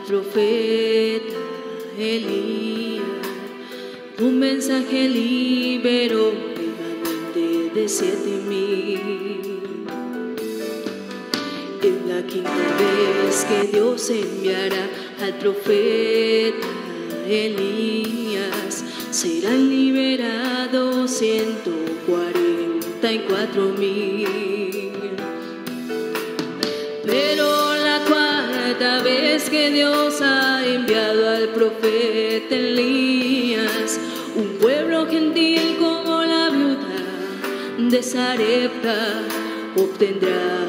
profeta Elías. Un mensaje liberó remanente de 7,000. Es la quinta vez que Dios enviará al profeta Elías. Serán liberados 144,000. Pero la cuarta vez que Dios ha enviado al profeta Elías, un pueblo gentil como la viuda de Sarepta obtendrá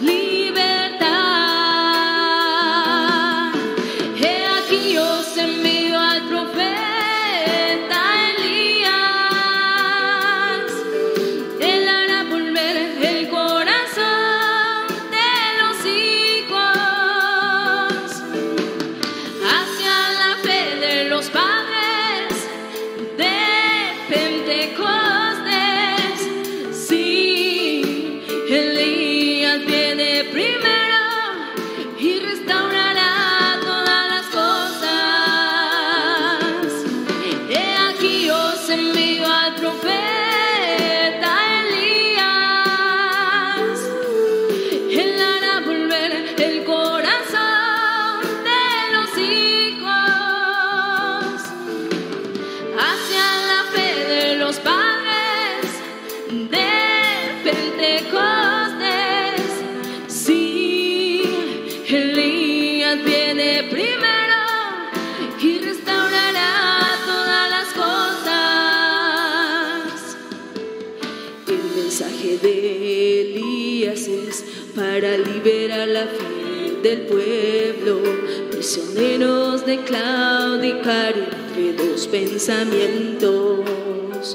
libertad. He aquí os envío al profeta Elías. Él hará volver el corazón de los hijos hacia la fe de los padres de Pentecostés. Sí, Elías viene primero y restaurará todas las cosas. He aquí os envío al profeta Elías. Él hará volver el corazón de los hijos hacia la fe de los padres de Pentecostés. Sí, Elías viene primero y restaurará todas las cosas. El mensaje de Elías es para liberar la fe del pueblo, prisioneros de claudicar entre dos pensamientos,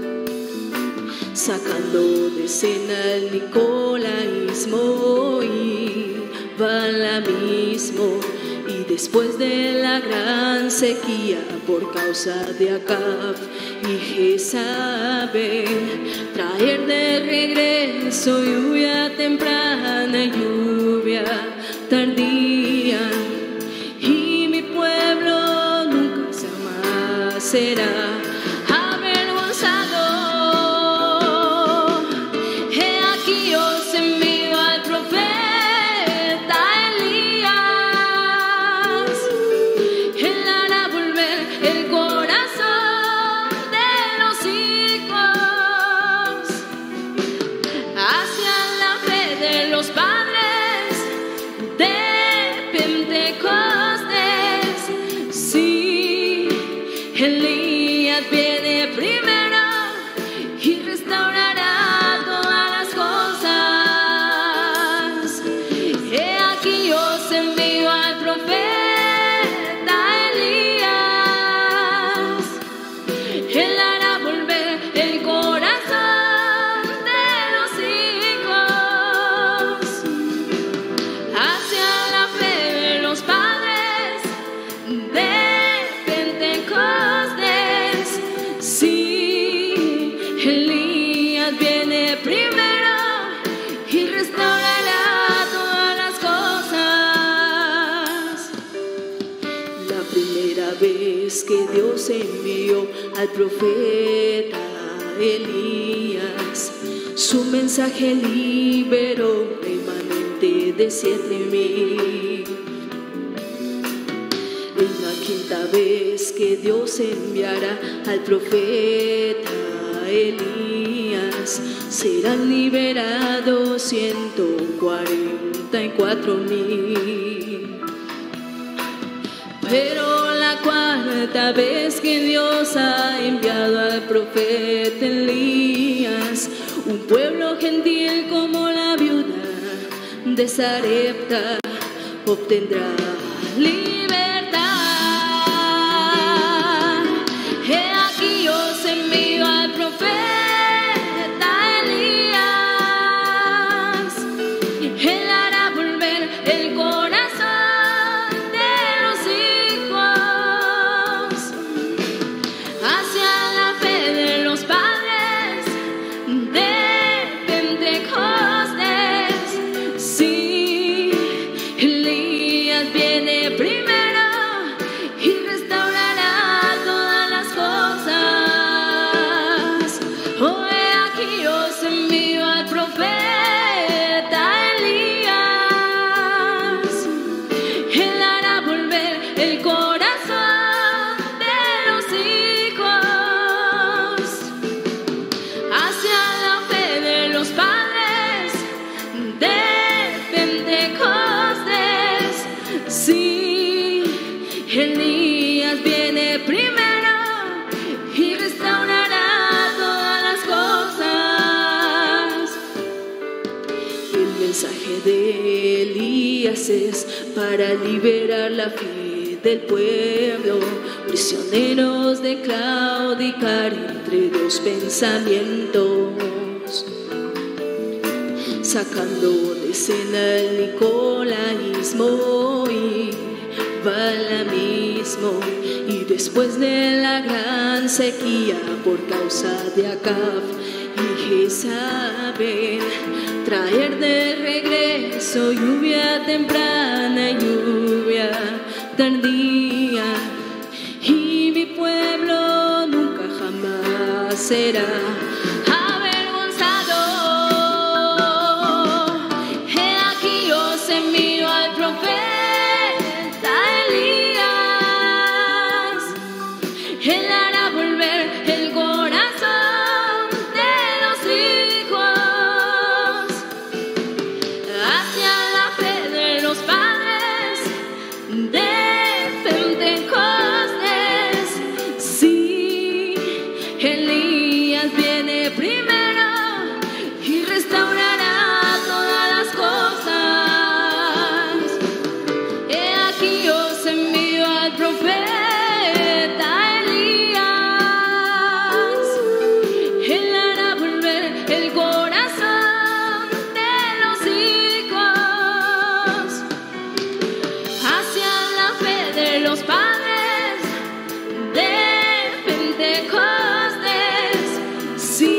sacando de escena el nicolaísmo y balamismo. Y después de la gran sequía por causa de Acab y Jezabel, traer de regreso lluvia temprana y lluvia tardía, y mi pueblo nunca jamás será avergonzado. He aquí os envío al profeta Elías. Él hará volver el corazón de los hijos hacia la fe de los padres de Pentecostés. Sí, Elías viene primero y restaurará todas las cosas. He aquí os envío al profeta Elías. Él hará volver el corazón de los hijos hacia la fe de los padres de Pentecostés. Sí, Elías viene primero y restaurará todas las cosas. La primera vez que Dios envió al profeta Elías, su mensaje liberó remanente de 7,000. Es la quinta vez que Dios enviará al profeta Elías. Serán liberados 144,000. Pero la cuarta vez que Dios ha enviado al profeta Elías, un pueblo gentil como la viuda de Sarepta obtendrá libertad. He aquí os envío al profeta Elías. Él hará volver el corazón de los hijos hacia la fe de los padres de Pentecostés. Sí, Elías viene primero de Elías es para liberar la fe del pueblo, prisioneros de claudicar entre dos pensamientos, sacando de escena el nicolaísmo y balamismo, y después de la gran sequía por causa de Acab y Jezabel, traer de regreso lluvia temprana y lluvia tardía, y mi pueblo nunca jamás será avergonzado. He aquí os envío al profeta Elías, él hará volver el corazón de los hijos hacia la fe de los padres de Pentecostés. Sí, Elías viene primero y restaurará todas las cosas. He aquí os envío al profeta Elías, él hará volver el corazón de los hijos hacia la fe de los padres de Pentecostés. Sí,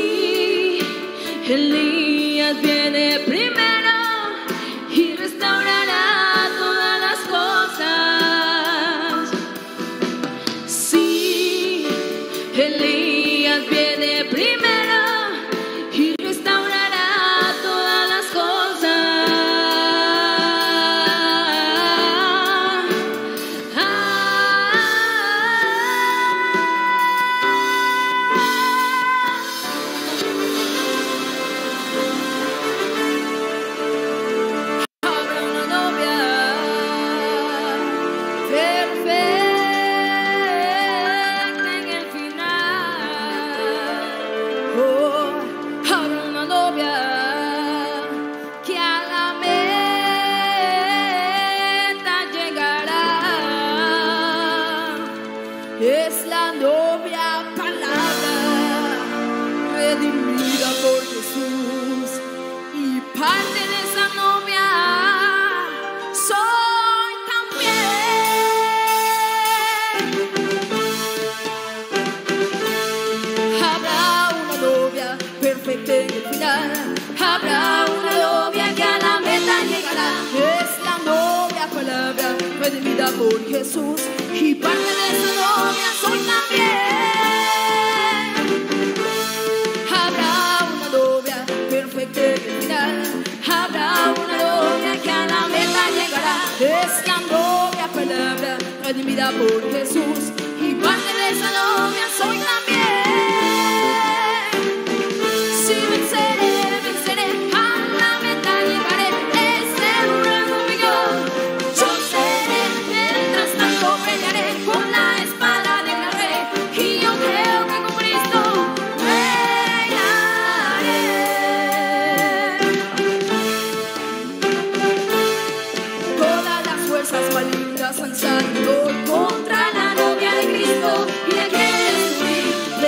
Elías viene primero y restaurará todas las cosas. Sí, Elías viene primero y restaurará todas las cosas. Habrá una novia perfecta en el final. Oh, habrá una novia que a la meta llegará. Es la novia palabra, redimida por Jesús, y parte de esa novia soy también. Habrá una novia perfecta en el final, habrá una novia que a la meta llegará. Es la novia palabra, redimida por Jesús, y parte de esa novia soy también. Habrá una novia perfecta en el final, habrá una novia que a la meta llegará. Es la novia palabra, redimida por Jesús, y parte de esa novia soy también. Si venceré, venceré, a la meta llegaré. Ese ruego mío, yo seré, mientras tanto pelearé con la espada del rey, y yo creo que con Cristo reinaré. Todas las fuerzas malignas han salido contra la novia de Cristo y le quieren destruir.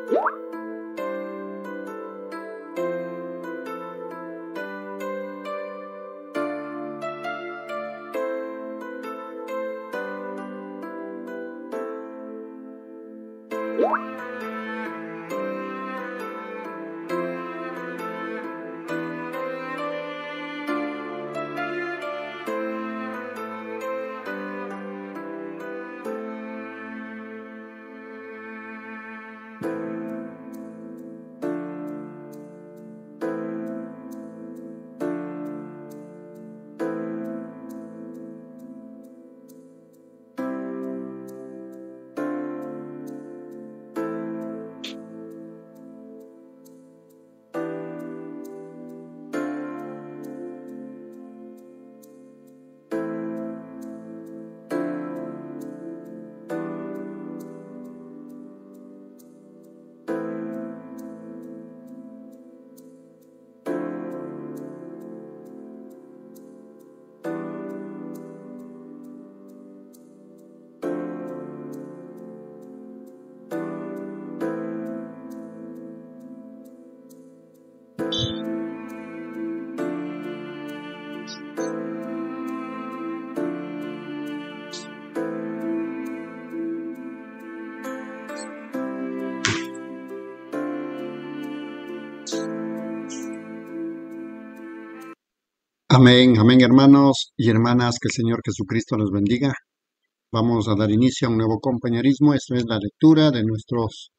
Amén, amén, hermanos y hermanas, que el Señor Jesucristo los bendiga. Vamos a dar inicio a un nuevo compañerismo. Esto es la lectura de nuestros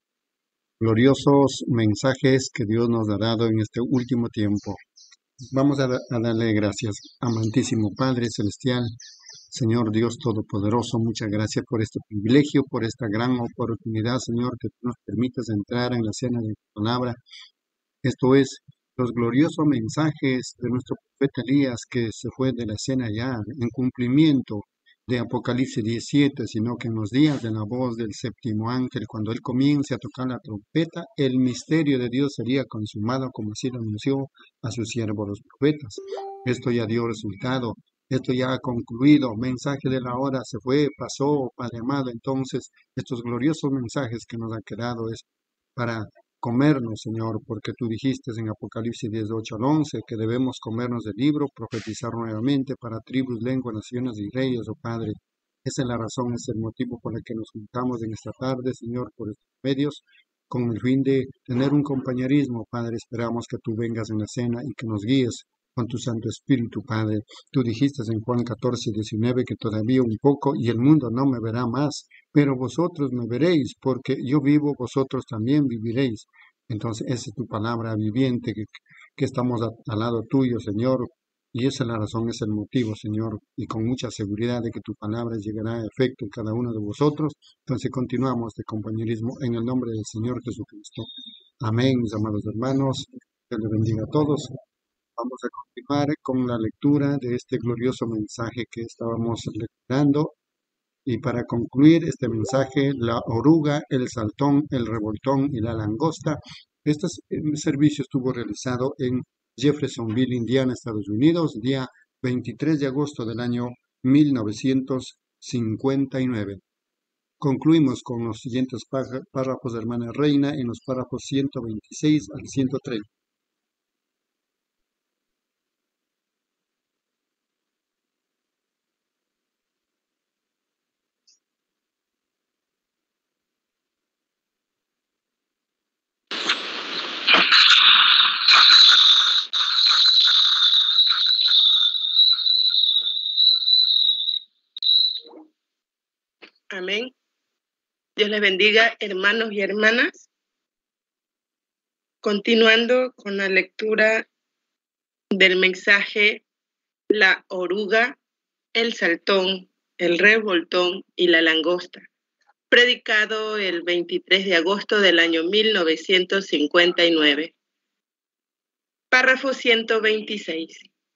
gloriosos mensajes que Dios nos ha dado en este último tiempo. Vamos a darle gracias, amantísimo Padre Celestial, Señor Dios Todopoderoso. Muchas gracias por este privilegio, por esta gran oportunidad, Señor, que nos permites entrar en la cena de tu palabra. Esto es los gloriosos mensajes de nuestro profeta Elías, que se fue de la cena ya en cumplimiento de Apocalipsis 17, sino que en los días de la voz del séptimo ángel, cuando él comience a tocar la trompeta, el misterio de Dios sería consumado, como así lo anunció a sus siervos los profetas. Esto ya dio resultado, esto ya ha concluido, mensaje de la hora se fue, pasó, Padre amado. Entonces, estos gloriosos mensajes que nos han quedado es para comernos, Señor, porque tú dijiste en Apocalipsis 18 al 11 que debemos comernos del libro, profetizar nuevamente para tribus, lenguas, naciones y reyes, oh Padre. Esa es la razón, es el motivo por el que nos juntamos en esta tarde, Señor, por estos medios, con el fin de tener un compañerismo, Padre. Esperamos que tú vengas en la cena y que nos guíes con tu Santo Espíritu, Padre. Tú dijiste en Juan 14:19 que todavía un poco y el mundo no me verá más, pero vosotros me veréis, porque yo vivo, vosotros también viviréis. Entonces, esa es tu palabra viviente, que estamos al lado tuyo, Señor, y esa es la razón, es el motivo, Señor, y con mucha seguridad de que tu palabra llegará a efecto en cada uno de vosotros. Entonces, continuamos este compañerismo en el nombre del Señor Jesucristo. Amén, mis amados hermanos. Dios les bendiga a todos. Vamos a continuar con la lectura de este glorioso mensaje que estábamos lecturando. Y para concluir este mensaje, la oruga, el saltón, el revoltón y la langosta. Este servicio estuvo realizado en Jeffersonville, Indiana, Estados Unidos, día 23 de agosto del año 1959. Concluimos con los siguientes párrafos de hermana Reina en los párrafos 126 al 130. Amén. Dios les bendiga, hermanos y hermanas. Continuando con la lectura del mensaje, la oruga, el saltón, el revoltón y la langosta, predicado el 23 de agosto del año 1959. Párrafo 126.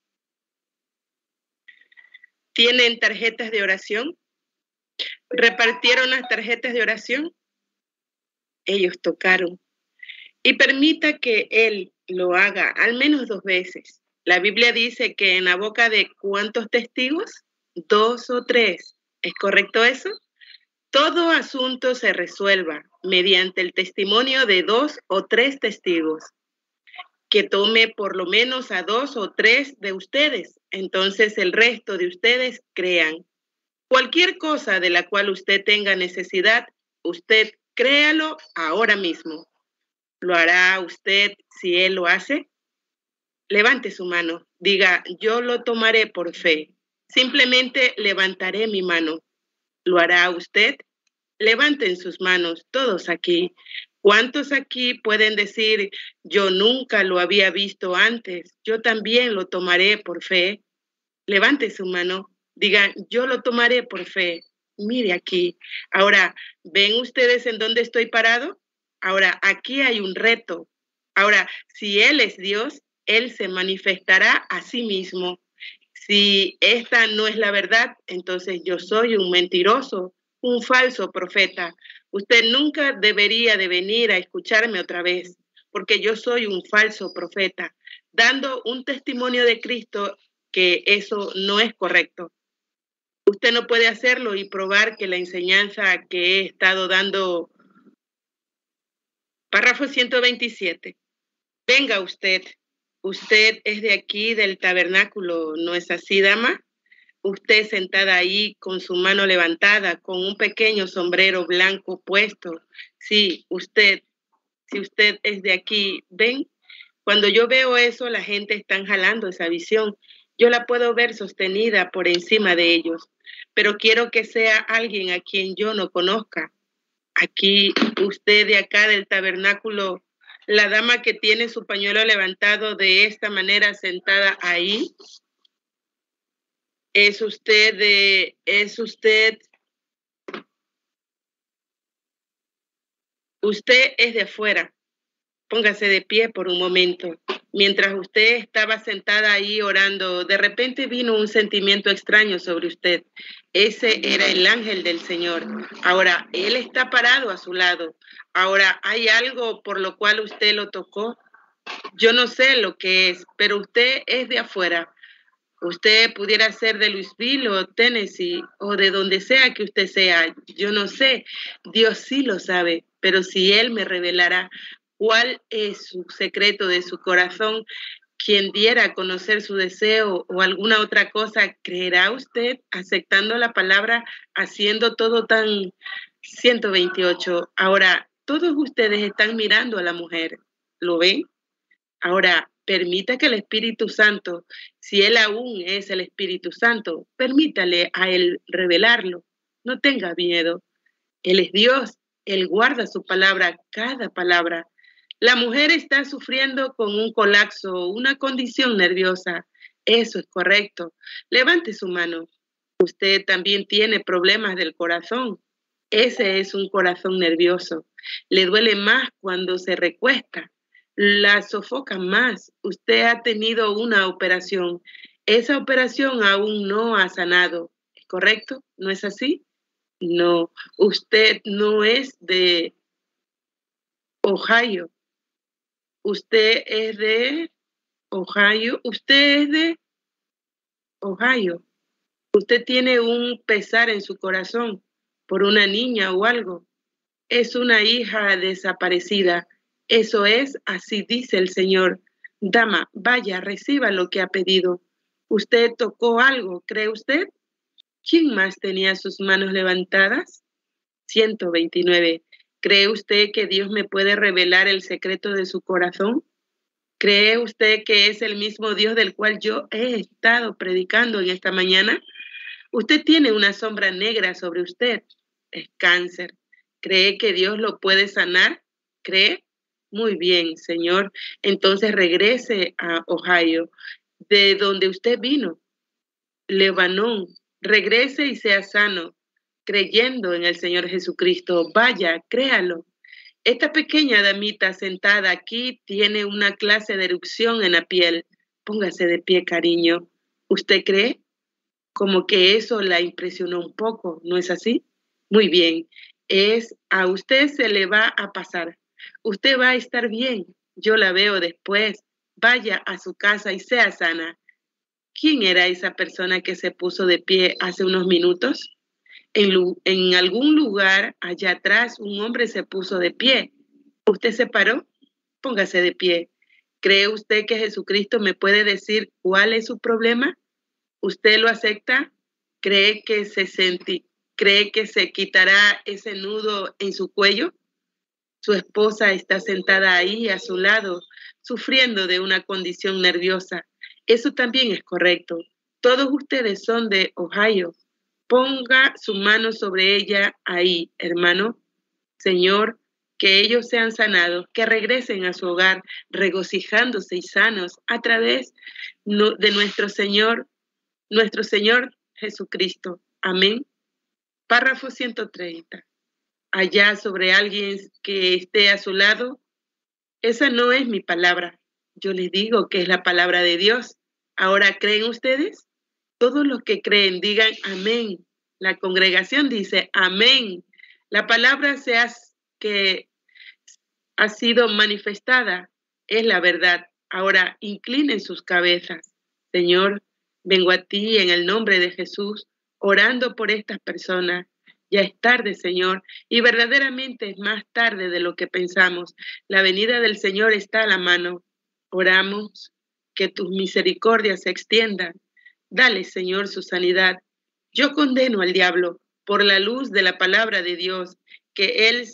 ¿Tienen tarjetas de oración? ¿Repartieron las tarjetas de oración? Ellos tocaron. Y permita que Él lo haga al menos 2 veces. La Biblia dice que en la boca de ¿cuántos testigos? 2 o 3. ¿Es correcto eso? todo asunto se resuelva mediante el testimonio de 2 o 3 testigos, que tome por lo menos a 2 o 3 de ustedes, entonces el resto de ustedes crean. Cualquier cosa de la cual usted tenga necesidad, usted créalo ahora mismo. ¿Lo hará usted si él lo hace? Levante su mano, diga, yo lo tomaré por fe. Simplemente levantaré mi mano. ¿Lo hará usted? Levanten sus manos, todos aquí. ¿Cuántos aquí pueden decir, yo nunca lo había visto antes? Yo también lo tomaré por fe. Levante su mano, digan, yo lo tomaré por fe. Mire aquí. Ahora, ¿ven ustedes en dónde estoy parado? Ahora, aquí hay un reto. Ahora, si Él es Dios, Él se manifestará a sí mismo. Si esta no es la verdad, entonces yo soy un mentiroso, un falso profeta. Usted nunca debería de venir a escucharme otra vez, porque yo soy un falso profeta, dando un testimonio de Cristo que eso no es correcto. Usted no puede hacerlo y probar que la enseñanza que he estado dando. Párrafo 127. Venga usted. Usted es de aquí del tabernáculo, ¿no es así, dama? Usted sentada ahí con su mano levantada, con un pequeño sombrero blanco puesto. Sí, usted, si usted es de aquí, ven. Cuando yo veo eso, la gente está jalando esa visión. Yo la puedo ver sostenida por encima de ellos, pero quiero que sea alguien a quien yo no conozca. Aquí, usted de acá del tabernáculo, la dama que tiene su pañuelo levantado de esta manera sentada ahí, usted es de afuera. Póngase de pie por un momento. Mientras usted estaba sentada ahí orando, de repente vino un sentimiento extraño sobre usted. Ese era el ángel del Señor. Ahora, Él está parado a su lado. Ahora, ¿hay algo por lo cual usted lo tocó? Yo no sé lo que es, pero usted es de afuera. Usted pudiera ser de Louisville o Tennessee o de donde sea que usted sea. Yo no sé. Dios sí lo sabe, pero si Él me revelará cuál es su secreto de su corazón, quien diera a conocer su deseo o alguna otra cosa, ¿creerá usted aceptando la palabra, haciendo todo tan 128? Ahora, todos ustedes están mirando a la mujer. ¿Lo ven? Ahora, permita que el Espíritu Santo, si Él aún es el Espíritu Santo, permítale a Él revelarlo. No tenga miedo. Él es Dios. Él guarda su palabra, cada palabra. La mujer está sufriendo con un colapso, una condición nerviosa. Eso es correcto. Levante su mano. Usted también tiene problemas del corazón. Ese es un corazón nervioso. Le duele más cuando se recuesta. La sofoca más. Usted ha tenido una operación. Esa operación aún no ha sanado. ¿Es correcto? ¿No es así? No. Usted no es de Ohio. Usted es de Ohio. Usted es de Ohio. Usted tiene un pesar en su corazón por una niña o algo. Es una hija desaparecida. Eso es, así dice el Señor. Dama, vaya, reciba lo que ha pedido. ¿Usted tocó algo, cree usted? ¿Quién más tenía sus manos levantadas? 129. ¿Cree usted que Dios me puede revelar el secreto de su corazón? ¿Cree usted que es el mismo Dios del cual yo he estado predicando en esta mañana? Usted tiene una sombra negra sobre usted. Es cáncer. ¿Cree que Dios lo puede sanar? ¿Cree? Muy bien, Señor. Entonces regrese a Ohio, de donde usted vino, Lebanón. Regrese y sea sano, creyendo en el Señor Jesucristo. Vaya, créalo. Esta pequeña damita sentada aquí tiene una clase de erupción en la piel. Póngase de pie, cariño. ¿Usted cree? Como que eso la impresionó un poco, ¿no es así? Muy bien. A usted se le va a pasar. Usted va a estar bien. Yo la veo después. Vaya a su casa y sea sana. ¿Quién era esa persona que se puso de pie hace unos minutos? En algún lugar allá atrás un hombre se puso de pie. ¿Usted se paró? Póngase de pie. ¿Cree usted que Jesucristo me puede decir cuál es su problema? ¿Usted lo acepta? ¿Cree que se quitará ese nudo en su cuello? Su esposa está sentada ahí a su lado, sufriendo de una condición nerviosa. Eso también es correcto. Todos ustedes son de Ohio. Ponga su mano sobre ella ahí, hermano. Señor, que ellos sean sanados, que regresen a su hogar regocijándose y sanos a través de nuestro Señor Jesucristo. Amén. Párrafo 130. Allá sobre alguien que esté a su lado, esa no es mi palabra. Yo les digo que es la palabra de Dios. ¿Ahora creen ustedes? Todos los que creen digan amén. La congregación dice amén. La palabra que ha sido manifestada es la verdad. Ahora inclinen sus cabezas. Señor, vengo a ti en el nombre de Jesús, orando por estas personas. Ya es tarde, Señor, y verdaderamente es más tarde de lo que pensamos. La venida del Señor está a la mano. Oramos que tus misericordias se extiendan. Dale, Señor, su sanidad. Yo condeno al diablo por la luz de la palabra de Dios, que Él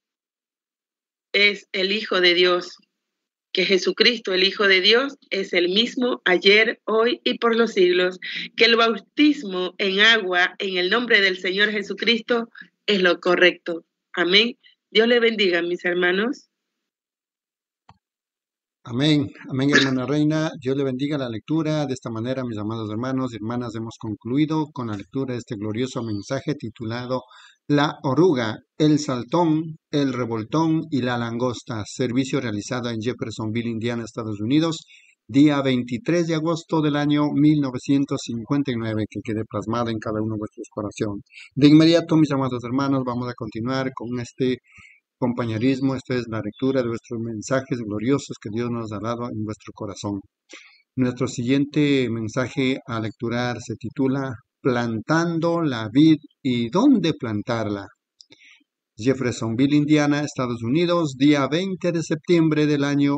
es el Hijo de Dios, que Jesucristo, el Hijo de Dios, es el mismo ayer, hoy y por los siglos, que el bautismo en agua en el nombre del Señor Jesucristo es lo correcto. Amén. Dios le bendiga, mis hermanos. Amén, amén, hermana Reina. Dios le bendiga la lectura. De esta manera, mis amados hermanos y hermanas, hemos concluido con la lectura de este glorioso mensaje titulado La oruga, el saltón, el revoltón y la langosta. Servicio realizado en Jeffersonville, Indiana, Estados Unidos, día 23 de agosto del año 1959, que quede plasmado en cada uno de vuestros corazones. De inmediato, mis amados hermanos, vamos a continuar con este compañerismo. Esta es la lectura de vuestros mensajes gloriosos que Dios nos ha dado en vuestro corazón. Nuestro siguiente mensaje a lecturar se titula Plantando la vid y dónde plantarla. Jeffersonville, Indiana, Estados Unidos, día 20 de septiembre del año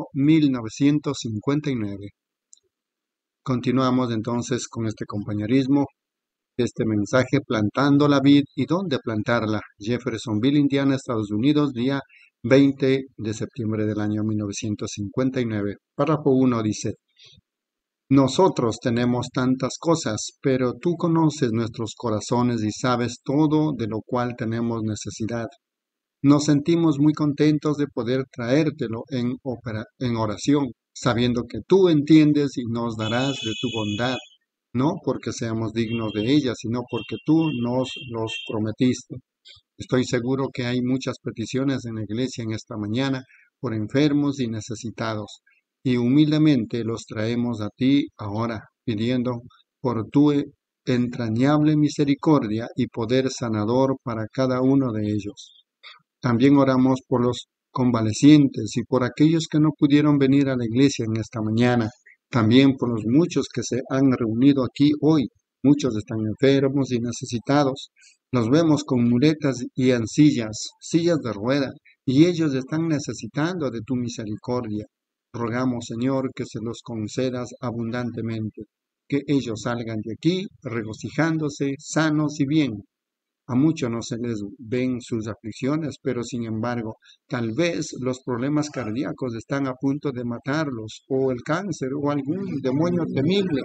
1959. Continuamos entonces con este compañerismo. Este mensaje, Plantando la vid y dónde plantarla. Jeffersonville, Indiana, Estados Unidos, día 20 de septiembre del año 1959. Párrafo 1 dice: Nosotros tenemos tantas cosas, pero tú conoces nuestros corazones y sabes todo de lo cual tenemos necesidad. Nos sentimos muy contentos de poder traértelo en oración, sabiendo que tú entiendes y nos darás de tu bondad. No porque seamos dignos de ella, sino porque tú nos los prometiste. Estoy seguro que hay muchas peticiones en la iglesia en esta mañana por enfermos y necesitados, y humildemente los traemos a ti ahora, pidiendo por tu entrañable misericordia y poder sanador para cada uno de ellos. También oramos por los convalecientes y por aquellos que no pudieron venir a la iglesia en esta mañana. También por los muchos que se han reunido aquí hoy. Muchos están enfermos y necesitados. Los vemos con muletas y en sillas de rueda, y ellos están necesitando de tu misericordia. Rogamos, Señor, que se los concedas abundantemente, que ellos salgan de aquí regocijándose, sanos y bien. A muchos no se les ven sus aflicciones, pero sin embargo, tal vez los problemas cardíacos están a punto de matarlos, o el cáncer, o algún demonio temible.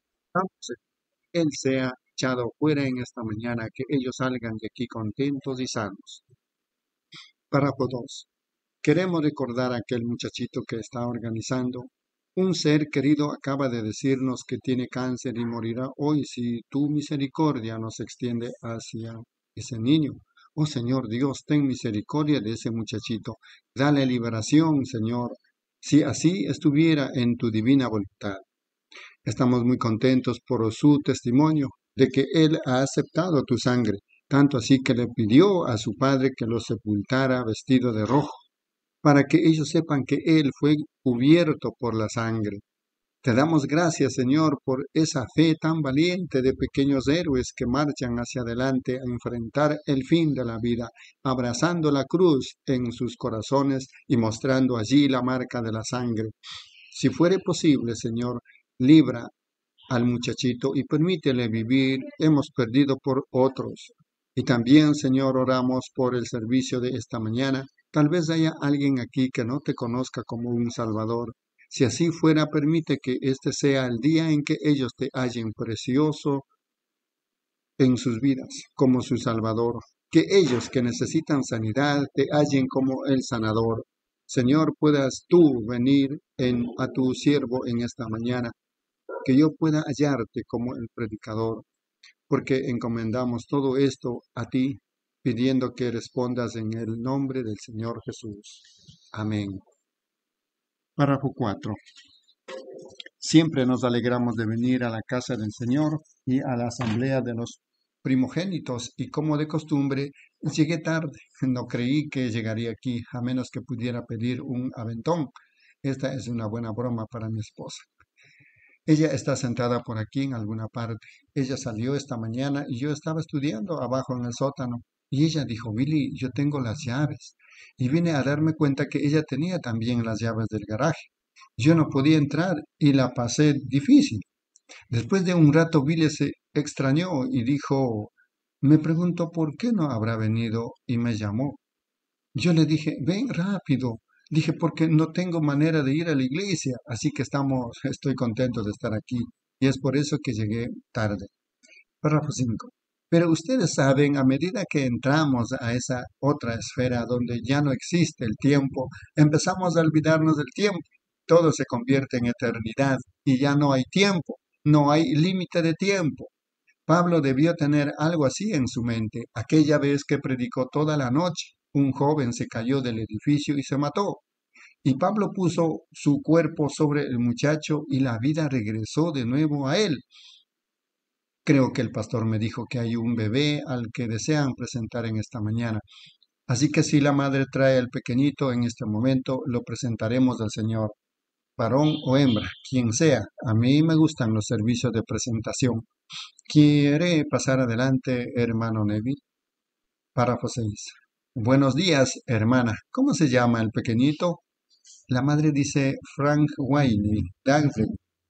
Él sea echado fuera en esta mañana, que ellos salgan de aquí contentos y sanos. Párrafo 2. Queremos recordar a aquel muchachito que está organizando. Un ser querido acaba de decirnos que tiene cáncer y morirá hoy si tu misericordia nos extiende hacia ese niño. Oh Señor Dios, ten misericordia de ese muchachito. Dale liberación, Señor, si así estuviera en tu divina voluntad. Estamos muy contentos por su testimonio de que él ha aceptado tu sangre, tanto así que le pidió a su padre que lo sepultara vestido de rojo, para que ellos sepan que él fue cubierto por la sangre. Te damos gracias, Señor, por esa fe tan valiente de pequeños héroes que marchan hacia adelante a enfrentar el fin de la vida, abrazando la cruz en sus corazones y mostrando allí la marca de la sangre. Si fuere posible, Señor, libra al muchachito y permítele vivir. Hemos perdido por otros. Y también, Señor, oramos por el servicio de esta mañana. Tal vez haya alguien aquí que no te conozca como un Salvador. Si así fuera, permite que este sea el día en que ellos te hallen precioso en sus vidas como su Salvador. Que ellos que necesitan sanidad te hallen como el sanador. Señor, puedas tú venir a tu siervo en esta mañana, que yo pueda hallarte como el predicador, porque encomendamos todo esto a ti, pidiendo que respondas en el nombre del Señor Jesús. Amén. Párrafo 4. Siempre nos alegramos de venir a la casa del Señor y a la asamblea de los primogénitos, y como de costumbre, llegué tarde. No creí que llegaría aquí, a menos que pudiera pedir un aventón. Esta es una buena broma para mi esposa. Ella está sentada por aquí en alguna parte. Ella salió esta mañana y yo estaba estudiando abajo en el sótano. Y ella dijo, Billy, yo tengo las llaves. Y vine a darme cuenta que ella tenía también las llaves del garaje. Yo no podía entrar y la pasé difícil. Después de un rato Billy se extrañó y dijo, me preguntó por qué no habrá venido y me llamó. Yo le dije, ven rápido. Dije, porque no tengo manera de ir a la iglesia, así que estoy contento de estar aquí. Y es por eso que llegué tarde. Párrafo 5. Pero ustedes saben, a medida que entramos a esa otra esfera donde ya no existe el tiempo, empezamos a olvidarnos del tiempo. Todo se convierte en eternidad y ya no hay tiempo, no hay límite de tiempo. Pablo debió tener algo así en su mente aquella vez que predicó toda la noche. Un joven se cayó del edificio y se mató. Y Pablo puso su cuerpo sobre el muchacho y la vida regresó de nuevo a él. Creo que el pastor me dijo que hay un bebé al que desean presentar en esta mañana. Así que si la madre trae al pequeñito en este momento, lo presentaremos al Señor. Varón o hembra, quien sea. A mí me gustan los servicios de presentación. ¿Quiere pasar adelante, hermano Neville? Párrafo 6. Buenos días, hermana. ¿Cómo se llama el pequeñito? La madre dice Frank Wayne Danden.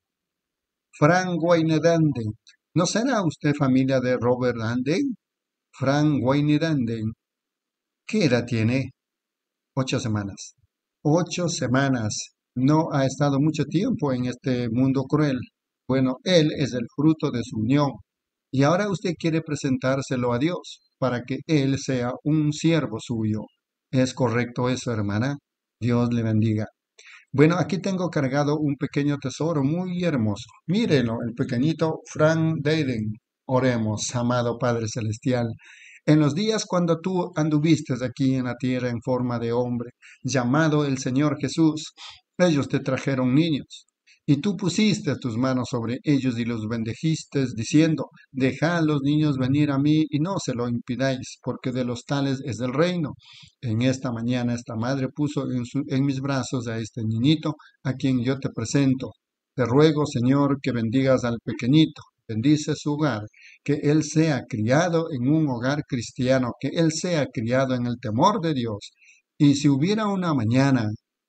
Frank Wayne Danden. ¿No será usted familia de Robert Danden? Frank Wayne Danden. ¿Qué edad tiene? 8 semanas. 8 semanas. No ha estado mucho tiempo en este mundo cruel. Bueno, él es el fruto de su unión. Y ahora usted quiere presentárselo a Dios para que él sea un siervo suyo. ¿Es correcto eso, hermana? Dios le bendiga. Bueno, aquí tengo cargado un pequeño tesoro muy hermoso. Mírelo, el pequeñito Frank Dayden. Oremos, amado Padre Celestial. En los días cuando tú anduviste aquí en la tierra en forma de hombre, llamado el Señor Jesús, ellos te trajeron niños. Y tú pusiste tus manos sobre ellos y los bendijiste, diciendo, dejad los niños venir a mí y no se lo impidáis, porque de los tales es el reino. En esta mañana esta madre puso en mis brazos a este niñito, a quien yo te presento. Te ruego, Señor, que bendigas al pequeñito, bendice su hogar, que él sea criado en un hogar cristiano, que él sea criado en el temor de Dios. Y si hubiera un mañana,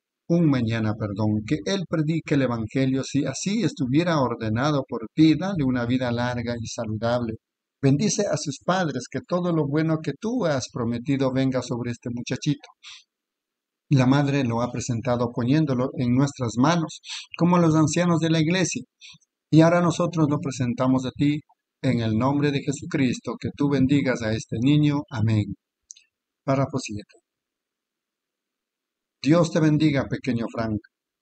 que él predique el Evangelio, si así estuviera ordenado por ti, dale una vida larga y saludable. Bendice a sus padres, que todo lo bueno que tú has prometido venga sobre este muchachito. La madre lo ha presentado poniéndolo en nuestras manos, como los ancianos de la iglesia. Y ahora nosotros lo presentamos a ti, en el nombre de Jesucristo, que tú bendigas a este niño. Amén. Párrafo 7. Dios te bendiga, pequeño Frank.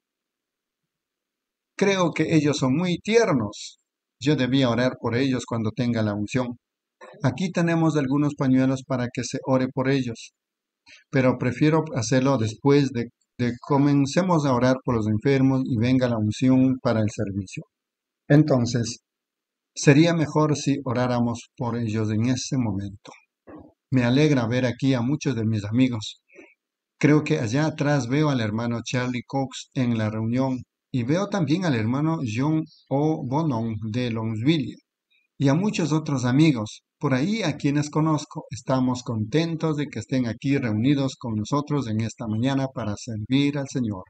Creo que ellos son muy tiernos. Yo debía orar por ellos cuando tenga la unción. Aquí tenemos algunos pañuelos para que se ore por ellos, pero prefiero hacerlo después de comencemos a orar por los enfermos y venga la unción para el servicio. Entonces, sería mejor si oráramos por ellos en ese momento. Me alegra ver aquí a muchos de mis amigos. Creo que allá atrás veo al hermano Charlie Cox en la reunión. Y veo también al hermano John O. Bonon de Louisville y a muchos otros amigos por ahí a quienes conozco. Estamos contentos de que estén aquí reunidos con nosotros en esta mañana para servir al Señor.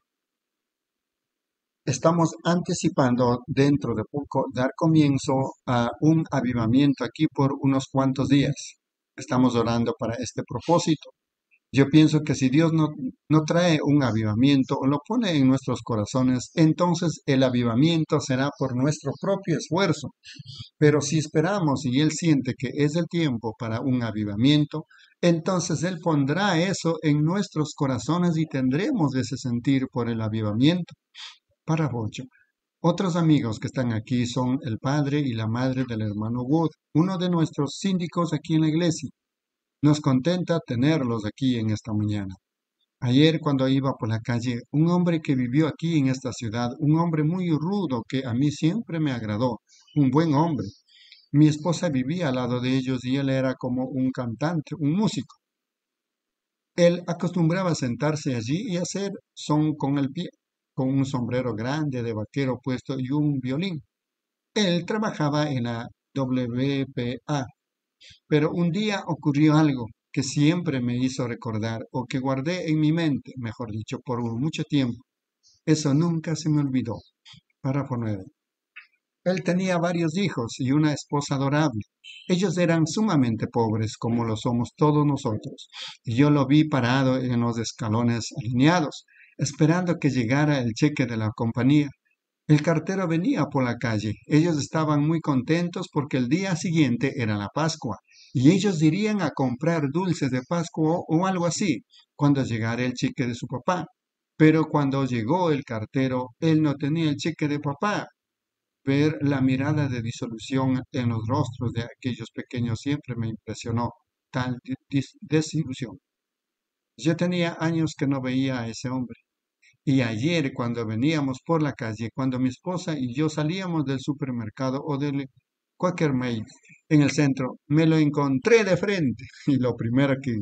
Estamos anticipando dentro de poco dar comienzo a un avivamiento aquí por unos cuantos días. Estamos orando para este propósito. Yo pienso que si Dios no trae un avivamiento o lo pone en nuestros corazones, entonces el avivamiento será por nuestro propio esfuerzo. Pero si esperamos y Él siente que es el tiempo para un avivamiento, entonces Él pondrá eso en nuestros corazones y tendremos ese sentir por el avivamiento. Párrafo 8. Otros amigos que están aquí son el padre y la madre del hermano Wood, uno de nuestros síndicos aquí en la iglesia. Nos contenta tenerlos aquí en esta mañana. Ayer cuando iba por la calle, un hombre que vivió aquí en esta ciudad, un hombre muy rudo que a mí siempre me agradó, un buen hombre. Mi esposa vivía al lado de ellos y él era como un cantante, un músico. Él acostumbraba sentarse allí y hacer son con el pie, con un sombrero grande de vaquero puesto y un violín. Él trabajaba en la WPA, pero un día ocurrió algo que siempre me hizo recordar, o que guardé en mi mente, mejor dicho, por mucho tiempo. Eso nunca se me olvidó. Párrafo 9. Él tenía varios hijos y una esposa adorable. Ellos eran sumamente pobres, como lo somos todos nosotros. Y yo lo vi parado en los escalones alineados, esperando que llegara el cheque de la compañía. El cartero venía por la calle. Ellos estaban muy contentos porque el día siguiente era la Pascua y ellos irían a comprar dulces de Pascua o algo así cuando llegara el cheque de su papá. Pero cuando llegó el cartero, él no tenía el cheque de papá. Ver la mirada de disolución en los rostros de aquellos pequeños siempre me impresionó, tal desilusión. Yo tenía años que no veía a ese hombre. Y ayer cuando veníamos por la calle, cuando mi esposa y yo salíamos del supermercado o del Quaker Mail en el centro, me lo encontré de frente. Y lo primero que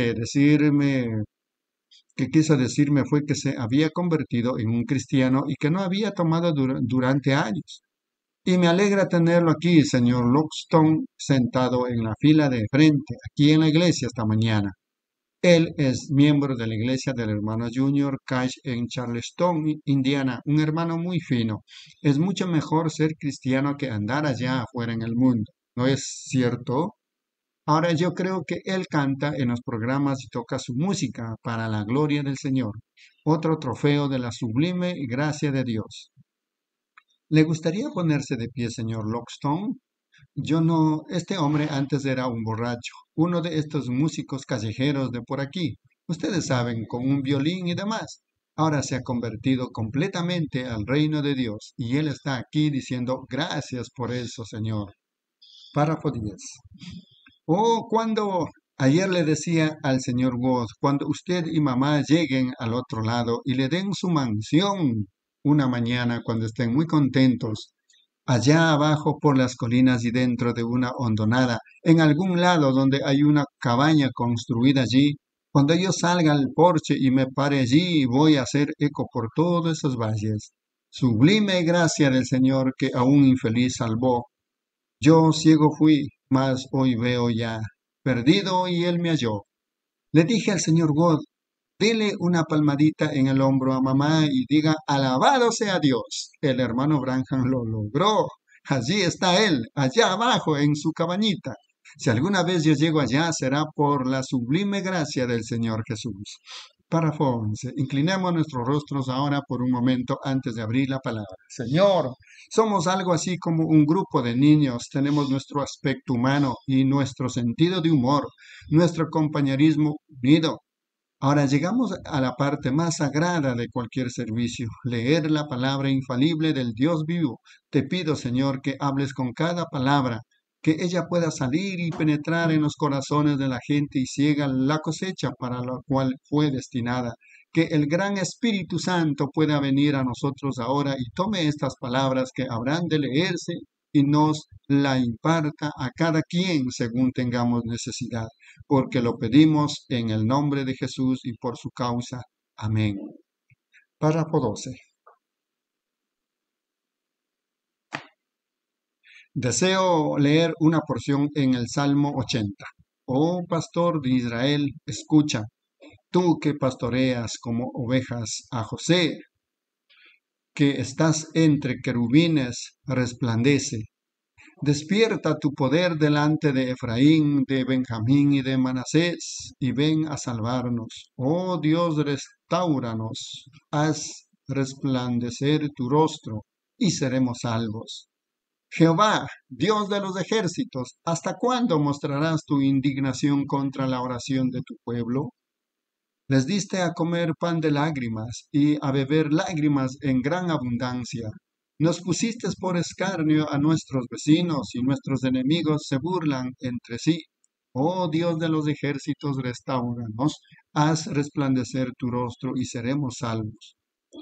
quiso decirme fue que se había convertido en un cristiano y que no había tomado durante años. Y me alegra tenerlo aquí, señor Lockstone, sentado en la fila de frente, aquí en la iglesia esta mañana. Él es miembro de la iglesia del hermano Junior Cash en Charleston, Indiana, un hermano muy fino. Es mucho mejor ser cristiano que andar allá afuera en el mundo, ¿no es cierto? Ahora yo creo que él canta en los programas y toca su música para la gloria del Señor, otro trofeo de la sublime gracia de Dios. ¿Le gustaría ponerse de pie, señor Lockstone? Yo no, este hombre antes era un borracho, uno de estos músicos callejeros de por aquí, ustedes saben, con un violín y demás. Ahora se ha convertido completamente al reino de Dios y él está aquí diciendo gracias por eso, Señor. Párrafo 10. Oh, ayer le decía al señor Wood, cuando usted y mamá lleguen al otro lado y le den su mansión una mañana cuando estén muy contentos, allá abajo por las colinas y dentro de una hondonada, en algún lado donde hay una cabaña construida allí, cuando yo salga al porche y me pare allí, voy a hacer eco por todos esos valles. Sublime gracia del Señor que a un infeliz salvó. Yo ciego fui, mas hoy veo ya, perdido y él me halló. Le dije al señor Wood, dele una palmadita en el hombro a mamá y diga, alabado sea Dios. El hermano Branham lo logró. Allí está él, allá abajo en su cabañita. Si alguna vez yo llego allá, será por la sublime gracia del Señor Jesús. Párrafo 11. Inclinemos nuestros rostros ahora por un momento antes de abrir la palabra. Señor, somos algo así como un grupo de niños. Tenemos nuestro aspecto humano y nuestro sentido de humor, nuestro compañerismo unido. Ahora llegamos a la parte más sagrada de cualquier servicio, leer la palabra infalible del Dios vivo. Te pido, Señor, que hables con cada palabra, que ella pueda salir y penetrar en los corazones de la gente y ciega la cosecha para la cual fue destinada. Que el gran Espíritu Santo pueda venir a nosotros ahora y tome estas palabras que habrán de leerse y nos la imparta a cada quien según tengamos necesidad, porque lo pedimos en el nombre de Jesús y por su causa. Amén. Párrafo 12. Deseo leer una porción en el Salmo 80. Oh pastor de Israel, escucha, tú que pastoreas como ovejas a José, que estás entre querubines, resplandece. Despierta tu poder delante de Efraín, de Benjamín y de Manasés, y ven a salvarnos. Oh Dios, restáuranos, haz resplandecer tu rostro, y seremos salvos. Jehová, Dios de los ejércitos, ¿hasta cuándo mostrarás tu indignación contra la oración de tu pueblo? Les diste a comer pan de lágrimas y a beber lágrimas en gran abundancia. Nos pusiste por escarnio a nuestros vecinos y nuestros enemigos se burlan entre sí. Oh Dios de los ejércitos, restáuranos, haz resplandecer tu rostro y seremos salvos.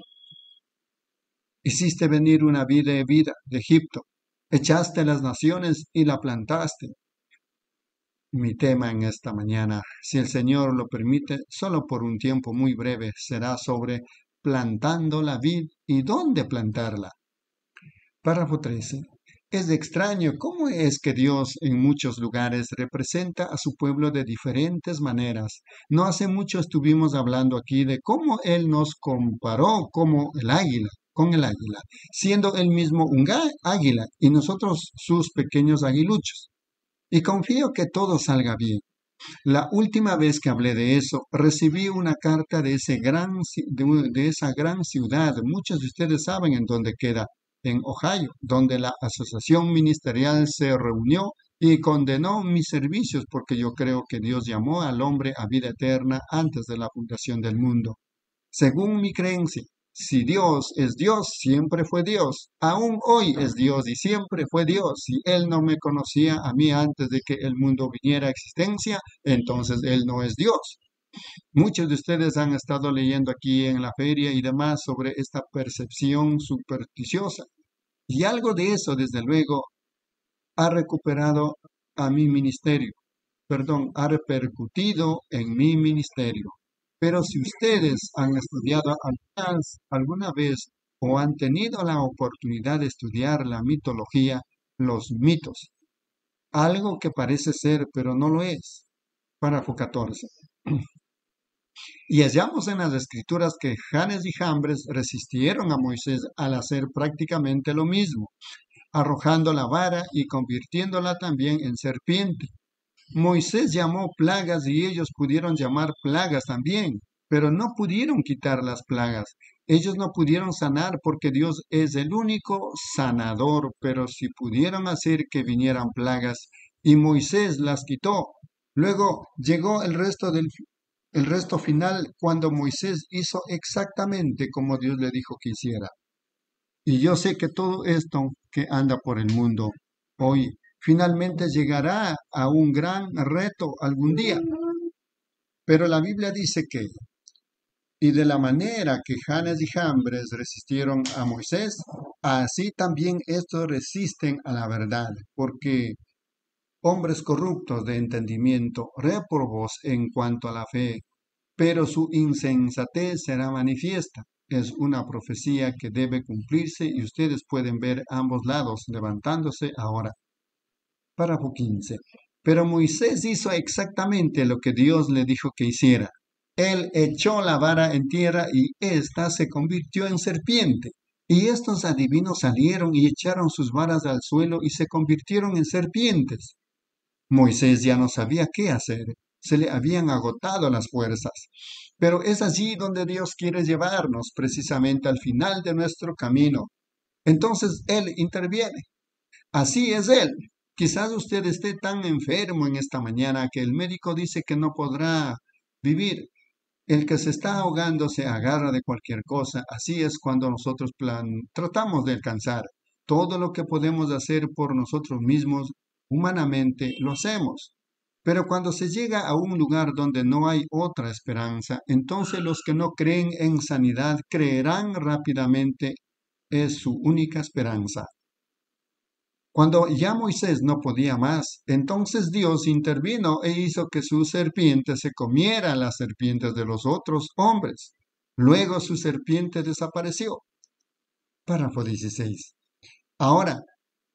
Hiciste venir una vid de vida de Egipto, echaste las naciones y la plantaste. Mi tema en esta mañana, si el Señor lo permite, solo por un tiempo muy breve, será sobre plantando la vid y dónde plantarla. Párrafo 13. Es extraño cómo es que Dios en muchos lugares representa a su pueblo de diferentes maneras. No hace mucho estuvimos hablando aquí de cómo Él nos comparó como el águila, con el águila, siendo Él mismo un águila y nosotros sus pequeños aguiluchos. Y confío que todo salga bien. La última vez que hablé de eso, recibí una carta de esa gran ciudad. Muchos de ustedes saben en dónde queda, en Ohio, donde la asociación ministerial se reunió y condenó mis servicios porque yo creo que Dios llamó al hombre a vida eterna antes de la fundación del mundo. Según mi creencia, si Dios es Dios, siempre fue Dios. Aún hoy es Dios y siempre fue Dios. Si Él no me conocía a mí antes de que el mundo viniera a existencia, entonces Él no es Dios. Muchos de ustedes han estado leyendo aquí en la feria y demás sobre esta percepción supersticiosa. Y algo de eso, desde luego, ha recuperado a mi ministerio. Ha repercutido en mi ministerio. Pero si ustedes han estudiado alguna vez o han tenido la oportunidad de estudiar la mitología, los mitos, algo que parece ser pero no lo es. Párrafo 14. Y hallamos en las escrituras que Janes y Jambres resistieron a Moisés al hacer prácticamente lo mismo, arrojando la vara y convirtiéndola también en serpiente. Moisés llamó plagas y ellos pudieron llamar plagas también, pero no pudieron quitar las plagas. Ellos no pudieron sanar porque Dios es el único sanador, pero sí pudieron hacer que vinieran plagas y Moisés las quitó. Luego llegó el resto final cuando Moisés hizo exactamente como Dios le dijo que hiciera. Y yo sé que todo esto que anda por el mundo hoy finalmente llegará a un gran reto algún día. Pero la Biblia dice que, y de la manera que Janes y Jambres resistieron a Moisés, así también estos resisten a la verdad, porque hombres corruptos de entendimiento, réprobos en cuanto a la fe, pero su insensatez será manifiesta. Es una profecía que debe cumplirse y ustedes pueden ver ambos lados levantándose ahora. Párrafo 15. Pero Moisés hizo exactamente lo que Dios le dijo que hiciera. Él echó la vara en tierra y ésta se convirtió en serpiente. Y estos adivinos salieron y echaron sus varas al suelo y se convirtieron en serpientes. Moisés ya no sabía qué hacer. Se le habían agotado las fuerzas. Pero es allí donde Dios quiere llevarnos, precisamente al final de nuestro camino. Entonces Él interviene. Así es Él. Quizás usted esté tan enfermo en esta mañana que el médico dice que no podrá vivir. El que se está ahogando se agarra de cualquier cosa. Así es cuando nosotros tratamos de alcanzar. Todo lo que podemos hacer por nosotros mismos, humanamente, lo hacemos. Pero cuando se llega a un lugar donde no hay otra esperanza, entonces los que no creen en sanidad creerán rápidamente. Es su única esperanza. Cuando ya Moisés no podía más, entonces Dios intervino e hizo que su serpiente se comiera las serpientes de los otros hombres. Luego su serpiente desapareció. Párrafo 16. Ahora,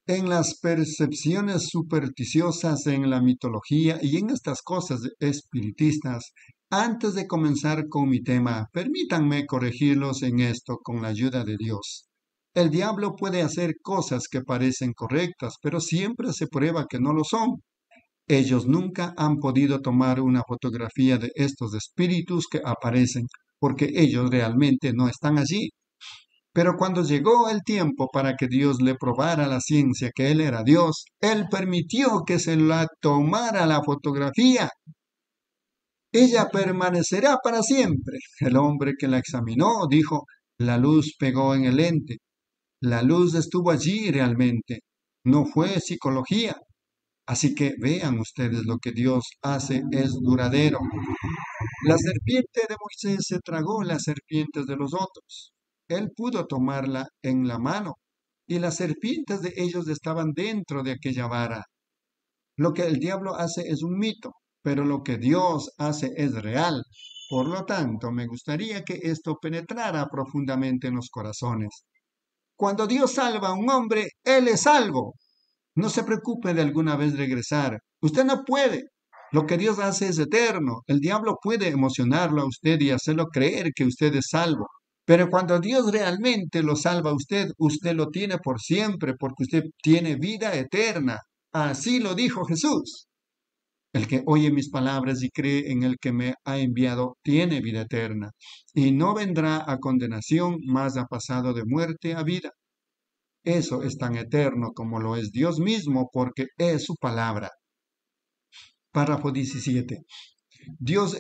En las percepciones supersticiosas, en la mitología y en estas cosas espiritistas, antes de comenzar con mi tema, permítanme corregirlos en esto con la ayuda de Dios. El diablo puede hacer cosas que parecen correctas, pero siempre se prueba que no lo son. Ellos nunca han podido tomar una fotografía de estos espíritus que aparecen, porque ellos realmente no están allí. Pero cuando llegó el tiempo para que Dios le probara a la ciencia que Él era Dios, Él permitió que se la tomara la fotografía. Ella permanecerá para siempre. El hombre que la examinó dijo, la luz pegó en el lente. La luz estuvo allí realmente. No fue psicología. Así que vean ustedes, lo que Dios hace es duradero. La serpiente de Moisés se tragó las serpientes de los otros. Él pudo tomarla en la mano y las serpientes de ellos estaban dentro de aquella vara. Lo que el diablo hace es un mito, pero lo que Dios hace es real. Por lo tanto, me gustaría que esto penetrara profundamente en los corazones. Cuando Dios salva a un hombre, Él es salvo. No se preocupe de alguna vez regresar. Usted no puede. Lo que Dios hace es eterno. El diablo puede emocionarlo a usted y hacerlo creer que usted es salvo. Pero cuando Dios realmente lo salva a usted, usted lo tiene por siempre, porque usted tiene vida eterna. Así lo dijo Jesús. El que oye mis palabras y cree en el que me ha enviado, tiene vida eterna. Y no vendrá a condenación, mas ha pasado de muerte a vida. Eso es tan eterno como lo es Dios mismo, porque es su palabra. Párrafo 17. Dios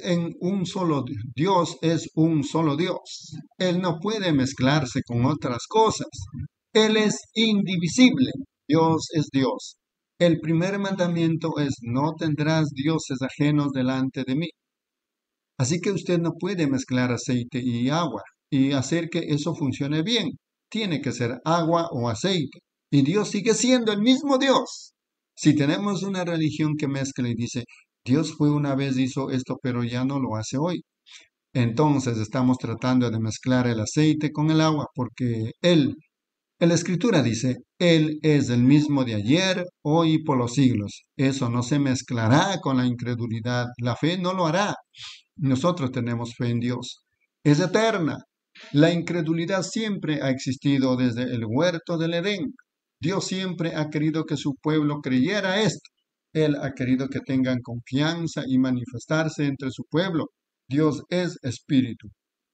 es un solo Dios. Él no puede mezclarse con otras cosas. Él es indivisible. Dios es Dios. El primer mandamiento es: no tendrás dioses ajenos delante de mí. Así que usted no puede mezclar aceite y agua y hacer que eso funcione bien. Tiene que ser agua o aceite. Y Dios sigue siendo el mismo Dios. Si tenemos una religión que mezcla y dice, Dios fue una vez hizo esto, pero ya no lo hace hoy, entonces estamos tratando de mezclar el aceite con el agua, porque la Escritura dice, Él es el mismo de ayer, hoy y por los siglos. Eso no se mezclará con la incredulidad. La fe no lo hará. Nosotros tenemos fe en Dios. Es eterna. La incredulidad siempre ha existido desde el huerto del Edén. Dios siempre ha querido que su pueblo creyera esto. Él ha querido que tengan confianza y manifestarse entre su pueblo. Dios es espíritu.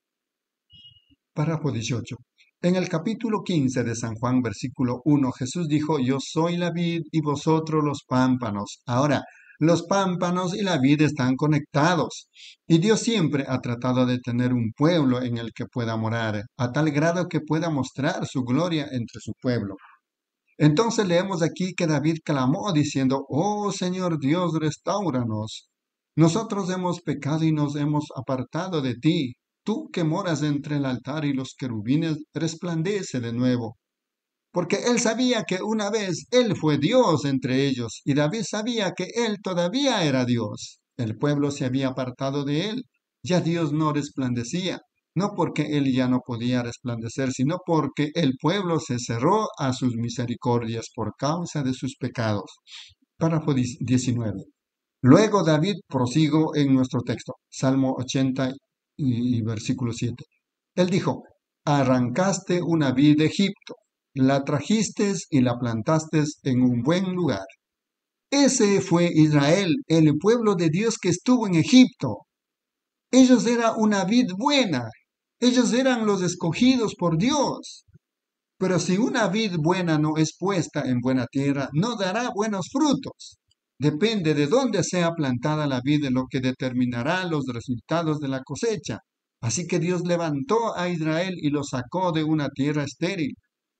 Párrafo 18. En el capítulo 15 de San Juan, versículo 1, Jesús dijo, yo soy la vid y vosotros los pámpanos. Ahora, los pámpanos y la vid están conectados. Y Dios siempre ha tratado de tener un pueblo en el que pueda morar, a tal grado que pueda mostrar su gloria entre su pueblo. Entonces leemos aquí que David clamó diciendo, oh Señor Dios, restáuranos. Nosotros hemos pecado y nos hemos apartado de ti. Tú que moras entre el altar y los querubines, resplandece de nuevo. Porque él sabía que una vez él fue Dios entre ellos, y David sabía que él todavía era Dios. El pueblo se había apartado de él, ya Dios no resplandecía, no porque él ya no podía resplandecer, sino porque el pueblo se cerró a sus misericordias por causa de sus pecados. Párrafo 19. Luego David prosigo en nuestro texto, Salmo 80 y versículo 7. Él dijo, arrancaste una vid de Egipto, la trajiste y la plantaste en un buen lugar. Ese fue Israel, el pueblo de Dios que estuvo en Egipto. Ellos eran una vid buena, ellos eran los escogidos por Dios. Pero si una vid buena no es puesta en buena tierra, no dará buenos frutos. Depende de dónde sea plantada la vid de lo que determinará los resultados de la cosecha. Así que Dios levantó a Israel y lo sacó de una tierra estéril.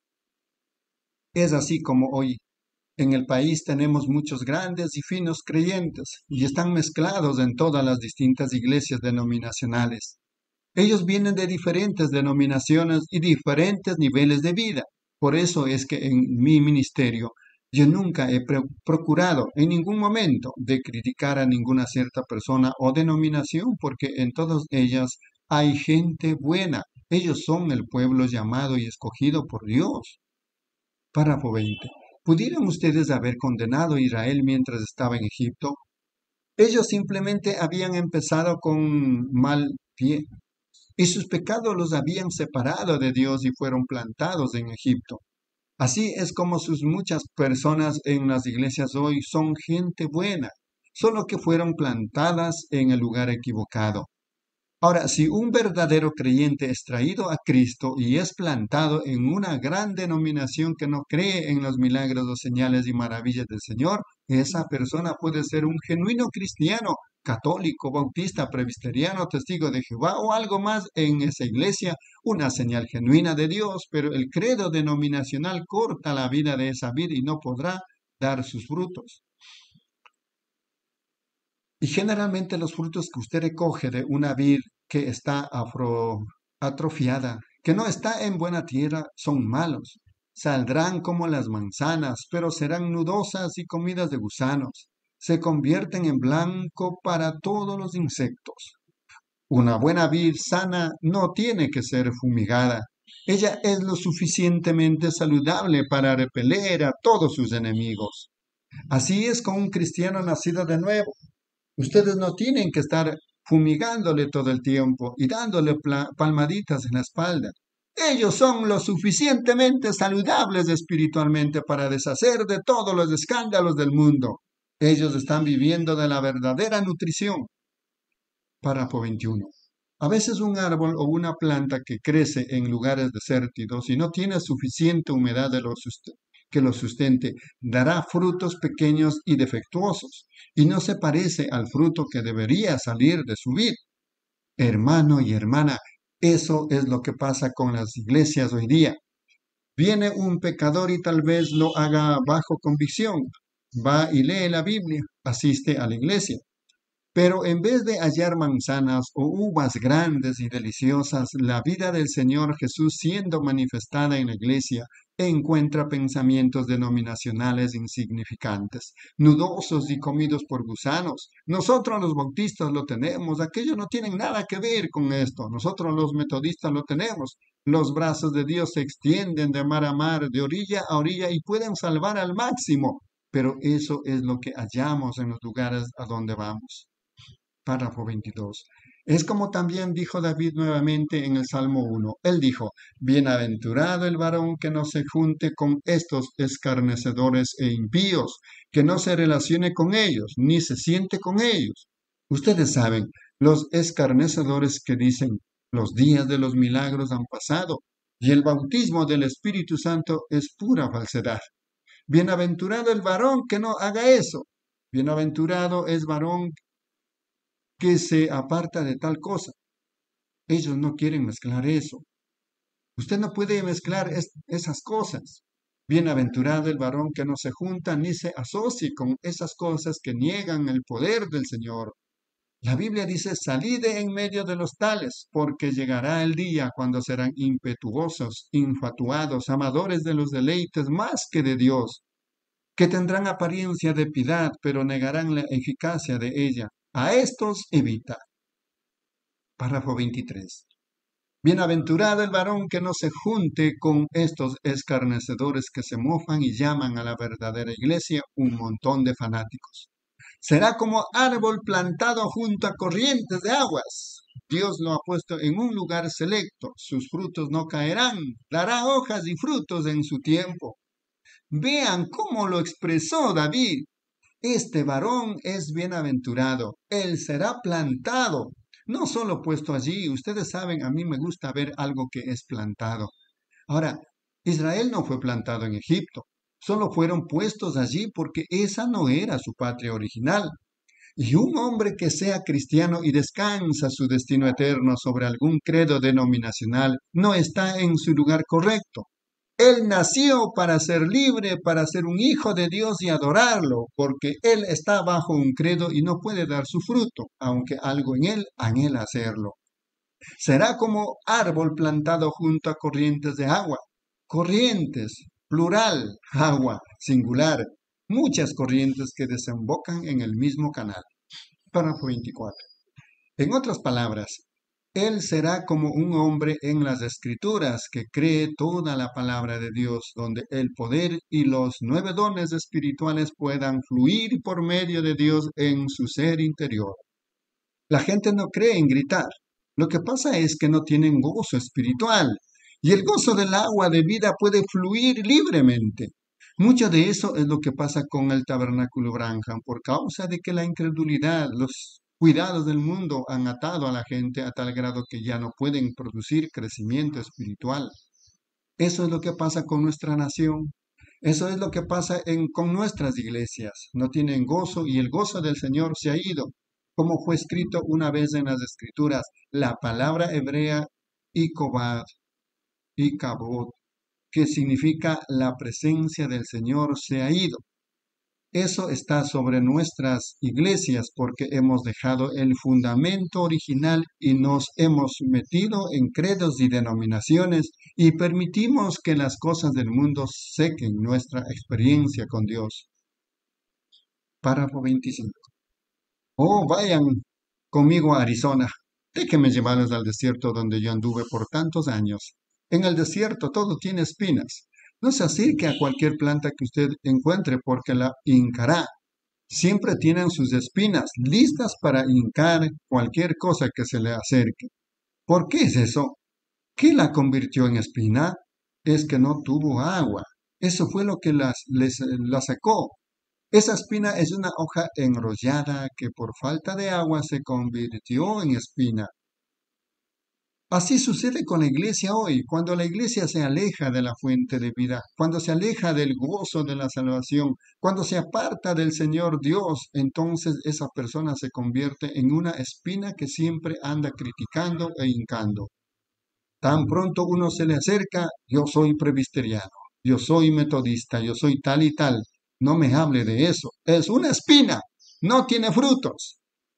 Es así como hoy en el país tenemos muchos grandes y finos creyentes y están mezclados en todas las distintas iglesias denominacionales. Ellos vienen de diferentes denominaciones y diferentes niveles de vida. Por eso es que en mi ministerio yo nunca he procurado en ningún momento de criticar a ninguna cierta persona o denominación, porque en todas ellas hay gente buena. Ellos son el pueblo llamado y escogido por Dios. Párrafo 20. ¿Pudieran ustedes haber condenado a Israel mientras estaba en Egipto? Ellos simplemente habían empezado con mal pie y sus pecados los habían separado de Dios y fueron plantados en Egipto. Así es como sus muchas personas en las iglesias hoy son gente buena, solo que fueron plantadas en el lugar equivocado. Ahora, si un verdadero creyente es traído a Cristo y es plantado en una gran denominación que no cree en los milagros o señales y maravillas del Señor, esa persona puede ser un genuino cristiano, católico, bautista, presbiteriano, testigo de Jehová o algo más en esa iglesia, una señal genuina de Dios, pero el credo denominacional corta la vida de esa vida y no podrá dar sus frutos. Y generalmente los frutos que usted recoge de una vid que está atrofiada, que no está en buena tierra, son malos. Saldrán como las manzanas, pero serán nudosas y comidas de gusanos. Se convierten en blanco para todos los insectos. Una buena vid sana no tiene que ser fumigada. Ella es lo suficientemente saludable para repeler a todos sus enemigos. Así es con un cristiano nacido de nuevo. Ustedes no tienen que estar fumigándole todo el tiempo y dándole palmaditas en la espalda. Ellos son lo suficientemente saludables espiritualmente para deshacer de todos los escándalos del mundo. Ellos están viviendo de la verdadera nutrición. Párrafo 21. A veces un árbol o una planta que crece en lugares desérticos y no tiene suficiente humedad que lo sustente, dará frutos pequeños y defectuosos, y no se parece al fruto que debería salir de su vid. Hermano y hermana, eso es lo que pasa con las iglesias hoy día. Viene un pecador y tal vez lo haga bajo convicción. Va y lee la Biblia, asiste a la iglesia. Pero en vez de hallar manzanas o uvas grandes y deliciosas, la vida del Señor Jesús siendo manifestada en la iglesia, encuentra pensamientos denominacionales insignificantes, nudosos y comidos por gusanos. Nosotros los bautistas lo tenemos, aquellos no tienen nada que ver con esto. Nosotros los metodistas lo tenemos. Los brazos de Dios se extienden de mar a mar, de orilla a orilla y pueden salvar al máximo. Pero eso es lo que hallamos en los lugares a donde vamos. Párrafo 22. Es como también dijo David nuevamente en el Salmo 1. Él dijo, bienaventurado el varón que no se junte con estos escarnecedores e impíos, que no se relacione con ellos, ni se siente con ellos. Ustedes saben, los escarnecedores que dicen, los días de los milagros han pasado, y el bautismo del Espíritu Santo es pura falsedad. Bienaventurado el varón que no haga eso. Bienaventurado es varón que se aparta de tal cosa. Ellos no quieren mezclar eso. Usted no puede mezclar esas cosas. Bienaventurado el varón que no se junta ni se asocie con esas cosas que niegan el poder del Señor. La Biblia dice, salid de en medio de los tales, porque llegará el día cuando serán impetuosos, infatuados, amadores de los deleites más que de Dios, que tendrán apariencia de piedad, pero negarán la eficacia de ella. A estos evita. Párrafo 23. Bienaventurado el varón que no se junte con estos escarnecedores que se mofan y llaman a la verdadera iglesia un montón de fanáticos. Será como árbol plantado junto a corrientes de aguas. Dios lo ha puesto en un lugar selecto. Sus frutos no caerán. Dará hojas y frutos en su tiempo. Vean cómo lo expresó David. Este varón es bienaventurado, él será plantado, no solo puesto allí. Ustedes saben, a mí me gusta ver algo que es plantado. Ahora, Israel no fue plantado en Egipto, solo fueron puestos allí porque esa no era su patria original. Y un hombre que sea cristiano y descansa su destino eterno sobre algún credo denominacional no está en su lugar correcto. Él nació para ser libre, para ser un hijo de Dios y adorarlo, porque él está bajo un credo y no puede dar su fruto, aunque algo en él anhela hacerlo. Será como árbol plantado junto a corrientes de agua. Corrientes, plural, agua, singular. Muchas corrientes que desembocan en el mismo canal. Párrafo 24. En otras palabras, Él será como un hombre en las Escrituras que cree toda la palabra de Dios, donde el poder y los 9 dones espirituales puedan fluir por medio de Dios en su ser interior. La gente no cree en gritar. Lo que pasa es que no tienen gozo espiritual. Y el gozo del agua de vida puede fluir libremente. Mucho de eso es lo que pasa con el tabernáculo Branham, por causa de que la incredulidad, los cuidados del mundo han atado a la gente a tal grado que ya no pueden producir crecimiento espiritual. Eso es lo que pasa con nuestra nación. Eso es lo que pasa con nuestras iglesias. No tienen gozo y el gozo del Señor se ha ido. Como fue escrito una vez en las Escrituras, la palabra hebrea ikobad, ikabod, que significa la presencia del Señor se ha ido. Eso está sobre nuestras iglesias porque hemos dejado el fundamento original y nos hemos metido en credos y denominaciones y permitimos que las cosas del mundo sequen nuestra experiencia con Dios. Párrafo 25. Oh, vayan conmigo a Arizona. Déjenme llevarlos al desierto donde yo anduve por tantos años. En el desierto todo tiene espinas. No se acerque a cualquier planta que usted encuentre porque la hincará. Siempre tienen sus espinas listas para hincar cualquier cosa que se le acerque. ¿Por qué es eso? ¿Qué la convirtió en espina? Es que no tuvo agua. Eso fue lo que la secó. Esa espina es una hoja enrollada que por falta de agua se convirtió en espina. Así sucede con la iglesia hoy, cuando la iglesia se aleja de la fuente de vida, cuando se aleja del gozo de la salvación, cuando se aparta del Señor Dios, entonces esa persona se convierte en una espina que siempre anda criticando e hincando. Tan pronto uno se le acerca, yo soy presbiteriano, yo soy metodista, yo soy tal y tal. No me hable de eso, es una espina, no tiene frutos.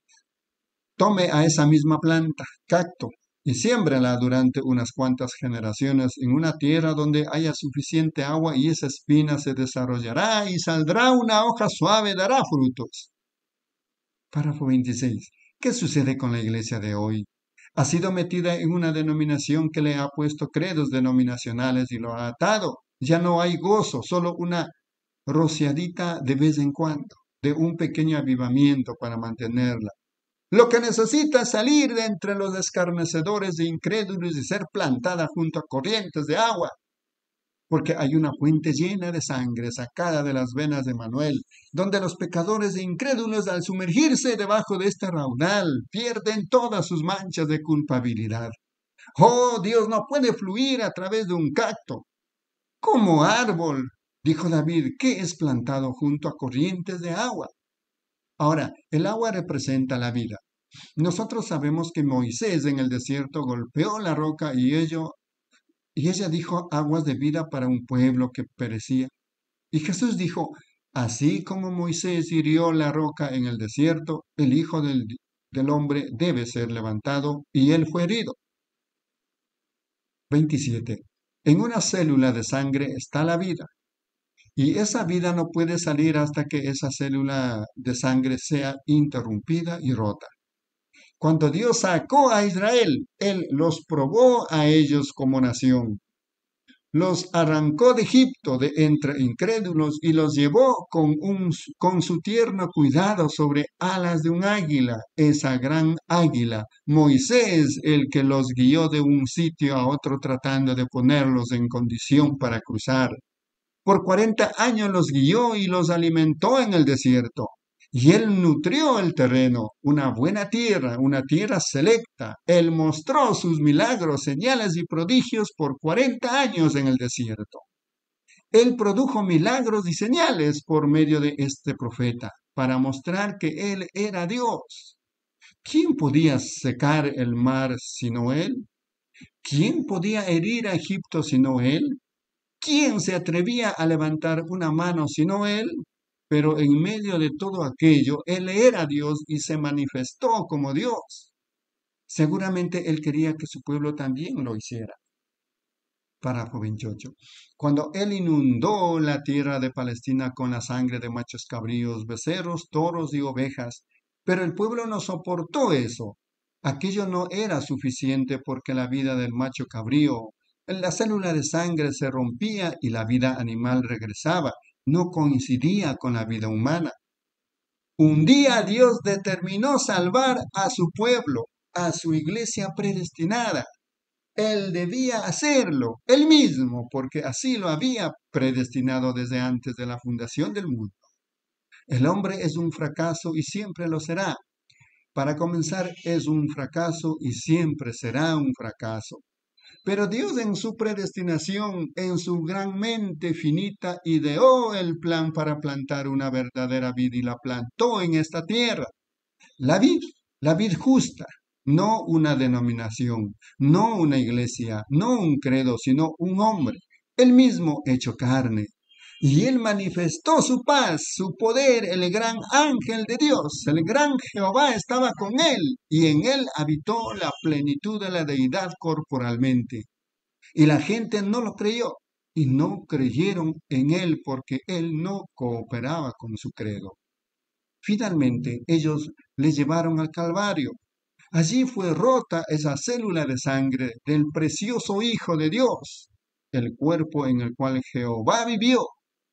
Tome a esa misma planta, cacto, y siémbrala durante unas cuantas generaciones en una tierra donde haya suficiente agua y esa espina se desarrollará y saldrá una hoja suave, dará frutos. Párrafo 26. ¿Qué sucede con la iglesia de hoy? Ha sido metida en una denominación que le ha puesto credos denominacionales y lo ha atado. Ya no hay gozo, solo una rociadita de vez en cuando, de un pequeño avivamiento para mantenerla. Lo que necesita es salir de entre los escarnecedores e incrédulos y ser plantada junto a corrientes de agua, porque hay una fuente llena de sangre sacada de las venas de Manuel, donde los pecadores e incrédulos al sumergirse debajo de este raudal pierden todas sus manchas de culpabilidad. Oh, Dios no puede fluir a través de un cacto. Como árbol, dijo David, que es plantado junto a corrientes de agua. Ahora, el agua representa la vida. Nosotros sabemos que Moisés en el desierto golpeó la roca y ella dijo aguas de vida para un pueblo que perecía. Y Jesús dijo, así como Moisés hirió la roca en el desierto, el Hijo del Hombre debe ser levantado, y él fue herido. 27. En una célula de sangre está la vida. Y esa vida no puede salir hasta que esa célula de sangre sea interrumpida y rota. Cuando Dios sacó a Israel, Él los probó a ellos como nación. Los arrancó de Egipto de entre incrédulos y los llevó con su tierno cuidado sobre alas de un águila, esa gran águila. Moisés, el que los guió de un sitio a otro tratando de ponerlos en condición para cruzar. Por 40 años los guió y los alimentó en el desierto. Y él nutrió el terreno, una buena tierra, una tierra selecta. Él mostró sus milagros, señales y prodigios por 40 años en el desierto. Él produjo milagros y señales por medio de este profeta, para mostrar que él era Dios. ¿Quién podía secar el mar sino él? ¿Quién podía herir a Egipto sino él? ¿Quién se atrevía a levantar una mano sino él? Pero en medio de todo aquello, él era Dios y se manifestó como Dios. Seguramente él quería que su pueblo también lo hiciera. Párrafo 28. Cuando él inundó la tierra de Palestina con la sangre de machos cabríos, becerros, toros y ovejas, pero el pueblo no soportó eso. Aquello no era suficiente porque la vida del macho cabrío, la célula de sangre se rompía y la vida animal regresaba. No coincidía con la vida humana. Un día Dios determinó salvar a su pueblo, a su iglesia predestinada. Él debía hacerlo, él mismo, porque así lo había predestinado desde antes de la fundación del mundo. El hombre es un fracaso y siempre lo será. Para comenzar, es un fracaso y siempre será un fracaso. Pero Dios en su predestinación, en su gran mente finita, ideó el plan para plantar una verdadera vid y la plantó en esta tierra. La vid, la vid justa, no una denominación, no una iglesia, no un credo, sino un hombre, el mismo hecho carne. Y él manifestó su paz, su poder, el gran ángel de Dios, el gran Jehová estaba con él, y en él habitó la plenitud de la deidad corporalmente. Y la gente no lo creyó, y no creyeron en él porque él no cooperaba con su credo. Finalmente, ellos le llevaron al Calvario. Allí fue rota esa célula de sangre del precioso Hijo de Dios, el cuerpo en el cual Jehová vivió.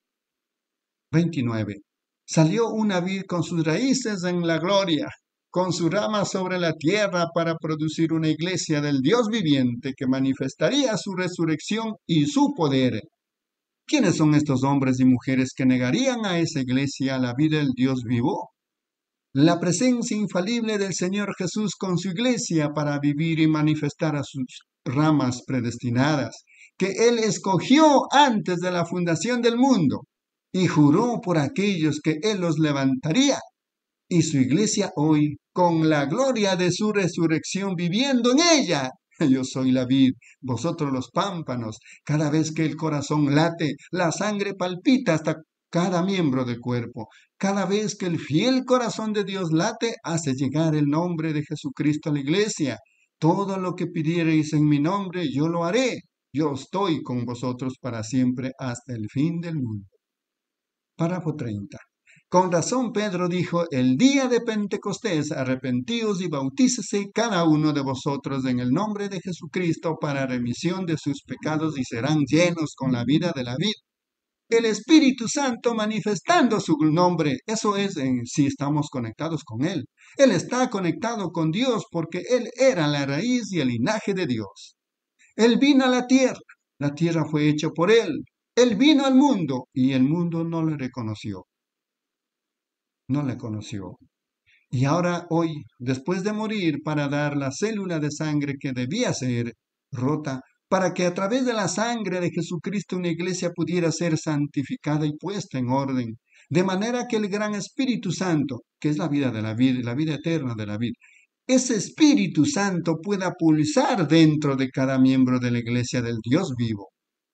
29. Salió una vid con sus raíces en la gloria, con su rama sobre la tierra para producir una iglesia del Dios viviente que manifestaría su resurrección y su poder. ¿Quiénes son estos hombres y mujeres que negarían a esa iglesia la vida del Dios vivo? La presencia infalible del Señor Jesús con su iglesia para vivir y manifestar a sus ramas predestinadas, que Él escogió antes de la fundación del mundo y juró por aquellos que Él los levantaría. Y su iglesia hoy, con la gloria de su resurrección viviendo en ella. Yo soy la vid, vosotros los pámpanos. Cada vez que el corazón late, la sangre palpita hasta cada miembro del cuerpo. Cada vez que el fiel corazón de Dios late, hace llegar el nombre de Jesucristo a la iglesia. Todo lo que pidiereis en mi nombre, yo lo haré. Yo estoy con vosotros para siempre hasta el fin del mundo. Párrafo 30. Con razón Pedro dijo, el día de Pentecostés, arrepentíos y bautícese cada uno de vosotros en el nombre de Jesucristo para remisión de sus pecados y serán llenos con la vida de la vida. El Espíritu Santo manifestando su nombre, eso es si estamos conectados con Él. Él está conectado con Dios porque Él era la raíz y el linaje de Dios. Él vino a la tierra fue hecha por Él. Él vino al mundo y el mundo no le reconoció. No le conoció. Y ahora hoy, después de morir para dar la célula de sangre que debía ser rota, para que a través de la sangre de Jesucristo una iglesia pudiera ser santificada y puesta en orden, de manera que el gran Espíritu Santo, que es la vida de la vida eterna de la vida, ese Espíritu Santo pueda pulsar dentro de cada miembro de la iglesia del Dios vivo.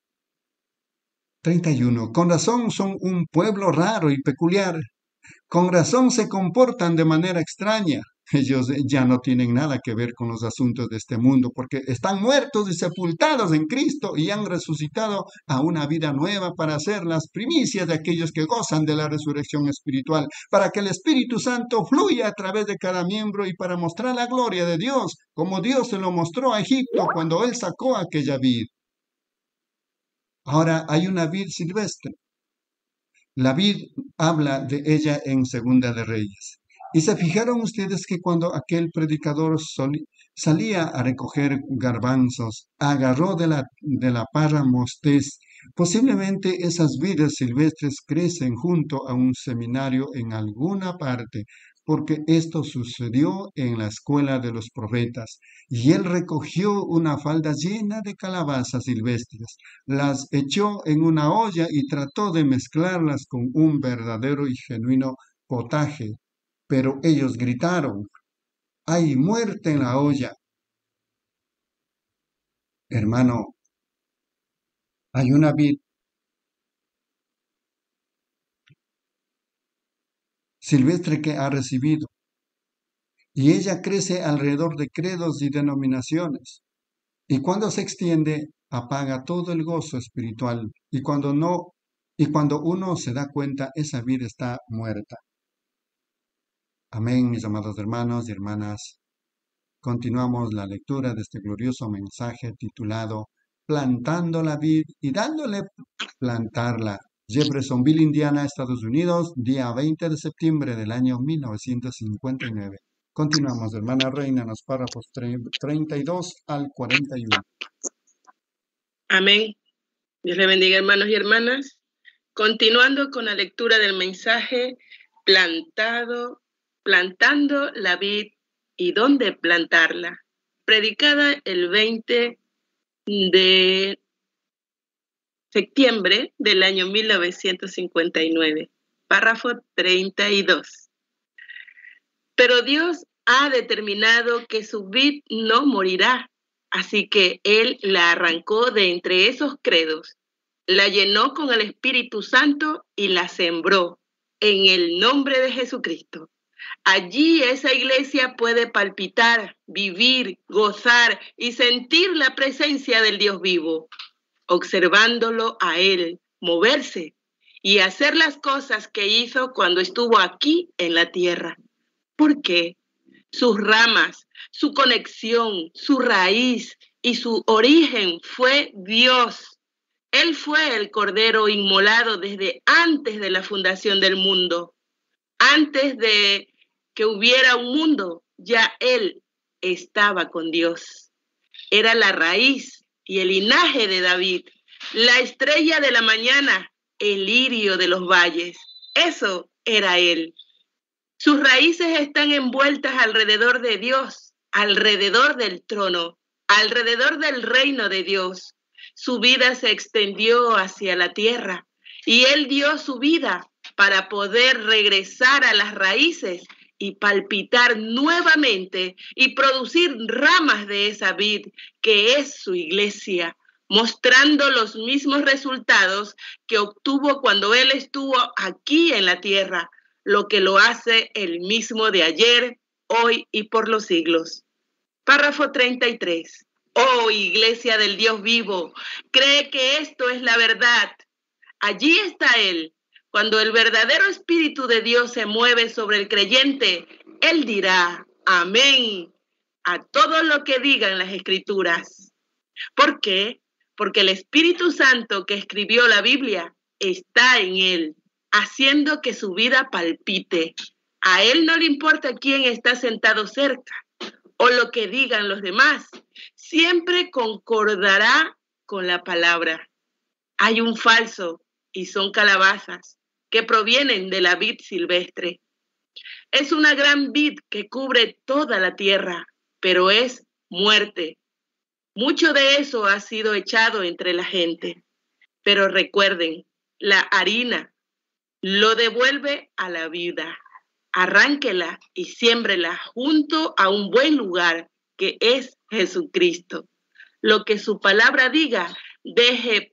31. Con razón son un pueblo raro y peculiar. Con razón se comportan de manera extraña. Ellos ya no tienen nada que ver con los asuntos de este mundo porque están muertos y sepultados en Cristo y han resucitado a una vida nueva para ser las primicias de aquellos que gozan de la resurrección espiritual, para que el Espíritu Santo fluya a través de cada miembro y para mostrar la gloria de Dios, como Dios se lo mostró a Egipto cuando Él sacó aquella vid. Ahora hay una vid silvestre. La vid habla de ella en Segunda de Reyes. Y se fijaron ustedes que cuando aquel predicador salía a recoger garbanzos, agarró de la parra mostés. Posiblemente esas vides silvestres crecen junto a un seminario en alguna parte, porque esto sucedió en la escuela de los profetas. Y él recogió una falda llena de calabazas silvestres, las echó en una olla y trató de mezclarlas con un verdadero y genuino potaje. Pero ellos gritaron, ¡hay muerte en la olla! Hermano, hay una vid silvestre que ha recibido, y ella crece alrededor de credos y denominaciones. Y cuando se extiende, apaga todo el gozo espiritual. Y cuando uno se da cuenta, esa vida está muerta. Amén, mis amados hermanos y hermanas. Continuamos la lectura de este glorioso mensaje titulado Plantando la vid y dándole plantarla. Jeffersonville, Indiana, Estados Unidos, día 20 de septiembre del año 1959. Continuamos, hermana Reina, en los párrafos 32 al 41. Amén. Dios le bendiga, hermanos y hermanas. Continuando con la lectura del mensaje, plantando la vid y dónde plantarla, predicada el 20 de septiembre del año 1959, párrafo 32. Pero Dios ha determinado que su vid no morirá, así que Él la arrancó de entre esos credos, la llenó con el Espíritu Santo y la sembró en el nombre de Jesucristo. Allí esa iglesia puede palpitar, vivir, gozar y sentir la presencia del Dios vivo, observándolo a Él, moverse y hacer las cosas que hizo cuando estuvo aquí en la tierra. ¿Por qué? Sus ramas, su conexión, su raíz y su origen fue Dios. Él fue el Cordero inmolado desde antes de la fundación del mundo. Antes de que hubiera un mundo, ya Él estaba con Dios. Era la raíz y el linaje de David, la estrella de la mañana, el lirio de los valles. Eso era Él. Sus raíces están envueltas alrededor de Dios, alrededor del trono, alrededor del reino de Dios. Su vida se extendió hacia la tierra y Él dio su vida para poder regresar a las raíces y palpitar nuevamente y producir ramas de esa vid que es su iglesia, mostrando los mismos resultados que obtuvo cuando Él estuvo aquí en la tierra, lo que lo hace el mismo de ayer, hoy y por los siglos. Párrafo 33. Oh, iglesia del Dios vivo, cree que esto es la verdad. Allí está Él. Cuando el verdadero Espíritu de Dios se mueve sobre el creyente, Él dirá amén a todo lo que digan las Escrituras. ¿Por qué? Porque el Espíritu Santo que escribió la Biblia está en Él, haciendo que su vida palpite. A Él no le importa quién está sentado cerca o lo que digan los demás. Siempre concordará con la palabra. Hay un falso y son calabazas que provienen de la vid silvestre. Es una gran vid que cubre toda la tierra, pero es muerte. Mucho de eso ha sido echado entre la gente. Pero recuerden, la harina lo devuelve a la vida. Arránquela y siémbrela junto a un buen lugar que es Jesucristo. Lo que su palabra diga, deje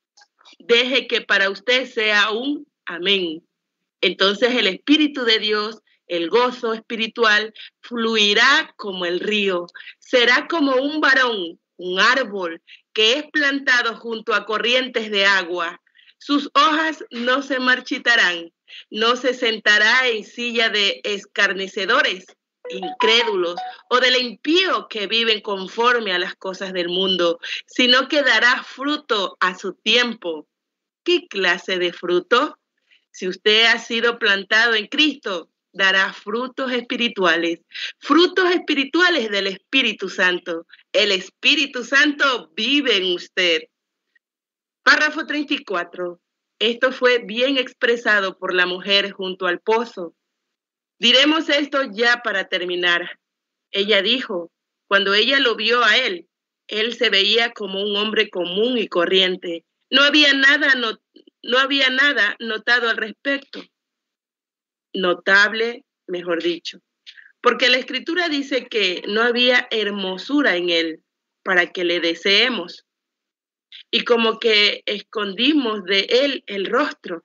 que para usted sea un amén. Entonces el Espíritu de Dios, el gozo espiritual, fluirá como el río. Será como un varón, un árbol que es plantado junto a corrientes de agua. Sus hojas no se marchitarán, no se sentará en silla de escarnecedores, incrédulos o del impío que viven conforme a las cosas del mundo, sino que dará fruto a su tiempo. ¿Qué clase de fruto? Si usted ha sido plantado en Cristo, dará frutos espirituales del Espíritu Santo. El Espíritu Santo vive en usted. Párrafo 34. Esto fue bien expresado por la mujer junto al pozo. Diremos esto ya para terminar. Ella dijo, cuando ella lo vio a él se veía como un hombre común y corriente. No había nada notado al respecto. Notable, mejor dicho. Porque la Escritura dice que no había hermosura en él para que le deseemos. Y como que escondimos de él el rostro.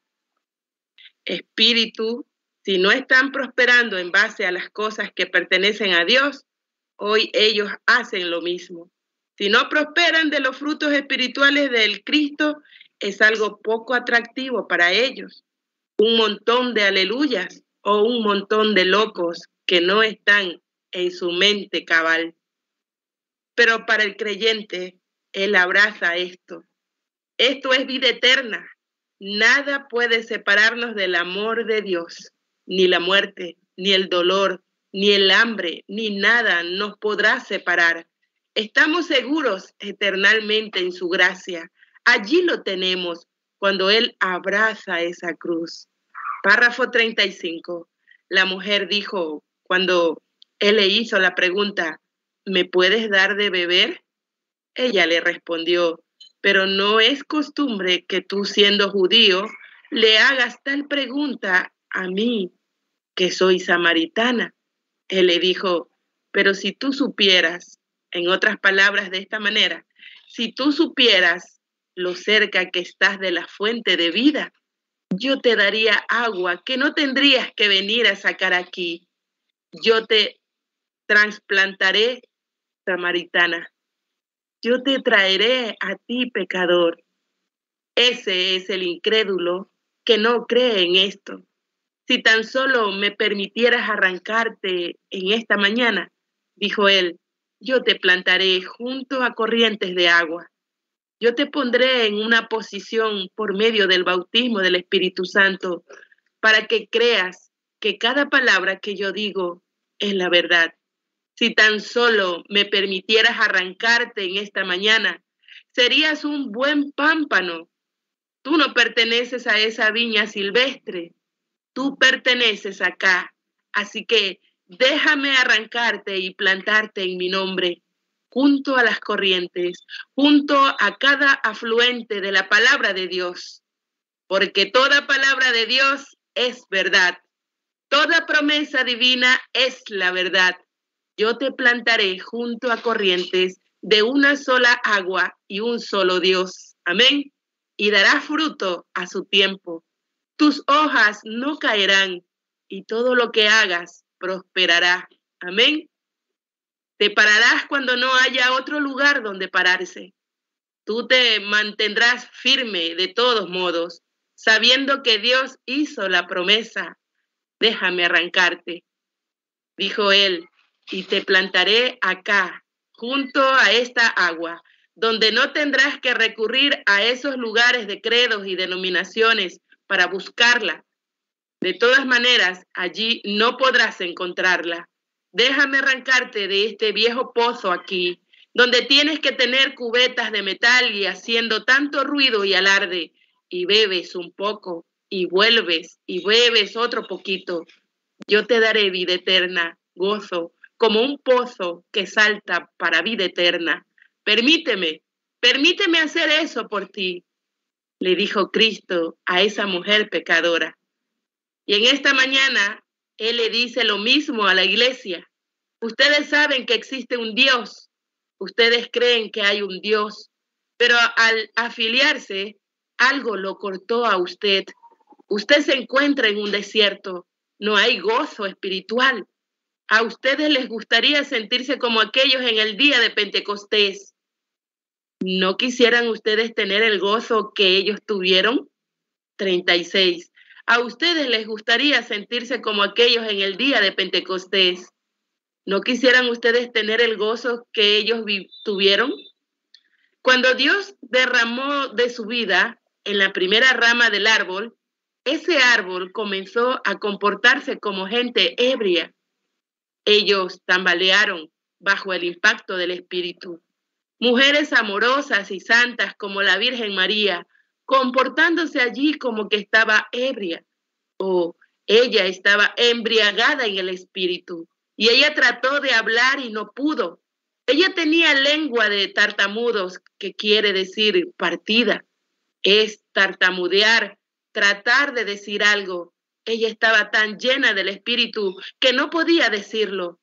Espíritu, si no están prosperando en base a las cosas que pertenecen a Dios, hoy ellos hacen lo mismo. Si no prosperan de los frutos espirituales del Cristo, es algo poco atractivo para ellos. Un montón de aleluyas o un montón de locos que no están en su mente cabal. Pero para el creyente, él abraza esto. Esto es vida eterna. Nada puede separarnos del amor de Dios. Ni la muerte, ni el dolor, ni el hambre, ni nada nos podrá separar. Estamos seguros eternamente en su gracia. Allí lo tenemos cuando Él abraza esa cruz. Párrafo 35. La mujer dijo, cuando Él le hizo la pregunta, ¿me puedes dar de beber? Ella le respondió, pero no es costumbre que tú, siendo judío, le hagas tal pregunta a mí, que soy samaritana. Él le dijo, pero si tú supieras, en otras palabras de esta manera, si tú supieras lo cerca que estás de la fuente de vida, yo te daría agua que no tendrías que venir a sacar aquí. Yo te trasplantaré, samaritana. Yo te traeré a ti, pecador. Ese es el incrédulo que no cree en esto. Si tan solo me permitieras arrancarte en esta mañana, dijo él, yo te plantaré junto a corrientes de agua. Yo te pondré en una posición por medio del bautismo del Espíritu Santo para que creas que cada palabra que yo digo es la verdad. Si tan solo me permitieras arrancarte en esta mañana, serías un buen pámpano. Tú no perteneces a esa viña silvestre. Tú perteneces acá. Así que déjame arrancarte y plantarte en mi nombre, junto a las corrientes, junto a cada afluente de la palabra de Dios. Porque toda palabra de Dios es verdad. Toda promesa divina es la verdad. Yo te plantaré junto a corrientes de una sola agua y un solo Dios. Amén. Y dará fruto a su tiempo. Tus hojas no caerán y todo lo que hagas prosperará. Amén. Te pararás cuando no haya otro lugar donde pararse. Tú te mantendrás firme de todos modos, sabiendo que Dios hizo la promesa. Déjame arrancarte, dijo él, y te plantaré acá, junto a esta agua, donde no tendrás que recurrir a esos lugares de credos y denominaciones para buscarla. De todas maneras, allí no podrás encontrarla. Déjame arrancarte de este viejo pozo aquí, donde tienes que tener cubetas de metal y haciendo tanto ruido y alarde, y bebes un poco, y vuelves, y bebes otro poquito. Yo te daré vida eterna, gozo, como un pozo que salta para vida eterna. Permíteme hacer eso por ti, le dijo Cristo a esa mujer pecadora. Y en esta mañana, Él le dice lo mismo a la iglesia. Ustedes saben que existe un Dios. Ustedes creen que hay un Dios. Pero al afiliarse, algo lo cortó a usted. Usted se encuentra en un desierto. No hay gozo espiritual. ¿A ustedes les gustaría sentirse como aquellos en el día de Pentecostés? ¿No quisieran ustedes tener el gozo que ellos tuvieron? 36. ¿A ustedes les gustaría sentirse como aquellos en el día de Pentecostés? ¿No quisieran ustedes tener el gozo que ellos tuvieron? Cuando Dios derramó de su vida en la primera rama del árbol, ese árbol comenzó a comportarse como gente ebria. Ellos tambalearon bajo el impacto del Espíritu. Mujeres amorosas y santas como la Virgen María, comportándose allí como que estaba ebria, o ella estaba embriagada en el Espíritu, y ella trató de hablar y no pudo. Ella tenía lengua de tartamudos, que quiere decir partida. Es tartamudear, tratar de decir algo. Ella estaba tan llena del Espíritu que no podía decirlo.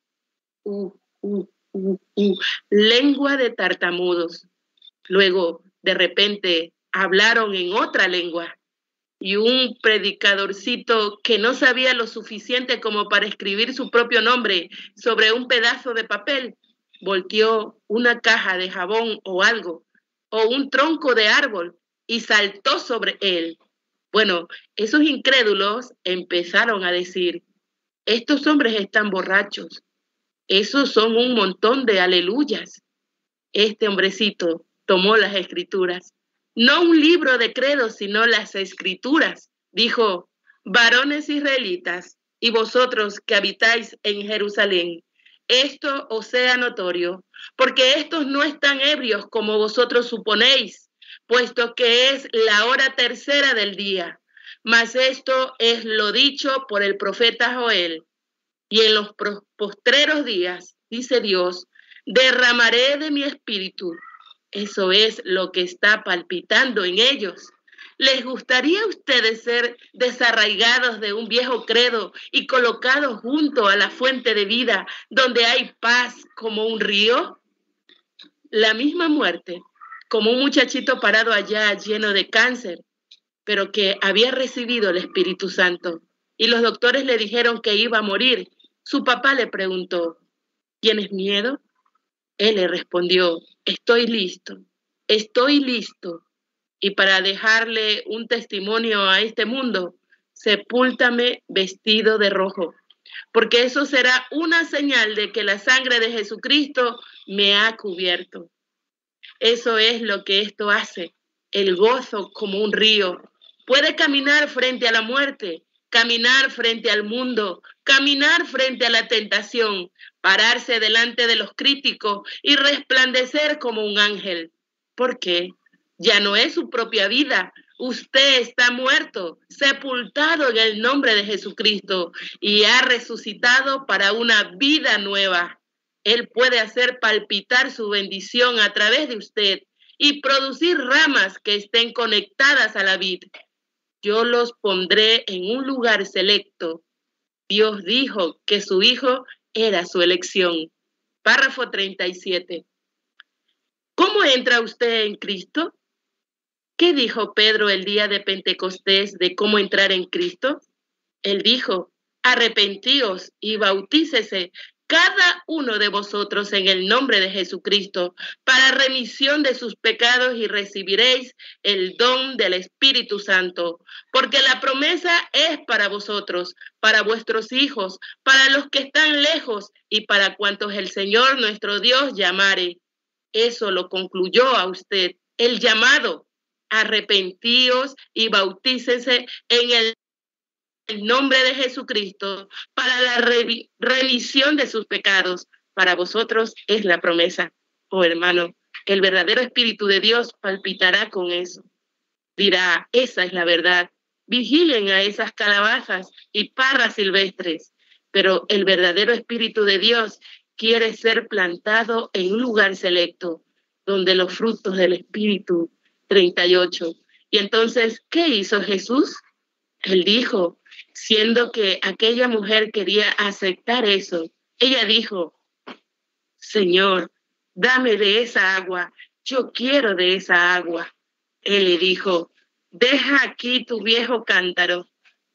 Lengua de tartamudos. Luego, de repente, hablaron en otra lengua. Y un predicadorcito que no sabía lo suficiente como para escribir su propio nombre sobre un pedazo de papel, volteó una caja de jabón o algo, o un tronco de árbol, y saltó sobre él. Bueno, esos incrédulos empezaron a decir, estos hombres están borrachos. Esos son un montón de aleluyas. Este hombrecito tomó las escrituras, no un libro de credos, sino las escrituras. Dijo: varones israelitas, y vosotros que habitáis en Jerusalén, esto os sea notorio, porque estos no están ebrios como vosotros suponéis, puesto que es la hora tercera del día. Mas esto es lo dicho por el profeta Joel. Y en los postreros días, dice Dios, derramaré de mi espíritu. Eso es lo que está palpitando en ellos. ¿Les gustaría a ustedes ser desarraigados de un viejo credo y colocados junto a la fuente de vida, donde hay paz como un río? La misma muerte, como un muchachito parado allá lleno de cáncer, pero que había recibido el Espíritu Santo, y los doctores le dijeron que iba a morir. Su papá le preguntó: ¿tienes miedo? Él le respondió: estoy listo. Y para dejarle un testimonio a este mundo, sepúltame vestido de rojo, porque eso será una señal de que la sangre de Jesucristo me ha cubierto. Eso es lo que esto hace, el gozo como un río. Puede caminar frente a la muerte, caminar frente al mundo, caminar frente a la tentación, pararse delante de los críticos y resplandecer como un ángel. ¿Por qué? Ya no es su propia vida. Usted está muerto, sepultado en el nombre de Jesucristo y ha resucitado para una vida nueva. Él puede hacer palpitar su bendición a través de usted y producir ramas que estén conectadas a la vid. Yo los pondré en un lugar selecto. Dios dijo que su Hijo era su elección. Párrafo 37. ¿Cómo entra usted en Cristo? ¿Qué dijo Pedro el día de Pentecostés de cómo entrar en Cristo? Él dijo: arrepentíos y bautícese cada uno de vosotros en el nombre de Jesucristo para remisión de sus pecados y recibiréis el don del Espíritu Santo, porque la promesa es para vosotros, para vuestros hijos, para los que están lejos y para cuantos el Señor nuestro Dios llamare. Eso lo concluyó a usted, el llamado. Arrepentíos y bautícense en el nombre de Jesucristo para la remisión de sus pecados. Para vosotros es la promesa. Oh, hermano, el verdadero Espíritu de Dios palpitará con eso. Dirá: esa es la verdad. Vigilen a esas calabazas y parras silvestres. Pero el verdadero Espíritu de Dios quiere ser plantado en un lugar selecto, donde los frutos del Espíritu. 38. Y entonces, ¿qué hizo Jesús? Él dijo, siendo que aquella mujer quería aceptar eso, ella dijo: Señor, dame de esa agua, yo quiero de esa agua. Él le dijo: deja aquí tu viejo cántaro,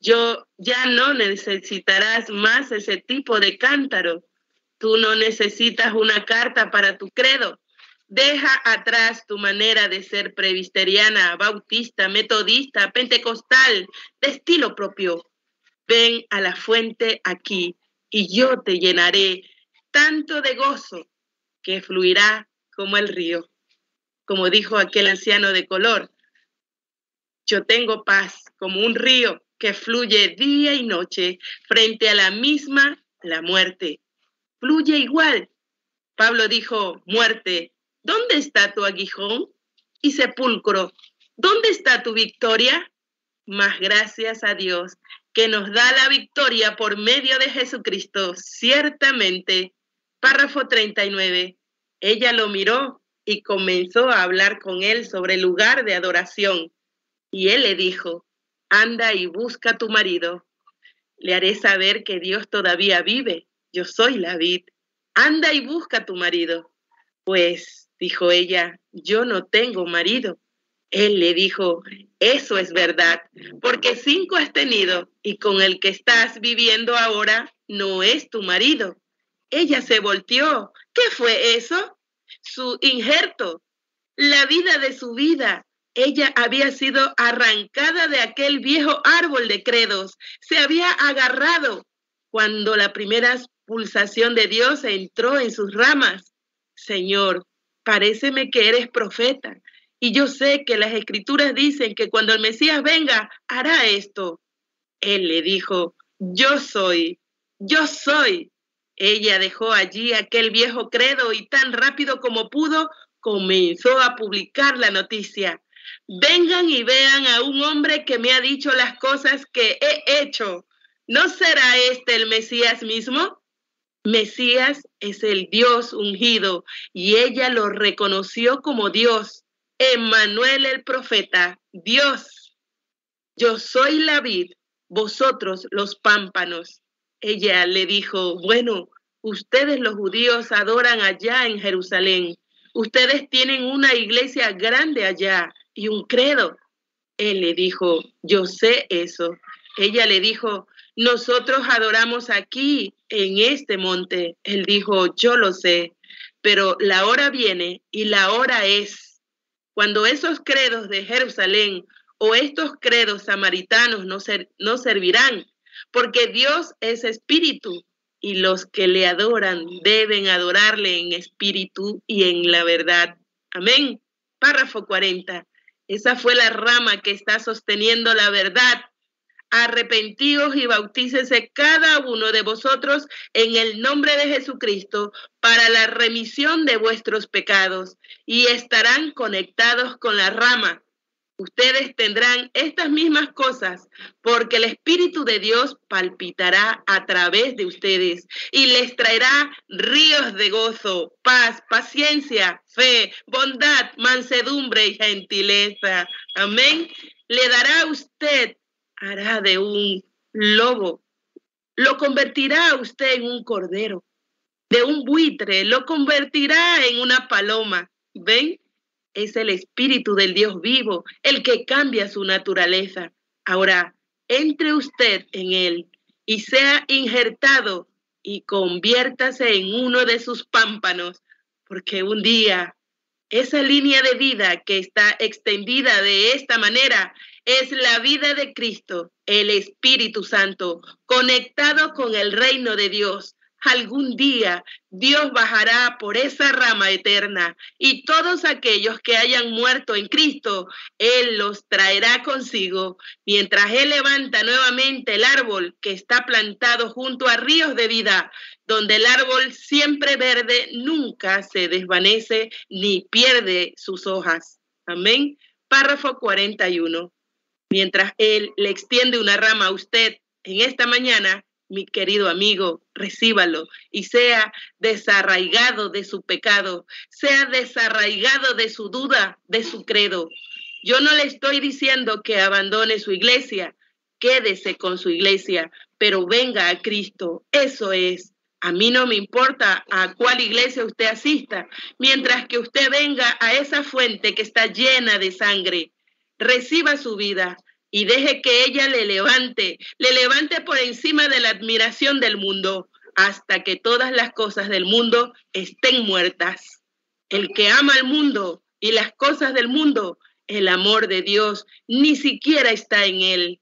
ya no necesitarás más ese tipo de cántaro. Tú no necesitas una carta para tu credo. Deja atrás tu manera de ser presbiteriana, bautista, metodista, pentecostal, de estilo propio. Ven a la fuente aquí y yo te llenaré tanto de gozo que fluirá como el río. Como dijo aquel anciano de color, yo tengo paz como un río que fluye día y noche frente a la misma, la muerte. Fluye igual. Pablo dijo: muerte, ¿dónde está tu aguijón? Y sepulcro, ¿dónde está tu victoria? Mas gracias a Dios que nos da la victoria por medio de Jesucristo, ciertamente. Párrafo 39. Ella lo miró y comenzó a hablar con él sobre el lugar de adoración. Y él le dijo: anda y busca a tu marido. Le haré saber que Dios todavía vive. Yo soy la vid. Anda y busca a tu marido. Pues, dijo ella, yo no tengo marido. Él le dijo: eso es verdad, porque 5 has tenido y con el que estás viviendo ahora no es tu marido. Ella se volteó. ¿Qué fue eso? Su injerto, la vida de su vida. Ella había sido arrancada de aquel viejo árbol de credos. Se había agarrado cuando la primera pulsación de Dios entró en sus ramas. Señor, paréceme que eres profeta. Y yo sé que las escrituras dicen que cuando el Mesías venga, hará esto. Él le dijo, yo soy, yo soy. Ella dejó allí aquel viejo credo y tan rápido como pudo, comenzó a publicar la noticia. Vengan y vean a un hombre que me ha dicho las cosas que he hecho. ¿No será este el Mesías mismo? Mesías es el Dios ungido y ella lo reconoció como Dios. Emmanuel el profeta, Dios. Yo soy la vid, vosotros los pámpanos. Ella le dijo, bueno, ustedes los judíos adoran allá en Jerusalén. Ustedes tienen una iglesia grande allá y un credo. Él le dijo, yo sé eso. Ella le dijo, nosotros adoramos aquí, en este monte. Él dijo, yo lo sé, pero la hora viene y la hora es cuando esos credos de Jerusalén o estos credos samaritanos no servirán, porque Dios es espíritu y los que le adoran deben adorarle en espíritu y en la verdad. Amén. Párrafo 40. Esa fue la rama que está sosteniendo la verdad. Arrepentíos y bautícese cada uno de vosotros en el nombre de Jesucristo para la remisión de vuestros pecados y estarán conectados con la rama. Ustedes tendrán estas mismas cosas porque el Espíritu de Dios palpitará a través de ustedes y les traerá ríos de gozo, paz, paciencia, fe, bondad, mansedumbre y gentileza. Amén. Le dará a usted, hará de un lobo, lo convertirá a usted en un cordero, de un buitre, lo convertirá en una paloma. ¿Ven? Es el Espíritu del Dios vivo, el que cambia su naturaleza. Ahora, entre usted en él y sea injertado y conviértase en uno de sus pámpanos, porque un día esa línea de vida que está extendida de esta manera es la vida de Cristo, el Espíritu Santo, conectado con el reino de Dios. Algún día Dios bajará por esa rama eterna y todos aquellos que hayan muerto en Cristo, Él los traerá consigo, mientras Él levanta nuevamente el árbol que está plantado junto a ríos de vida, donde el árbol siempre verde nunca se desvanece ni pierde sus hojas. Amén. Párrafo 41. Mientras Él le extiende una rama a usted en esta mañana, mi querido amigo, recíbalo y sea desarraigado de su pecado, sea desarraigado de su duda, de su credo. Yo no le estoy diciendo que abandone su iglesia, quédese con su iglesia, pero venga a Cristo. Eso es. A mí no me importa a cuál iglesia usted asista, mientras que usted venga a esa fuente que está llena de sangre. Reciba su vida y deje que ella le levante por encima de la admiración del mundo, hasta que todas las cosas del mundo estén muertas. El que ama al mundo y las cosas del mundo, el amor de Dios ni siquiera está en él.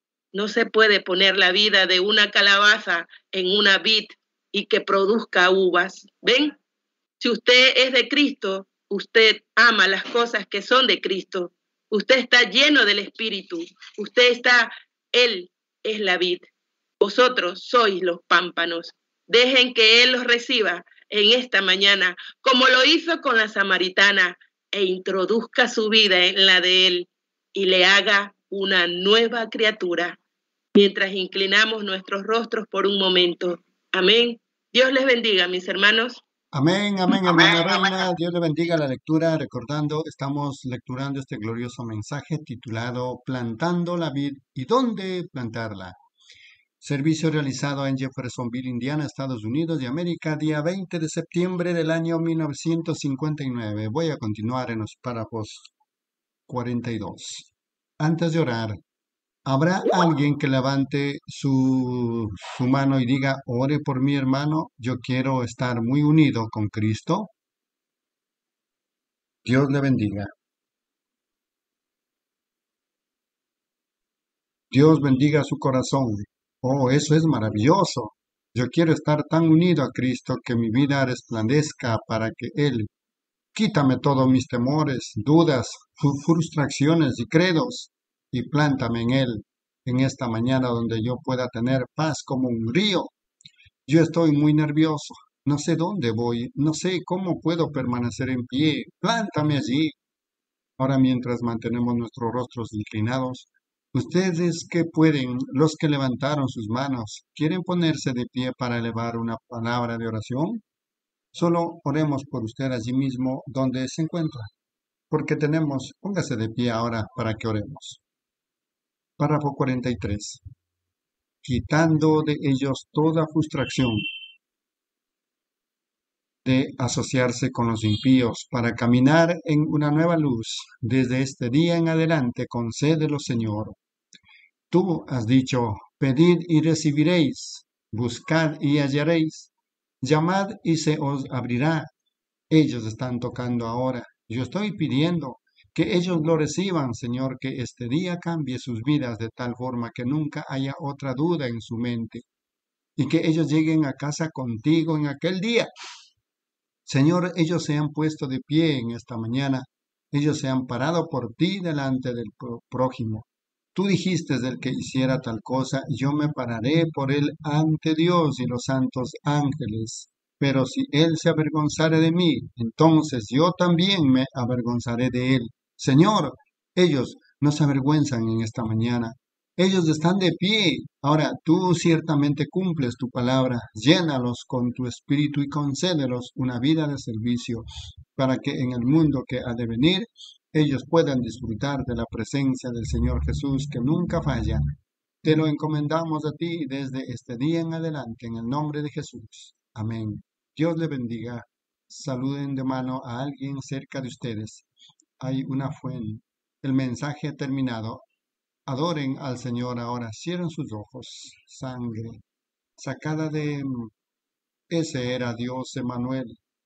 No se puede poner la vida de una calabaza en una vid y que produzca uvas. ¿Ven? Si usted es de Cristo, usted ama las cosas que son de Cristo. Usted está lleno del Espíritu. Él es la vid. Vosotros sois los pámpanos. Dejen que Él los reciba en esta mañana, como lo hizo con la samaritana, e introduzca su vida en la de Él y le haga una nueva criatura. Mientras inclinamos nuestros rostros por un momento. Amén. Dios les bendiga, mis hermanos. Amén, amén, hermana Reina. Dios le bendiga la lectura. Recordando, estamos lecturando este glorioso mensaje titulado Plantando la vid y dónde plantarla. Servicio realizado en Jeffersonville, Indiana, Estados Unidos de América, día 20 de septiembre del año 1959. Voy a continuar en los párrafos 42. Antes de orar, ¿habrá alguien que levante su mano y diga, ore por mi hermano? Yo quiero estar muy unido con Cristo. Dios le bendiga. Dios bendiga su corazón. Oh, eso es maravilloso. Yo quiero estar tan unido a Cristo que mi vida resplandezca para que Él quítame todos mis temores, dudas, frustraciones y credos y plántame en Él en esta mañana donde yo pueda tener paz como un río. Yo estoy muy nervioso, no sé dónde voy, no sé cómo puedo permanecer en pie. Plántame allí. Ahora mientras mantenemos nuestros rostros inclinados, ustedes que pueden, los que levantaron sus manos, ¿quieren ponerse de pie para elevar una palabra de oración? Solo oremos por usted allí mismo donde se encuentra, porque póngase de pie ahora para que oremos. Párrafo 43. Quitando de ellos toda frustración de asociarse con los impíos para caminar en una nueva luz. Desde este día en adelante, concédelo, Señor. Tú has dicho, pedid y recibiréis, buscad y hallaréis, llamad y se os abrirá. Ellos están tocando ahora. Yo estoy pidiendo que ellos lo reciban, Señor, que este día cambie sus vidas de tal forma que nunca haya otra duda en su mente y que ellos lleguen a casa contigo en aquel día. Señor, ellos se han puesto de pie en esta mañana. Ellos se han parado por ti delante del prójimo. Tú dijiste del que hiciera tal cosa, yo me pararé por él ante Dios y los santos ángeles. Pero si él se avergonzare de mí, entonces yo también me avergonzaré de él. Señor, ellos no se avergüenzan en esta mañana. Ellos están de pie. Ahora tú ciertamente cumples tu palabra. Llénalos con tu espíritu y concédelos una vida de servicio para que en el mundo que ha de venir ellos puedan disfrutar de la presencia del Señor Jesús que nunca falla. Te lo encomendamos a ti desde este día en adelante, en el nombre de Jesús. Amén. Dios le bendiga. Saluden de mano a alguien cerca de ustedes. Hay una fuente. El mensaje ha terminado. Adoren al Señor ahora. Cierren sus ojos. Sangre sacada de... Ese era Dios Emanuel.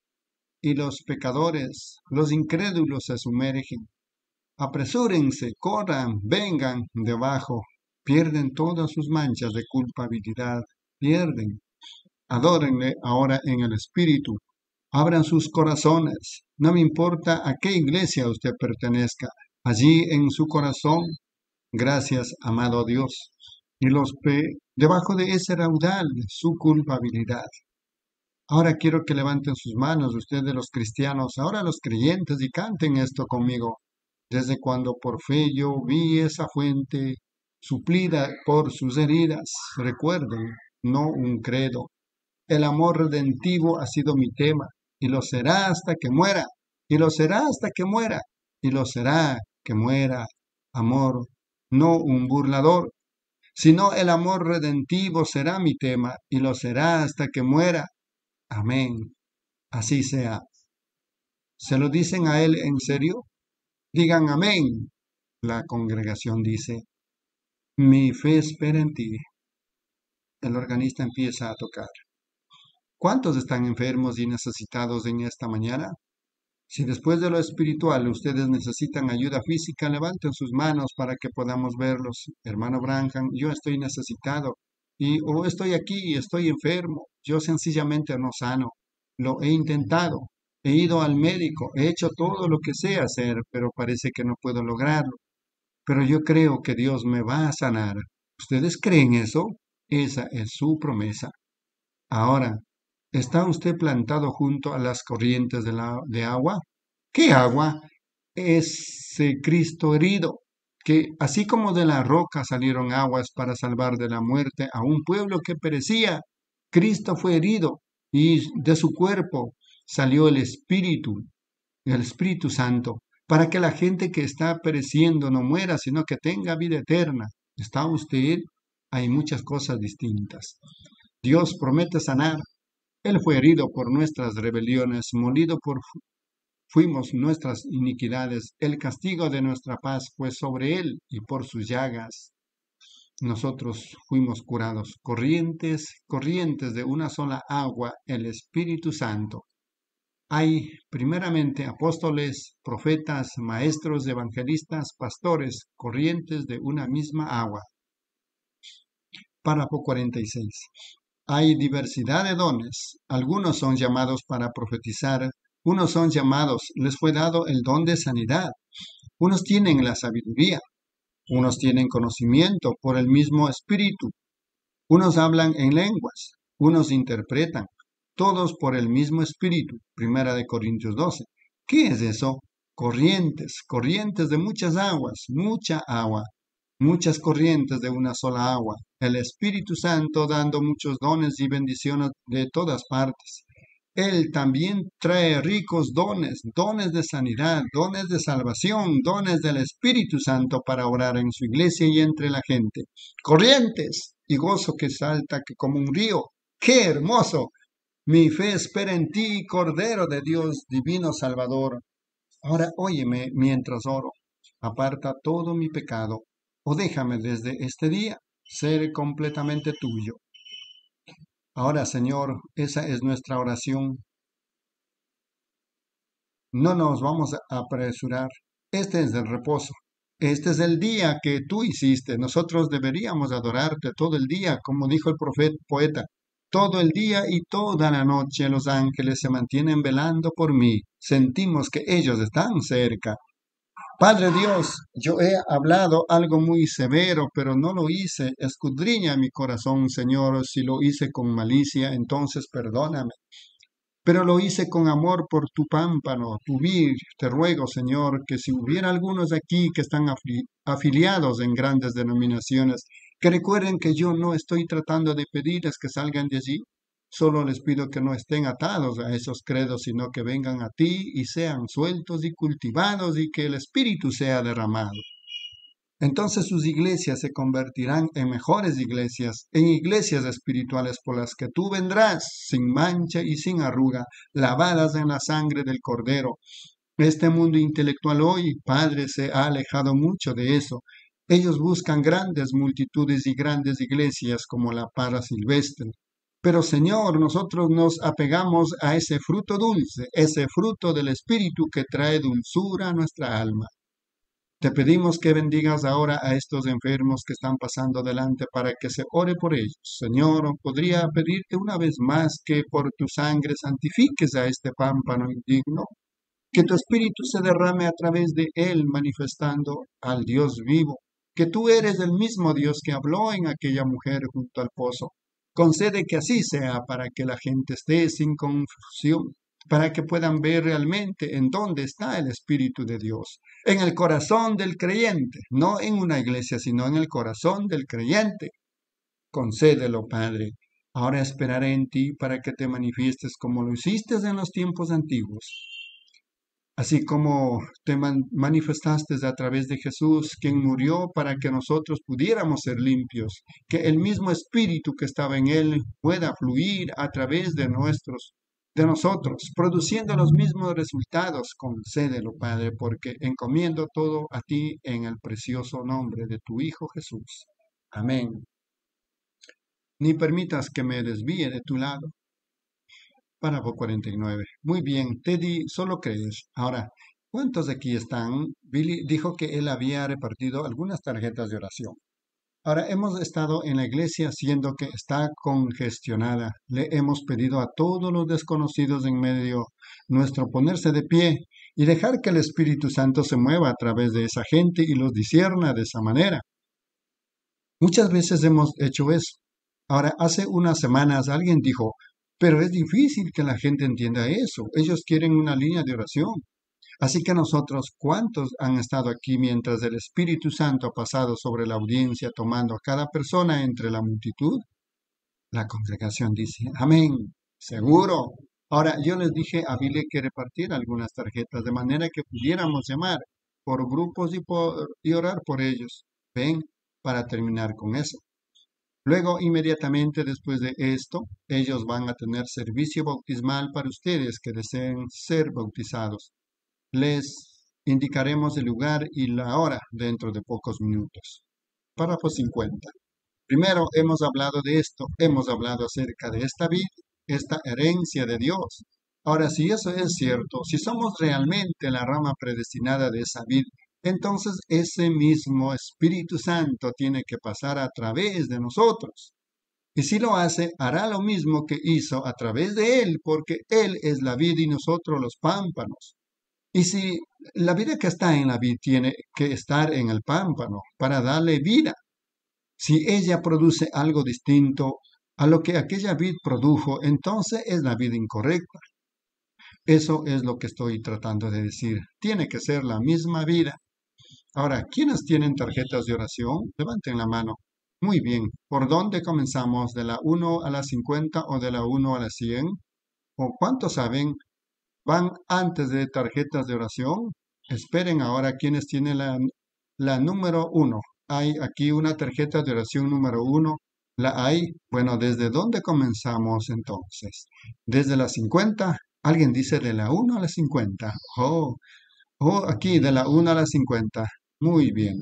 Y los pecadores, los incrédulos se sumergen. Apresúrense, corran, vengan debajo. Pierden todas sus manchas de culpabilidad. Pierden. Adórenle ahora en el Espíritu. Abran sus corazones. No me importa a qué iglesia usted pertenezca. Allí en su corazón, gracias, amado Dios. Y debajo de ese raudal, su culpabilidad. Ahora quiero que levanten sus manos ustedes los cristianos, ahora los creyentes, y canten esto conmigo. Desde cuando por fe yo vi esa fuente suplida por sus heridas, recuerden, no un credo. El amor redentivo ha sido mi tema, y lo será hasta que muera, y lo será hasta que muera, y lo será que muera. Amor, no un burlador, sino el amor redentivo será mi tema, y lo será hasta que muera. Amén. Así sea. ¿Se lo dicen a él en serio? Digan amén. La congregación dice, mi fe espera en ti. El organista empieza a tocar. ¿Cuántos están enfermos y necesitados en esta mañana? Si después de lo espiritual ustedes necesitan ayuda física, levanten sus manos para que podamos verlos. Hermano Branham, yo estoy necesitado o estoy aquí y estoy enfermo. Yo sencillamente no sano. Lo he intentado. He ido al médico. He hecho todo lo que sé hacer, pero parece que no puedo lograrlo. Pero yo creo que Dios me va a sanar. ¿Ustedes creen eso? Esa es su promesa. Ahora, ¿está usted plantado junto a las corrientes de agua? ¿Qué agua? Ese Cristo herido, que así como de la roca salieron aguas para salvar de la muerte a un pueblo que perecía, Cristo fue herido y de su cuerpo salió el Espíritu Santo, para que la gente que está pereciendo no muera, sino que tenga vida eterna. ¿Está usted? Hay muchas cosas distintas. Dios promete sanar. Él fue herido por nuestras rebeliones, molido fuimos nuestras iniquidades. El castigo de nuestra paz fue sobre él, y por sus llagas nosotros fuimos curados. Corrientes de una sola agua, el Espíritu Santo. Hay primeramente apóstoles, profetas, maestros, evangelistas, pastores, corrientes de una misma agua. Párrafo 46. Hay diversidad de dones. Algunos son llamados para profetizar, unos son llamados, les fue dado el don de sanidad, unos tienen la sabiduría, unos tienen conocimiento por el mismo Espíritu, unos hablan en lenguas, unos interpretan, todos por el mismo Espíritu. Primera de Corintios 12. ¿Qué es eso? Corrientes, corrientes de muchas aguas, mucha agua, muchas corrientes de una sola agua. El Espíritu Santo dando muchos dones y bendiciones de todas partes. Él también trae ricos dones, dones de sanidad, dones de salvación, dones del Espíritu Santo para orar en su iglesia y entre la gente. Corrientes y gozo que salta que como un río. ¡Qué hermoso! Mi fe espera en ti, Cordero de Dios, divino Salvador. Ahora óyeme mientras oro. Aparta todo mi pecado, o déjame desde este día ser completamente tuyo. Ahora, Señor, esa es nuestra oración. No nos vamos a apresurar. Este es el reposo. Este es el día que tú hiciste. Nosotros deberíamos adorarte todo el día, como dijo el poeta. Todo el día y toda la noche los ángeles se mantienen velando por mí. Sentimos que ellos están cerca. Padre Dios, yo he hablado algo muy severo, pero no lo hice. Escudriña mi corazón, Señor. Si lo hice con malicia, entonces perdóname. Pero lo hice con amor por tu pámpano, tu vid. Te ruego, Señor, que si hubiera algunos aquí que están afiliados en grandes denominaciones, que recuerden que yo no estoy tratando de pedirles que salgan de allí. Solo les pido que no estén atados a esos credos, sino que vengan a ti y sean sueltos y cultivados y que el Espíritu sea derramado. Entonces sus iglesias se convertirán en mejores iglesias, en iglesias espirituales por las que tú vendrás, sin mancha y sin arruga, lavadas en la sangre del Cordero. Este mundo intelectual hoy, Padre, se ha alejado mucho de eso. Ellos buscan grandes multitudes y grandes iglesias como la Parra Silvestre. Pero Señor, nosotros nos apegamos a ese fruto dulce, ese fruto del Espíritu que trae dulzura a nuestra alma. Te pedimos que bendigas ahora a estos enfermos que están pasando adelante para que se ore por ellos. Señor, podría pedirte una vez más que por tu sangre santifiques a este pámpano indigno, que tu espíritu se derrame a través de él manifestando al Dios vivo, que tú eres el mismo Dios que habló en aquella mujer junto al pozo. Concede que así sea para que la gente esté sin confusión, para que puedan ver realmente en dónde está el Espíritu de Dios, en el corazón del creyente, no en una iglesia, sino en el corazón del creyente. Concédelo, Padre. Ahora esperaré en ti para que te manifiestes como lo hiciste en los tiempos antiguos. Así como te manifestaste a través de Jesús, quien murió para que nosotros pudiéramos ser limpios, que el mismo Espíritu que estaba en él pueda fluir a través de nosotros, produciendo los mismos resultados. Concédelo, Padre, porque encomiendo todo a ti en el precioso nombre de tu Hijo Jesús. Amén. Ni permitas que me desvíe de tu lado. Párrafo 49. Muy bien, Teddy, solo crees. Ahora, ¿cuántos de aquí están? Billy dijo que él había repartido algunas tarjetas de oración. Ahora, hemos estado en la iglesia siendo que está congestionada. Le hemos pedido a todos los desconocidos en medio nuestro ponerse de pie y dejar que el Espíritu Santo se mueva a través de esa gente y los discierna de esa manera. Muchas veces hemos hecho eso. Ahora, hace unas semanas alguien dijo, pero es difícil que la gente entienda eso. Ellos quieren una línea de oración. Así que nosotros, ¿cuántos han estado aquí mientras el Espíritu Santo ha pasado sobre la audiencia tomando a cada persona entre la multitud? La congregación dice, amén, seguro. Ahora, yo les dije a Billy que repartiera algunas tarjetas de manera que pudiéramos llamar por grupos y orar por ellos. Ven, para terminar con eso. Luego, inmediatamente después de esto, ellos van a tener servicio bautismal para ustedes que deseen ser bautizados. Les indicaremos el lugar y la hora dentro de pocos minutos. Párrafo 50. Primero hemos hablado de esto, hemos hablado acerca de esta vida, esta herencia de Dios. Ahora, si eso es cierto, si somos realmente la rama predestinada de esa vida, entonces ese mismo Espíritu Santo tiene que pasar a través de nosotros. Y si lo hace, hará lo mismo que hizo a través de él, porque él es la vid y nosotros los pámpanos. Y si la vida que está en la vid tiene que estar en el pámpano para darle vida, si ella produce algo distinto a lo que aquella vid produjo, entonces es la vida incorrecta. Eso es lo que estoy tratando de decir. Tiene que ser la misma vida. Ahora, ¿quiénes tienen tarjetas de oración? Levanten la mano. Muy bien. ¿Por dónde comenzamos? ¿De la 1 a la 50 o de la 1 a la 100? ¿O cuántos saben? ¿Van antes de tarjetas de oración? Esperen ahora quienes tienen la número 1. Hay aquí una tarjeta de oración número 1. ¿La hay? Bueno, ¿desde dónde comenzamos entonces? ¿Desde la 50? Alguien dice de la 1 a la 50. Aquí de la 1 a la 50. Muy bien.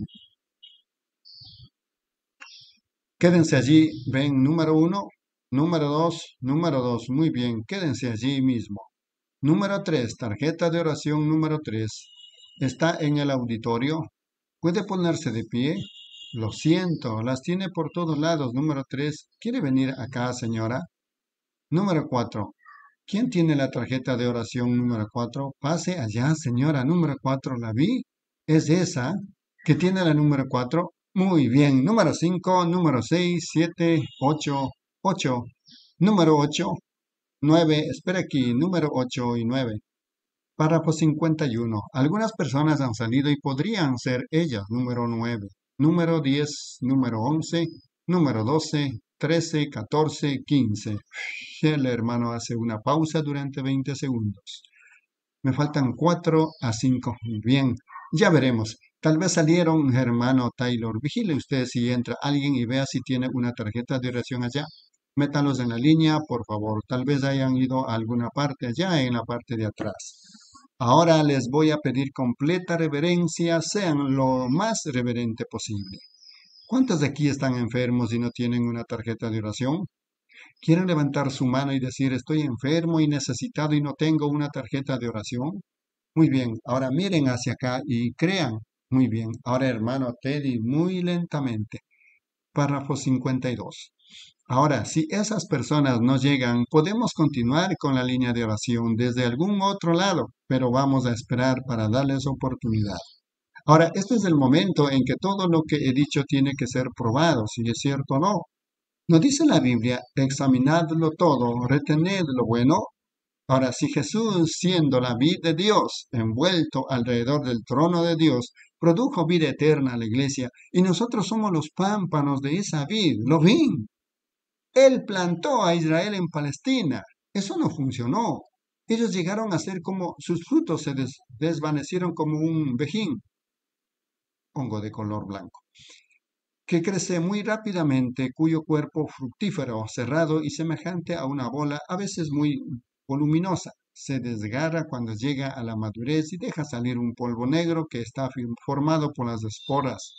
Quédense allí. Ven, número 1, número 2, número 2. Muy bien, quédense allí mismo. Número 3, tarjeta de oración número 3. Está en el auditorio. ¿Puede ponerse de pie? Lo siento, las tiene por todos lados. Número 3. ¿Quiere venir acá, señora? Número 4. ¿Quién tiene la tarjeta de oración número 4? Pase allá, señora. Número 4, ¿la vi? ¿Es esa que tiene la número 4? Muy bien. Número 5, número 6, 7, 8, 8. Número 8, 9. Espera aquí. Número 8 y 9. Párrafo 51. Algunas personas han salido y podrían ser ellas. Número 9. Número 10. Número 11. Número 12. 13, 14, 15. El hermano hace una pausa durante 20 segundos. Me faltan 4 a 5. Bien, ya veremos. Tal vez salieron, hermano Taylor. Vigile usted si entra alguien y vea si tiene una tarjeta de oración allá. Métalos en la línea, por favor. Tal vez hayan ido a alguna parte allá en la parte de atrás. Ahora les voy a pedir completa reverencia. Sean lo más reverente posible. ¿Cuántos de aquí están enfermos y no tienen una tarjeta de oración? ¿Quieren levantar su mano y decir, estoy enfermo y necesitado y no tengo una tarjeta de oración? Muy bien, ahora miren hacia acá y crean. Muy bien, ahora hermano Teddy, muy lentamente. Párrafo 52. Ahora, si esas personas no llegan, podemos continuar con la línea de oración desde algún otro lado, pero vamos a esperar para darles oportunidad. Ahora, este es el momento en que todo lo que he dicho tiene que ser probado, si es cierto o no. ¿No dice la Biblia, examinadlo todo, retened lo bueno? Ahora, si Jesús, siendo la vid de Dios, envuelto alrededor del trono de Dios, produjo vida eterna a la iglesia, y nosotros somos los pámpanos de esa vid, lo ven. Él plantó a Israel en Palestina. Eso no funcionó. Ellos llegaron a ser como, sus frutos se desvanecieron como un vejín, hongo de color blanco, que crece muy rápidamente, cuyo cuerpo fructífero, cerrado y semejante a una bola, a veces muy voluminosa, se desgarra cuando llega a la madurez y deja salir un polvo negro que está formado por las esporas.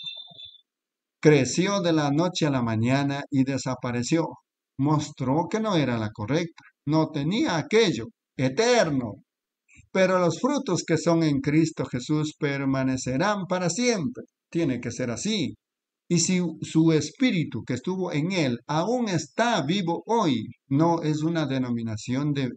Creció de la noche a la mañana y desapareció. Mostró que no era la correcta, no tenía aquello eterno. Pero los frutos que son en Cristo Jesús permanecerán para siempre. Tiene que ser así. Y si su espíritu que estuvo en él aún está vivo hoy, no es una denominación de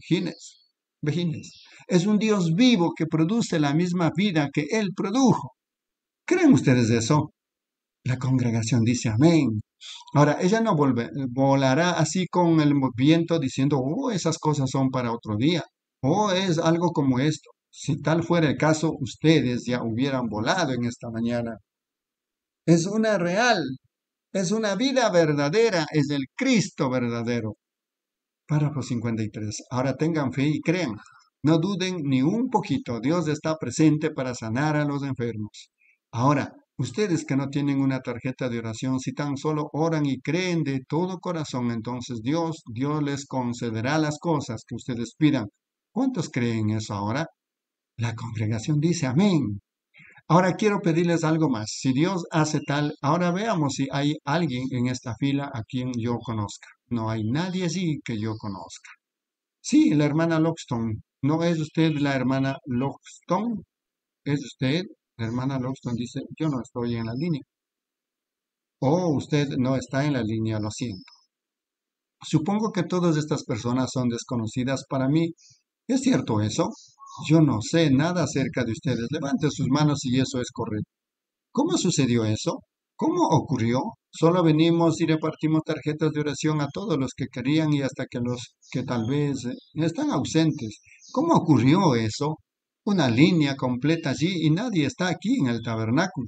vejines. Es un Dios vivo que produce la misma vida que él produjo. ¿Creen ustedes eso? La congregación dice amén. Ahora, ella no volará así con el viento diciendo, esas cosas son para otro día. Es algo como esto. Si tal fuera el caso, ustedes ya hubieran volado en esta mañana. Es una real, es una vida verdadera, es el Cristo verdadero. Párrafo 53. Ahora tengan fe y crean. No duden ni un poquito. Dios está presente para sanar a los enfermos. Ahora, ustedes que no tienen una tarjeta de oración, si tan solo oran y creen de todo corazón, entonces Dios les concederá las cosas que ustedes pidan. ¿Cuántos creen eso ahora? La congregación dice amén. Ahora quiero pedirles algo más. Si Dios hace tal, ahora veamos si hay alguien en esta fila a quien yo conozca. No hay nadie allí que yo conozca. Sí, la hermana Loxton. ¿No es usted la hermana Loxton? ¿Es usted? La hermana Loxton dice, yo no estoy en la línea. Usted no está en la línea, lo siento. Supongo que todas estas personas son desconocidas para mí. ¿Es cierto eso? Yo no sé nada acerca de ustedes. Levante sus manos si eso es correcto. ¿Cómo sucedió eso? ¿Cómo ocurrió? Solo venimos y repartimos tarjetas de oración a todos los que querían y hasta que los que tal vez están ausentes. ¿Cómo ocurrió eso? Una línea completa allí y nadie está aquí en el tabernáculo.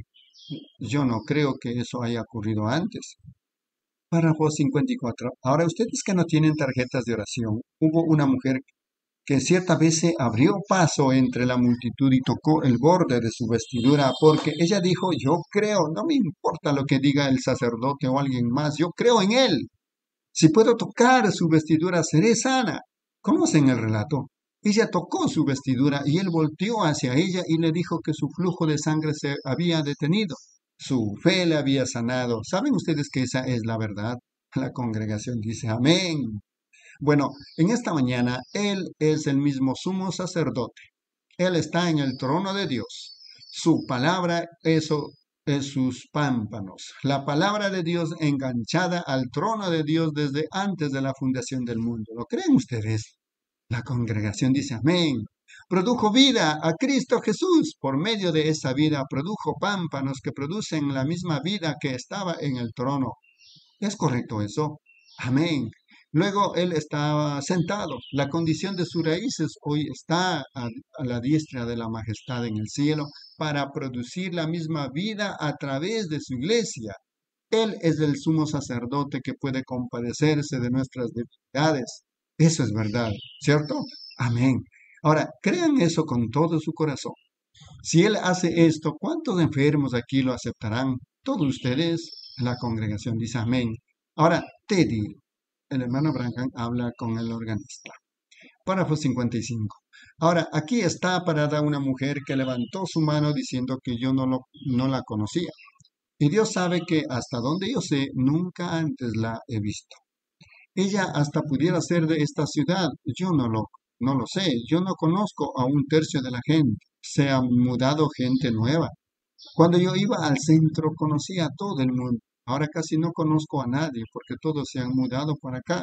Yo no creo que eso haya ocurrido antes. Párrafo 54. Ahora, ustedes que no tienen tarjetas de oración, hubo una mujer que cierta vez se abrió paso entre la multitud y tocó el borde de su vestidura, porque ella dijo, yo creo, no me importa lo que diga el sacerdote o alguien más, yo creo en él. Si puedo tocar su vestidura, seré sana. ¿Conocen el relato? Ella tocó su vestidura y él volteó hacia ella y le dijo que su flujo de sangre se había detenido. Su fe le había sanado. ¿Saben ustedes que esa es la verdad? La congregación dice, amén. Bueno, en esta mañana Él es el mismo sumo sacerdote. Él está en el trono de Dios. Su palabra, eso es sus pámpanos. La palabra de Dios enganchada al trono de Dios desde antes de la fundación del mundo. ¿Lo creen ustedes? La congregación dice amén. Produjo vida a Cristo Jesús. Por medio de esa vida produjo pámpanos que producen la misma vida que estaba en el trono. ¿Es correcto eso? Amén. Luego él estaba sentado. La condición de sus raíces hoy está a la diestra de la majestad en el cielo para producir la misma vida a través de su iglesia. Él es el sumo sacerdote que puede compadecerse de nuestras debilidades. Eso es verdad, ¿cierto? Amén. Ahora, crean eso con todo su corazón. Si Él hace esto, ¿cuántos enfermos aquí lo aceptarán? Todos ustedes, la congregación dice amén. Ahora, Teddy, el hermano Branham habla con el organista. Párrafo 55. Ahora, aquí está parada una mujer que levantó su mano diciendo que yo no la conocía. Y Dios sabe que hasta donde yo sé, nunca antes la he visto. Ella hasta pudiera ser de esta ciudad. Yo no lo sé. Yo no conozco a un tercio de la gente. Se ha mudado gente nueva. Cuando yo iba al centro conocía a todo el mundo. Ahora casi no conozco a nadie porque todos se han mudado para acá.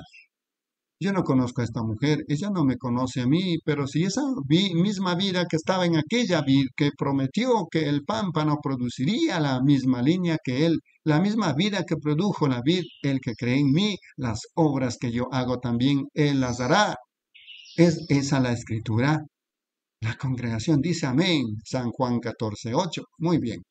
Yo no conozco a esta mujer, ella no me conoce a mí, pero si esa misma vida que estaba en aquella vid, que prometió que el pámpano produciría la misma línea que él, la misma vida que produjo la vid, el que cree en mí, las obras que yo hago también, él las hará. ¿Es esa la escritura? La congregación dice amén. San Juan 14:8. Muy bien.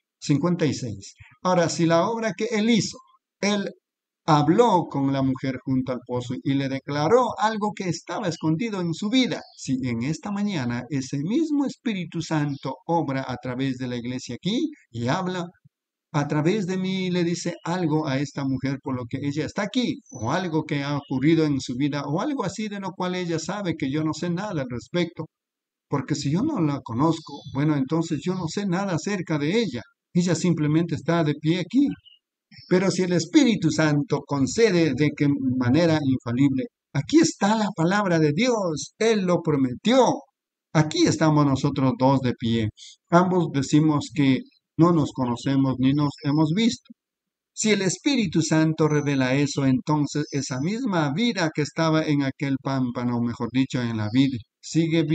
56. Ahora, si la obra que él hizo, él habló con la mujer junto al pozo y le declaró algo que estaba escondido en su vida. Si en esta mañana ese mismo Espíritu Santo obra a través de la iglesia aquí y habla a través de mí, le dice algo a esta mujer por lo que ella está aquí, o algo que ha ocurrido en su vida, o algo así de lo cual ella sabe que yo no sé nada al respecto. Porque si yo no la conozco, bueno, entonces yo no sé nada acerca de ella. Ella simplemente está de pie aquí. Pero si el Espíritu Santo concede de qué manera infalible, aquí está la palabra de Dios, Él lo prometió. Aquí estamos nosotros dos de pie. Ambos decimos que no nos conocemos ni nos hemos visto. Si el Espíritu Santo revela eso, entonces esa misma vida que estaba en aquel pámpano, mejor dicho, en la vid, sigue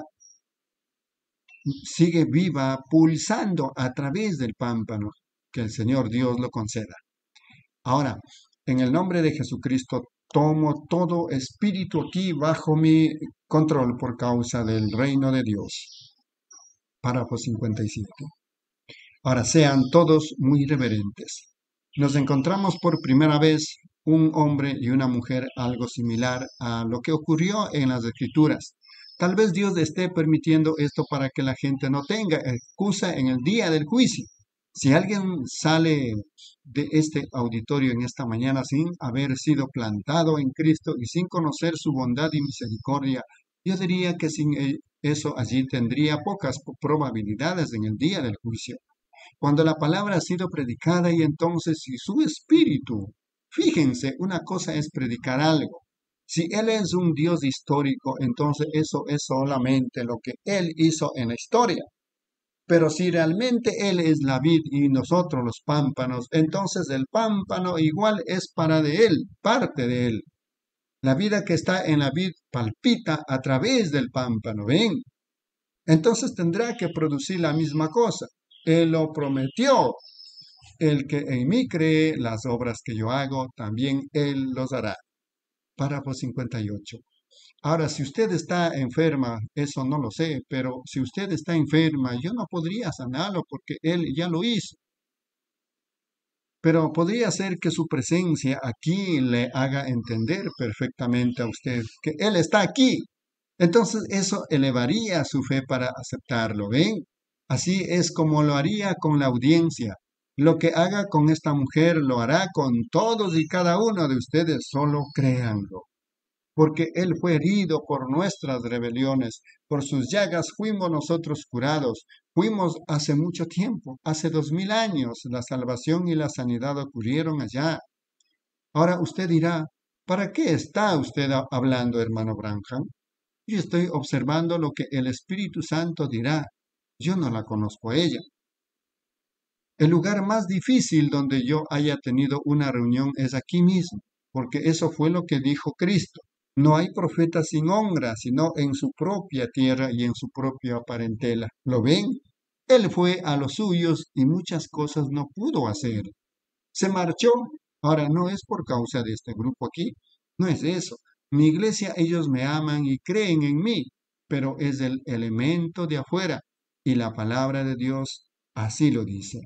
viva, pulsando a través del pámpano. Que el Señor Dios lo conceda. Ahora, en el nombre de Jesucristo, tomo todo espíritu aquí bajo mi control por causa del reino de Dios. Párrafo 57. Ahora sean todos muy reverentes. Nos encontramos por primera vez un hombre y una mujer algo similar a lo que ocurrió en las Escrituras. Tal vez Dios esté permitiendo esto para que la gente no tenga excusa en el día del juicio. Si alguien sale de este auditorio en esta mañana sin haber sido plantado en Cristo y sin conocer su bondad y misericordia, yo diría que sin eso allí tendría pocas probabilidades en el día del juicio. Cuando la palabra ha sido predicada y entonces si su espíritu, fíjense, una cosa es predicar algo. Si Él es un Dios histórico, entonces eso es solamente lo que Él hizo en la historia. Pero si realmente Él es la vid y nosotros los pámpanos, entonces el pámpano igual es para de Él, parte de Él. La vida que está en la vid palpita a través del pámpano, ¿ven? Entonces tendrá que producir la misma cosa. Él lo prometió. El que en mí cree, las obras que yo hago, también Él los hará. Párrafo 58. Ahora, si usted está enferma, eso no lo sé, pero si usted está enferma, yo no podría sanarlo porque Él ya lo hizo. Pero podría ser que su presencia aquí le haga entender perfectamente a usted que Él está aquí. Entonces eso elevaría su fe para aceptarlo, ¿ven? Así es como lo haría con la audiencia. Lo que haga con esta mujer lo hará con todos y cada uno de ustedes, solo créanlo. Porque Él fue herido por nuestras rebeliones, por sus llagas fuimos nosotros curados. Fuimos hace mucho tiempo, hace 2000 años, la salvación y la sanidad ocurrieron allá. Ahora usted dirá, ¿para qué está usted hablando, hermano Branham? Yo estoy observando lo que el Espíritu Santo dirá. Yo no la conozco a ella. El lugar más difícil donde yo haya tenido una reunión es aquí mismo, porque eso fue lo que dijo Cristo. No hay profeta sin honra, sino en su propia tierra y en su propia parentela. ¿Lo ven? Él fue a los suyos y muchas cosas no pudo hacer. Se marchó. Ahora no es por causa de este grupo aquí, no es eso. Mi iglesia, ellos me aman y creen en mí, pero es el elemento de afuera y la palabra de Dios así lo dice.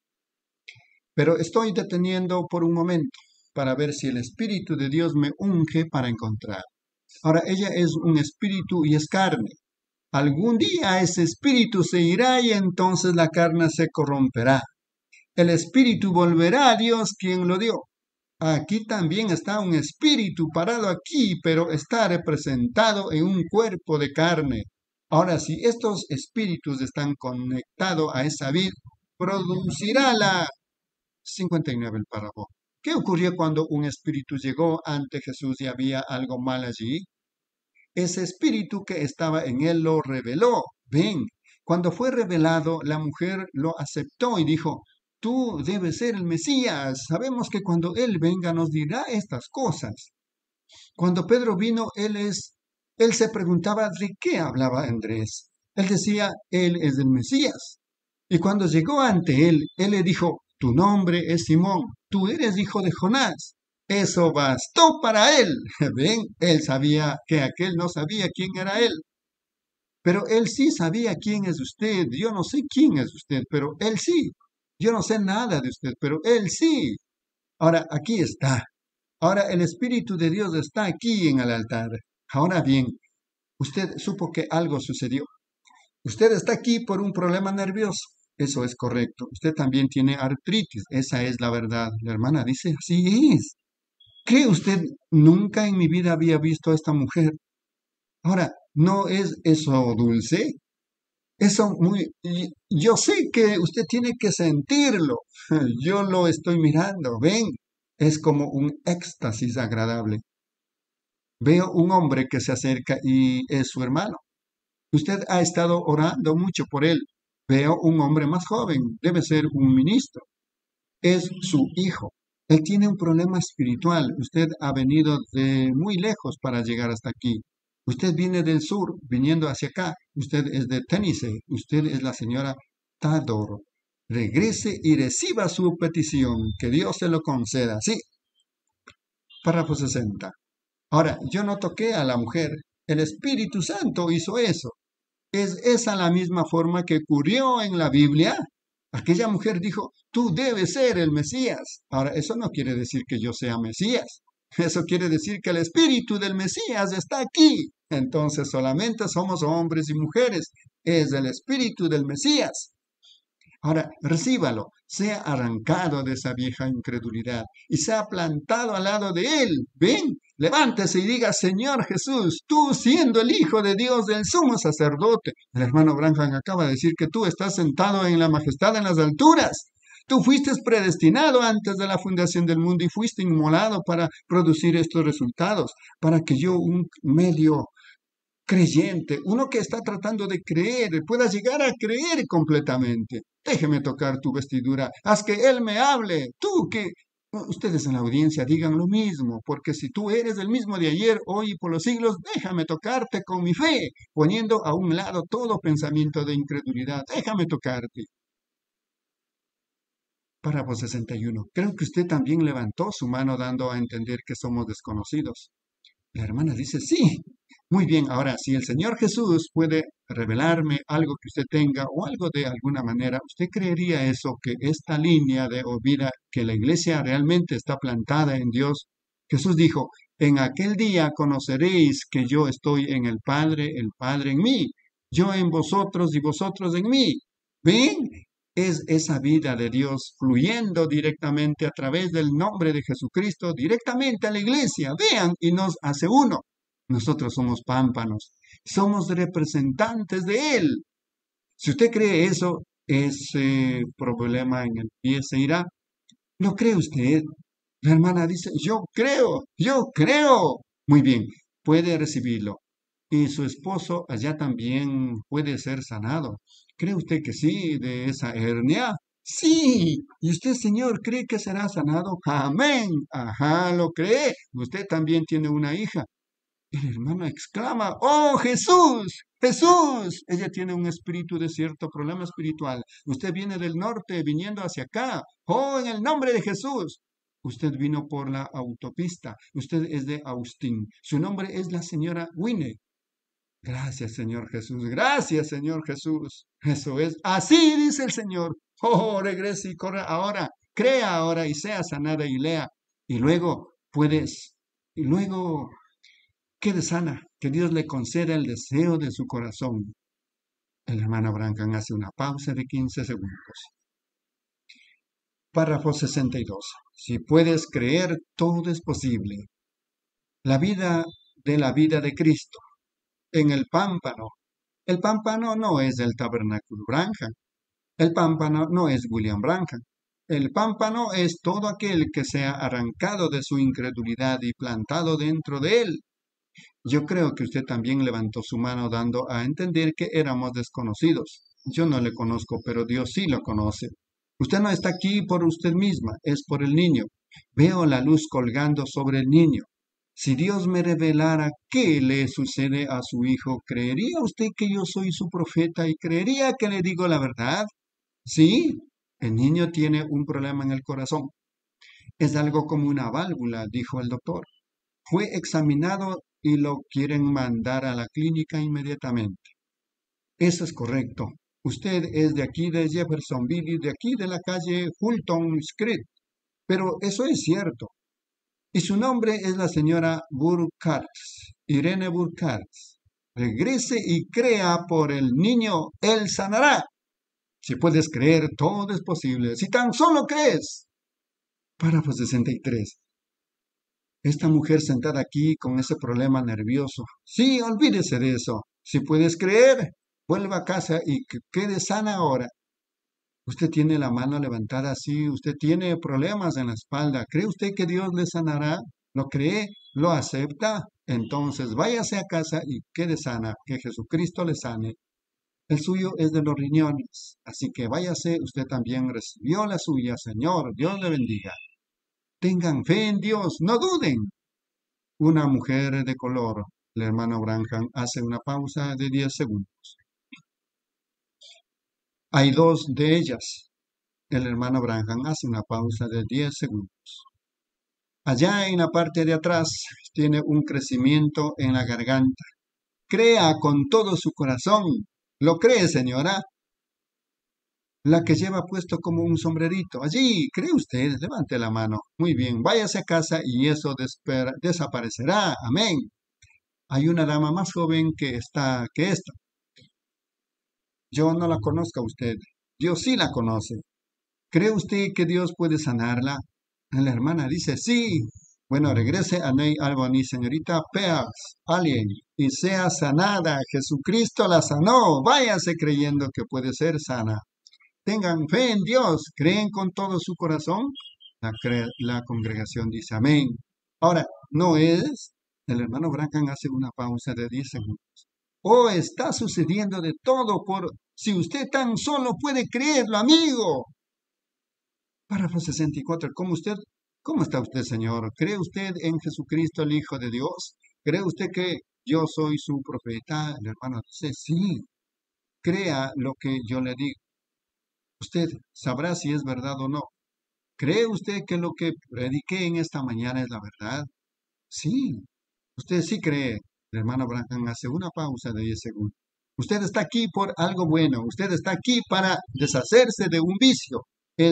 Pero estoy deteniendo por un momento para ver si el Espíritu de Dios me unge para encontrar. Ahora, ella es un espíritu y es carne. Algún día ese espíritu se irá y entonces la carne se corromperá. El espíritu volverá a Dios quien lo dio. Aquí también está un espíritu parado aquí, pero está representado en un cuerpo de carne. Ahora, si estos espíritus están conectados a esa vid, producirá la 59 el párrafo. ¿Qué ocurrió cuando un espíritu llegó ante Jesús y había algo mal allí? Ese espíritu que estaba en él lo reveló. Ven, cuando fue revelado, la mujer lo aceptó y dijo, tú debes ser el Mesías. Sabemos que cuando Él venga nos dirá estas cosas. Cuando Pedro vino, él se preguntaba de qué hablaba Andrés. Él decía, Él es el Mesías. Y cuando llegó ante Él le dijo, tu nombre es Simón, tú eres hijo de Jonás. Eso bastó para él. Ven, él sabía que aquel no sabía quién era él. Pero él sí sabía quién es usted. Yo no sé quién es usted, pero él sí. Yo no sé nada de usted, pero él sí. Ahora, aquí está. Ahora el Espíritu de Dios está aquí en el altar. Ahora bien, usted supo que algo sucedió. Usted está aquí por un problema nervioso. Eso es correcto. Usted también tiene artritis. Esa es la verdad. La hermana dice, así es. ¿Qué usted nunca en mi vida había visto a esta mujer? Ahora, ¿no es eso dulce? Eso yo sé que usted tiene que sentirlo. Yo lo estoy mirando. Ven, es como un éxtasis agradable. Veo un hombre que se acerca y es su hermano. Usted ha estado orando mucho por él. Veo un hombre más joven. Debe ser un ministro. Es su hijo. Él tiene un problema espiritual. Usted ha venido de muy lejos para llegar hasta aquí. Usted viene del sur, viniendo hacia acá. Usted es de Tennessee. Usted es la señora Tador. Regrese y reciba su petición. Que Dios se lo conceda. Sí. Párrafo 60. Ahora, yo no toqué a la mujer. El Espíritu Santo hizo eso. ¿Es esa la misma forma que ocurrió en la Biblia? Aquella mujer dijo, tú debes ser el Mesías. Ahora, eso no quiere decir que yo sea Mesías. Eso quiere decir que el espíritu del Mesías está aquí. Entonces solamente somos hombres y mujeres. Es el espíritu del Mesías. Ahora, recíbalo, sea arrancado de esa vieja incredulidad y sea plantado al lado de él. Ven, levántese y diga, Señor Jesús, tú siendo el Hijo de Dios, del sumo sacerdote. El hermano Branham acaba de decir que tú estás sentado en la majestad en las alturas. Tú fuiste predestinado antes de la fundación del mundo y fuiste inmolado para producir estos resultados, para que yo, un medio creyente, uno que está tratando de creer, pueda llegar a creer completamente. Déjeme tocar tu vestidura, haz que Él me hable. Tú que Ustedes en la audiencia digan lo mismo, porque si tú eres el mismo de ayer, hoy y por los siglos, déjame tocarte con mi fe, poniendo a un lado todo pensamiento de incredulidad. Déjame tocarte. Párrafo 61. Creo que usted también levantó su mano dando a entender que somos desconocidos. La hermana dice, sí. Muy bien, ahora, si el Señor Jesús puede revelarme algo que usted tenga o algo de alguna manera, ¿usted creería eso, que esta línea de vida, que la iglesia realmente está plantada en Dios? Jesús dijo, en aquel día conoceréis que yo estoy en el Padre en mí, yo en vosotros y vosotros en mí. ¿Ven? Es esa vida de Dios fluyendo directamente a través del nombre de Jesucristo, directamente a la iglesia. Vean, y nos hace uno. Nosotros somos pámpanos, somos representantes de Él. Si usted cree eso, ese problema en el pie se irá. ¿Lo cree usted? La hermana dice, yo creo, yo creo. Muy bien, puede recibirlo. Y su esposo allá también puede ser sanado. ¿Cree usted que sí, de esa hernia? Sí. ¿Y usted, señor, cree que será sanado? Amén. Ajá, lo cree. Usted también tiene una hija. El hermano exclama, ¡Oh, Jesús! ¡Jesús! Ella tiene un espíritu de cierto problema espiritual. Usted viene del norte viniendo hacia acá. ¡Oh, en el nombre de Jesús! Usted vino por la autopista. Usted es de Austin. Su nombre es la señora Winnie. Gracias, Señor Jesús. Gracias, Señor Jesús. Eso es. Así dice el Señor. Oh, regrese y corra ahora. Crea ahora y sea sanada y lea. Y luego puedes. Y luego quede sana. Que Dios le conceda el deseo de su corazón. El hermano Branham hace una pausa de 15 segundos. Párrafo 62. Si puedes creer, todo es posible. La vida de Cristo en el pámpano. El pámpano no es el tabernáculo Branham. El pámpano no es William Branham. El pámpano es todo aquel que se ha arrancado de su incredulidad y plantado dentro de él. Yo creo que usted también levantó su mano dando a entender que éramos desconocidos. Yo no le conozco, pero Dios sí lo conoce. Usted no está aquí por usted misma, es por el niño. Veo la luz colgando sobre el niño. Si Dios me revelara qué le sucede a su hijo, ¿creería usted que yo soy su profeta y creería que le digo la verdad? Sí, el niño tiene un problema en el corazón. Es algo como una válvula, dijo el doctor. Fue examinado y lo quieren mandar a la clínica inmediatamente. Eso es correcto. Usted es de aquí de Jeffersonville y de aquí de la calle Fulton Street. Pero eso es cierto. Y su nombre es la señora Burkhardt, Irene Burkhardt. Regrese y crea por el niño, él sanará. Si puedes creer, todo es posible. Si tan solo crees. Párrafo 63. Esta mujer sentada aquí con ese problema nervioso. Sí, olvídese de eso. Si puedes creer, vuelva a casa y que quede sana ahora. Usted tiene la mano levantada así, usted tiene problemas en la espalda. ¿Cree usted que Dios le sanará? ¿Lo cree? ¿Lo acepta? Entonces váyase a casa y quede sana, que Jesucristo le sane. El suyo es de los riñones, así que váyase, usted también recibió la suya, Señor, Dios le bendiga. Tengan fe en Dios, no duden. Una mujer de color, el hermano Branham hace una pausa de 10 segundos. Hay dos de ellas. El hermano Branham hace una pausa de 10 segundos. Allá en la parte de atrás tiene un crecimiento en la garganta. Crea con todo su corazón. ¿Lo cree, señora? La que lleva puesto como un sombrerito. Allí, ¿cree usted? Levante la mano. Muy bien, váyase a casa y eso desaparecerá. Amén. Hay una dama más joven que esta. Yo no la conozco a usted. Dios sí la conoce. ¿Cree usted que Dios puede sanarla? La hermana dice, sí. Bueno, regrese a Ney Albany, señorita Peax, Alien, y sea sanada. Jesucristo la sanó. Váyase creyendo que puede ser sana. Tengan fe en Dios. ¿Creen con todo su corazón? La congregación dice amén. Ahora, no es. El hermano Branham hace una pausa de 10 segundos. Oh, está sucediendo de todo por si usted tan solo puede creerlo, amigo. Párrafo 64. Como usted ¿Cómo está usted, Señor? ¿Cree usted en Jesucristo, el Hijo de Dios? ¿Cree usted que yo soy su profeta? El hermano dice, sí, crea lo que yo le digo. Usted sabrá si es verdad o no. ¿Cree usted que lo que prediqué en esta mañana es la verdad? Sí, usted sí cree. El hermano Branham hace una pausa de 10 segundos. Usted está aquí por algo bueno. Usted está aquí para deshacerse de un vicio.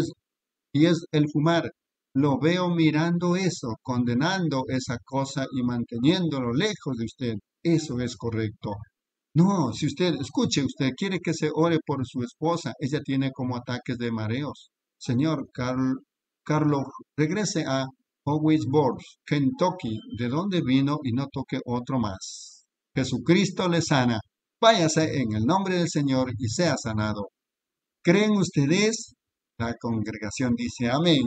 Y es el fumar. Lo veo mirando eso, condenando esa cosa y manteniéndolo lejos de usted. Eso es correcto. No, si usted, escuche, usted quiere que se ore por su esposa. Ella tiene como ataques de mareos. Señor, Carlos, regrese a Owensboro, Kentucky, de donde vino y no toque otro más. Jesucristo le sana. Váyase en el nombre del Señor y sea sanado. ¿Creen ustedes? La congregación dice amén.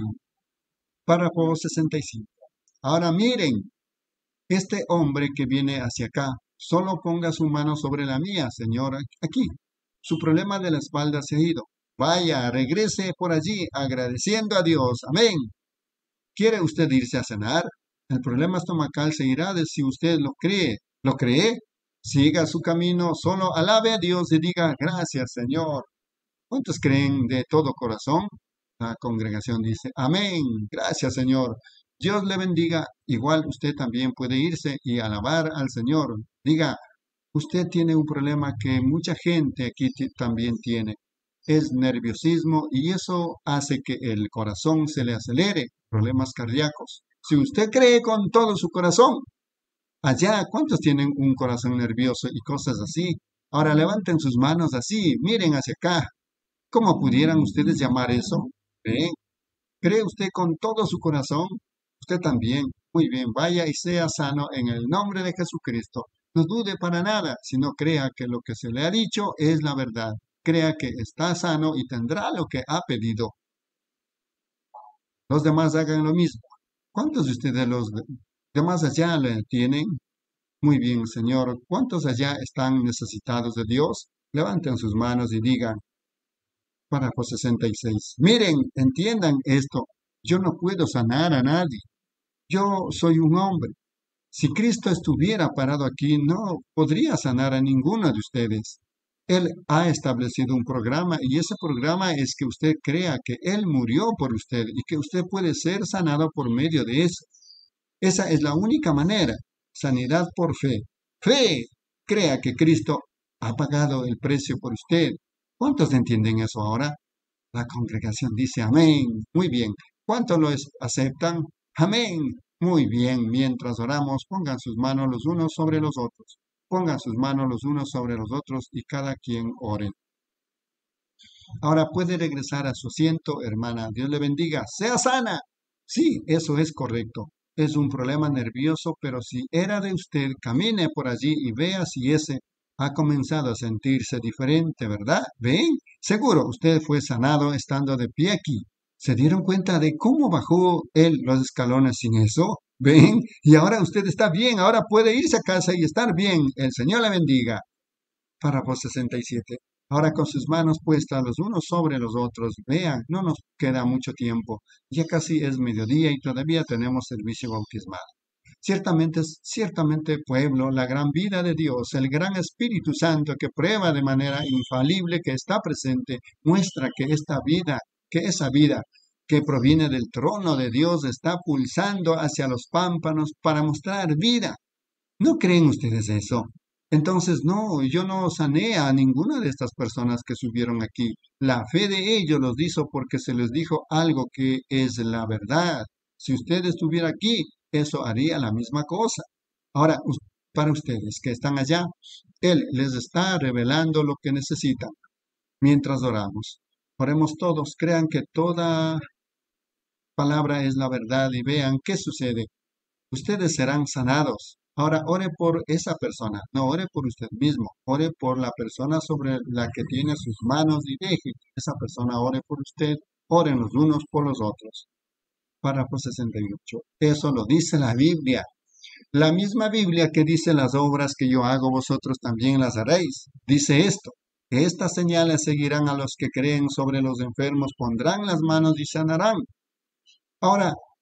Párrafo 65. Ahora miren, este hombre que viene hacia acá, solo ponga su mano sobre la mía, señora, aquí. Su problema de la espalda se ha ido. Vaya, regrese por allí agradeciendo a Dios. Amén. ¿Quiere usted irse a cenar? El problema estomacal se irá de si usted lo cree. ¿Lo cree? Siga su camino, solo alabe a Dios y diga gracias, Señor. ¿Cuántos creen de todo corazón? La congregación dice, amén, gracias, Señor. Dios le bendiga. Igual usted también puede irse y alabar al Señor. Diga, usted tiene un problema que mucha gente aquí también tiene. Es nerviosismo y eso hace que el corazón se le acelere, problemas cardíacos. Si usted cree con todo su corazón, allá, ¿cuántos tienen un corazón nervioso y cosas así? Ahora levanten sus manos así, miren hacia acá. ¿Cómo pudieran ustedes llamar eso? ¿Ven? ¿Cree usted con todo su corazón? Usted también. Muy bien, vaya y sea sano en el nombre de Jesucristo. No dude para nada, sino crea que lo que se le ha dicho es la verdad. Crea que está sano y tendrá lo que ha pedido. Los demás hagan lo mismo. ¿Cuántos de ustedes los demás allá le tienen? Muy bien, Señor. ¿Cuántos allá están necesitados de Dios? Levanten sus manos y digan, párrafo 66. Miren, entiendan esto. Yo no puedo sanar a nadie. Yo soy un hombre. Si Cristo estuviera parado aquí, no podría sanar a ninguno de ustedes. Él ha establecido un programa y ese programa es que usted crea que Él murió por usted y que usted puede ser sanado por medio de eso. Esa es la única manera. Sanidad por fe. Fe. Crea que Cristo ha pagado el precio por usted. ¿Cuántos entienden eso ahora? La congregación dice amén. Muy bien. ¿Cuántos lo aceptan? Amén. Muy bien. Mientras oramos, pongan sus manos los unos sobre los otros. Pongan sus manos los unos sobre los otros y cada quien ore. Ahora puede regresar a su asiento, hermana. Dios le bendiga. Sea sana. Sí, eso es correcto. Es un problema nervioso, pero si era de usted, camine por allí y vea si ese ha comenzado a sentirse diferente, ¿verdad? ¿Ven? Seguro usted fue sanado estando de pie aquí. ¿Se dieron cuenta de cómo bajó él los escalones sin eso? ¿Ven? Y ahora usted está bien, ahora puede irse a casa y estar bien. El Señor le bendiga. Párrafo 67. Ahora con sus manos puestas los unos sobre los otros, vean, no nos queda mucho tiempo. Ya casi es mediodía y todavía tenemos servicio bautismal. Ciertamente, pueblo, la gran vida de Dios, el gran Espíritu Santo que prueba de manera infalible que está presente, muestra que esa vida que proviene del trono de Dios está pulsando hacia los pámpanos para mostrar vida. ¿No creen ustedes eso? Entonces, no, yo no sané a ninguna de estas personas que subieron aquí. La fe de ellos los hizo porque se les dijo algo que es la verdad. Si usted estuviera aquí, eso haría la misma cosa. Ahora, para ustedes que están allá, Él les está revelando lo que necesitan. Mientras oramos, oremos todos, crean que toda palabra es la verdad y vean qué sucede. Ustedes serán sanados. Ahora ore por esa persona, no ore por usted mismo, ore por la persona sobre la que tiene sus manos y deje que esa persona ore por usted, oren los unos por los otros. Párrafo 68. Eso lo dice la Biblia. La misma Biblia que dice las obras que yo hago, vosotros también las haréis. Dice esto, estas señales seguirán a los que creen sobre los enfermos, pondrán las manos y sanarán. Ahora,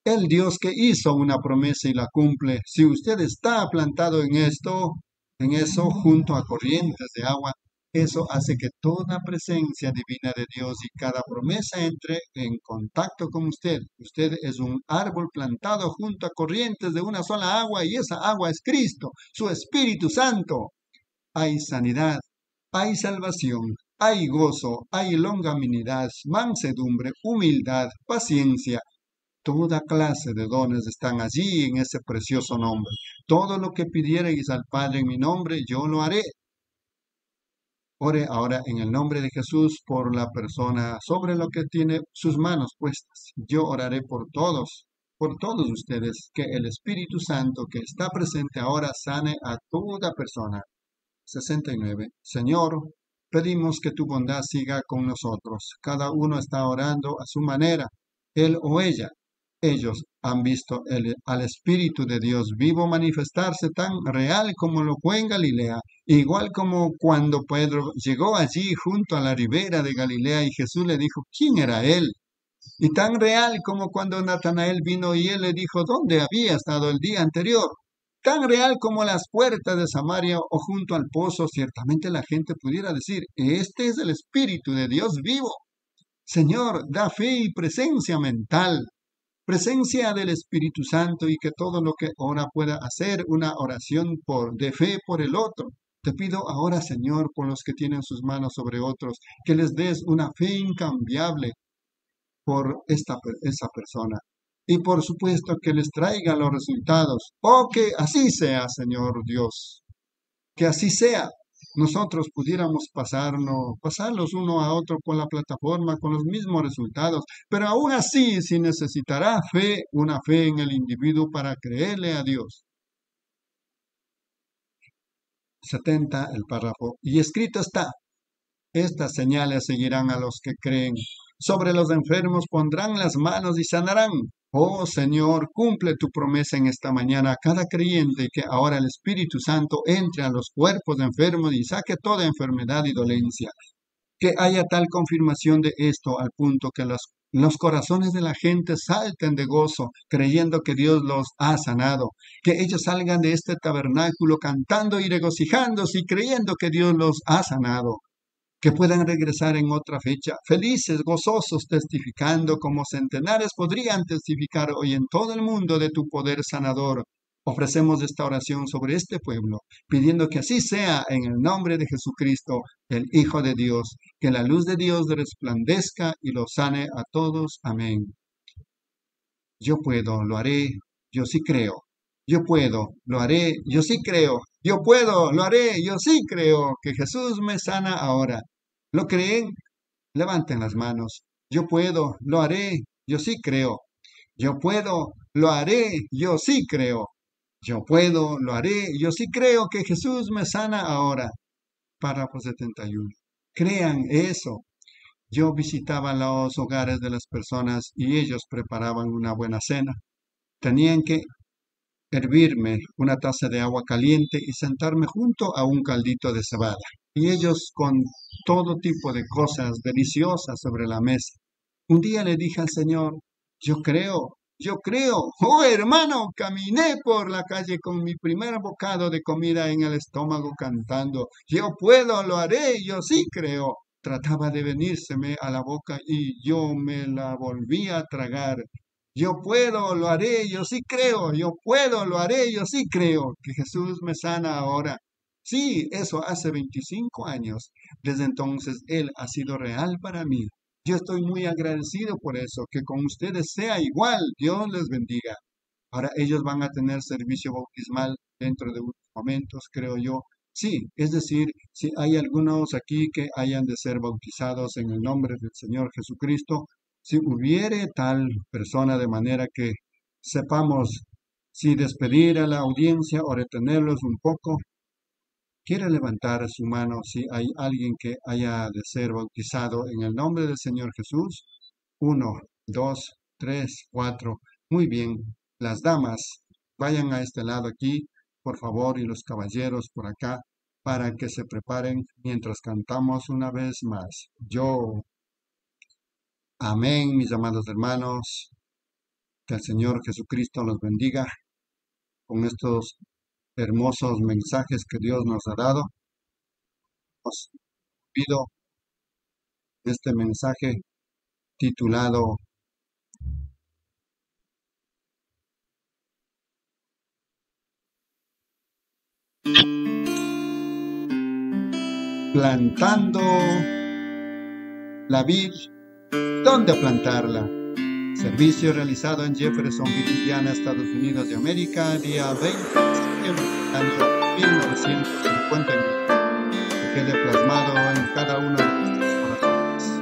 El Dios que hizo una promesa y la cumple. Si usted está plantado en esto, en eso, junto a corrientes de agua, eso hace que toda presencia divina de Dios y cada promesa entre en contacto con usted. Usted es un árbol plantado junto a corrientes de una sola agua y esa agua es Cristo, su Espíritu Santo. Hay sanidad, hay salvación, hay gozo, hay longanimidad, mansedumbre, humildad, paciencia. Toda clase de dones están allí en ese precioso nombre. Todo lo que pidierais al Padre en mi nombre, yo lo haré. Ore ahora en el nombre de Jesús por la persona sobre lo que tiene sus manos puestas. Yo oraré por todos ustedes, que el Espíritu Santo que está presente ahora sane a toda persona. 69. Señor, pedimos que tu bondad siga con nosotros. Cada uno está orando a su manera, él o ella. Ellos han visto al Espíritu de Dios vivo manifestarse tan real como lo fue en Galilea, igual como cuando Pedro llegó allí junto a la ribera de Galilea y Jesús le dijo quién era él. Y tan real como cuando Natanael vino y él le dijo dónde había estado el día anterior. Tan real como las puertas de Samaria o junto al pozo, ciertamente la gente pudiera decir, este es el Espíritu de Dios vivo. Señor, da fe y presencia mental, presencia del Espíritu Santo y que todo lo que ora pueda hacer una oración de fe por el otro. Te pido ahora, Señor, por los que tienen sus manos sobre otros, que les des una fe incambiable por esa persona. Y por supuesto que les traiga los resultados. Oh, que así sea, Señor Dios. Que así sea. Nosotros pudiéramos pasarlos uno a otro con la plataforma, con los mismos resultados. Pero aún así, si necesitará fe, una fe en el individuo para creerle a Dios. 70, el párrafo. Y escrito está. Estas señales seguirán a los que creen. Sobre los enfermos pondrán las manos y sanarán. Oh Señor, cumple tu promesa en esta mañana a cada creyente que ahora el Espíritu Santo entre a los cuerpos de enfermos y saque toda enfermedad y dolencia. Que haya tal confirmación de esto al punto que los corazones de la gente salten de gozo, creyendo que Dios los ha sanado. Que ellos salgan de este tabernáculo cantando y regocijándose y creyendo que Dios los ha sanado. Que puedan regresar en otra fecha, felices, gozosos, testificando como centenares podrían testificar hoy en todo el mundo de tu poder sanador. Ofrecemos esta oración sobre este pueblo, pidiendo que así sea en el nombre de Jesucristo, el Hijo de Dios, que la luz de Dios resplandezca y los sane a todos. Amén. Yo puedo, lo haré, yo sí creo. Yo puedo, lo haré, yo sí creo. Yo puedo, lo haré, yo sí creo que Jesús me sana ahora. ¿Lo creen? Levanten las manos. Yo puedo, lo haré, yo sí creo. Yo puedo, lo haré, yo sí creo. Yo puedo, lo haré, yo sí creo que Jesús me sana ahora. Párrafo 71. Crean eso. Yo visitaba los hogares de las personas y ellos preparaban una buena cena. Tenían que hervirme una taza de agua caliente y sentarme junto a un caldito de cebada. Y ellos con todo tipo de cosas deliciosas sobre la mesa. Un día le dije al Señor, yo creo. Oh, hermano, caminé por la calle con mi primer bocado de comida en el estómago cantando, yo puedo, lo haré, yo sí creo. Trataba de venírseme a la boca y yo me la volví a tragar. Yo puedo, lo haré, yo sí creo. Yo puedo, lo haré, yo sí creo que Jesús me sana ahora. Sí, eso hace 25 años. Desde entonces Él ha sido real para mí. Yo estoy muy agradecido por eso, que con ustedes sea igual. Dios les bendiga. Ahora ellos van a tener servicio bautismal dentro de unos momentos, creo yo. Sí, es decir, si hay algunos aquí que hayan de ser bautizados en el nombre del Señor Jesucristo, si hubiere tal persona de manera que sepamos si despedir a la audiencia o retenerlos un poco, quiere levantar su mano si hay alguien que haya de ser bautizado en el nombre del Señor Jesús. 1, 2, 3, 4. Muy bien. Las damas, vayan a este lado aquí, por favor, y los caballeros por acá, para que se preparen mientras cantamos una vez más. Yo. Amén, mis amados hermanos. Que el Señor Jesucristo los bendiga con estos hermosos mensajes que Dios nos ha dado. Os pido este mensaje titulado Plantando la vid, ¿dónde plantarla? Servicio realizado en Jeffersonville, Indiana, Estados Unidos de América, día 20 de septiembre del año 1959. Que quede plasmado en cada uno de nuestros corazones.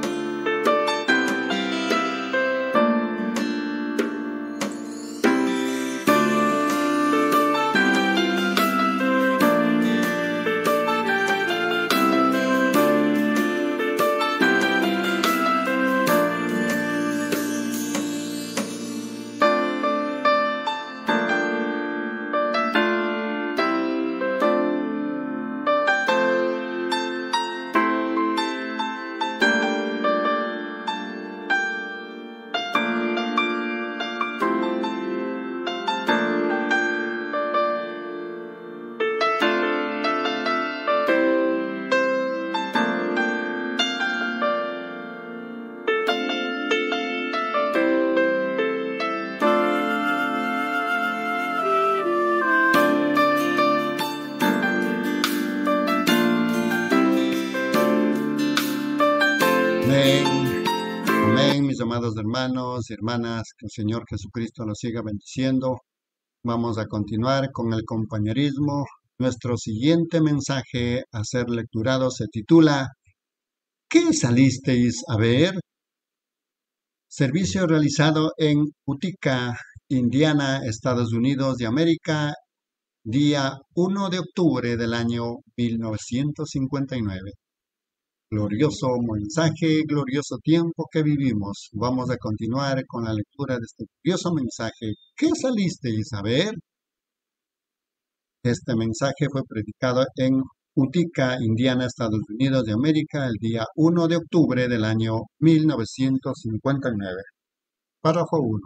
Amén. Amén, mis amados hermanos y hermanas, que el Señor Jesucristo los siga bendiciendo. Vamos a continuar con el compañerismo. Nuestro siguiente mensaje a ser lecturado se titula ¿Qué salisteis a ver? Servicio realizado en Utica, Indiana, Estados Unidos de América, día 1 de octubre del año 1959. Glorioso mensaje, glorioso tiempo que vivimos. Vamos a continuar con la lectura de este glorioso mensaje. ¿Qué salisteis a ver? Este mensaje fue predicado en Utica, Indiana, Estados Unidos de América, el día 1 de octubre del año 1959. Párrafo 1.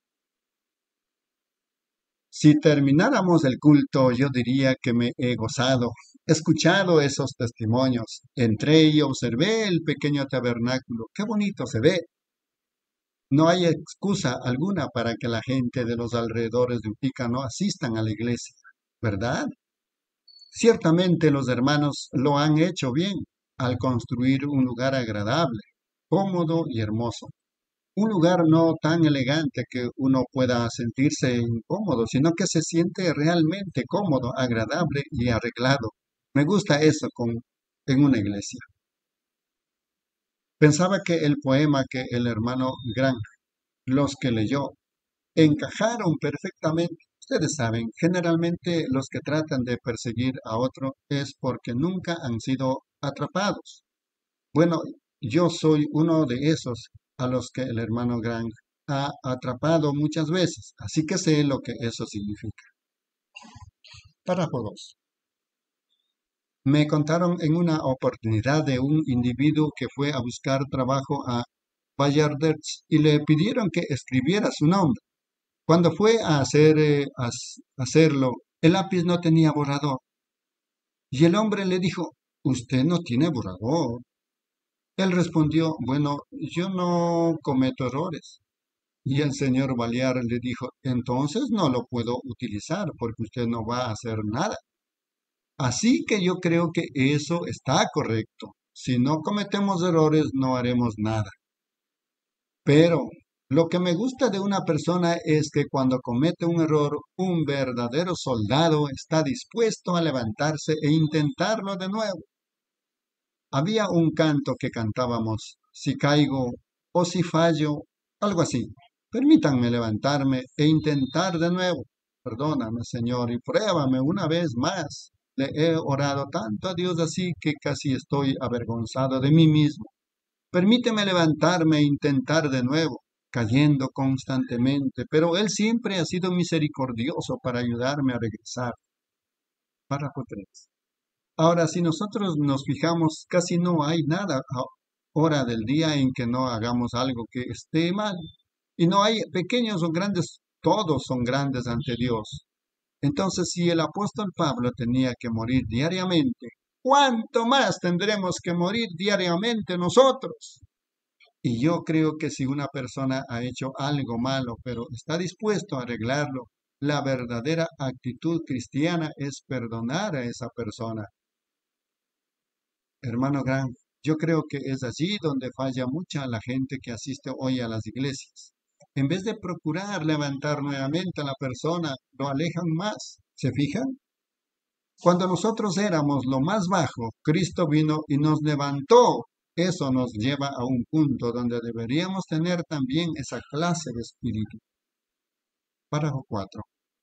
Si termináramos el culto, yo diría que me he gozado, escuchado esos testimonios. Entré y observé el pequeño tabernáculo. ¡Qué bonito se ve! No hay excusa alguna para que la gente de los alrededores de Utica no asistan a la iglesia, ¿verdad? Ciertamente los hermanos lo han hecho bien al construir un lugar agradable, cómodo y hermoso. Un lugar no tan elegante que uno pueda sentirse incómodo, sino que se siente realmente cómodo, agradable y arreglado. Me gusta eso en una iglesia. Pensaba que el poema que el hermano Grant, los que leyó, encajaron perfectamente. Ustedes saben, generalmente los que tratan de perseguir a otro es porque nunca han sido atrapados. Bueno, yo soy uno de esos a los que el hermano Grant ha atrapado muchas veces, así que sé lo que eso significa. Párrafo 2. Me contaron en una oportunidad de un individuo que fue a buscar trabajo a Vallarderch y le pidieron que escribiera su nombre. Cuando fue a hacerlo, el lápiz no tenía borrador. Y el hombre le dijo, «Usted no tiene borrador». Él respondió, «Bueno, yo no cometo errores». Y el señor Valliar le dijo, «Entonces no lo puedo utilizar porque usted no va a hacer nada». Así que yo creo que eso está correcto. Si no cometemos errores, no haremos nada. Pero lo que me gusta de una persona es que cuando comete un error, un verdadero soldado está dispuesto a levantarse e intentarlo de nuevo. Había un canto que cantábamos, si caigo o si fallo, algo así. Permítanme levantarme e intentar de nuevo. Perdóname, Señor, y pruébame una vez más. Le he orado tanto a Dios así que casi estoy avergonzado de mí mismo. Permíteme levantarme e intentar de nuevo, cayendo constantemente, pero Él siempre ha sido misericordioso para ayudarme a regresar. Párrafo 3. Ahora, si nosotros nos fijamos, casi no hay nada hora del día en que no hagamos algo que esté mal. Y no hay pequeños o grandes, todos son grandes ante Dios. Entonces, si el apóstol Pablo tenía que morir diariamente, ¿cuánto más tendremos que morir diariamente nosotros? Y yo creo que si una persona ha hecho algo malo, pero está dispuesto a arreglarlo, la verdadera actitud cristiana es perdonar a esa persona. Hermano Gran, yo creo que es allí donde falla mucha la gente que asiste hoy a las iglesias. En vez de procurar levantar nuevamente a la persona, lo alejan más. ¿Se fijan? Cuando nosotros éramos lo más bajo, Cristo vino y nos levantó. Eso nos lleva a un punto donde deberíamos tener también esa clase de espíritu. Párrafo 4.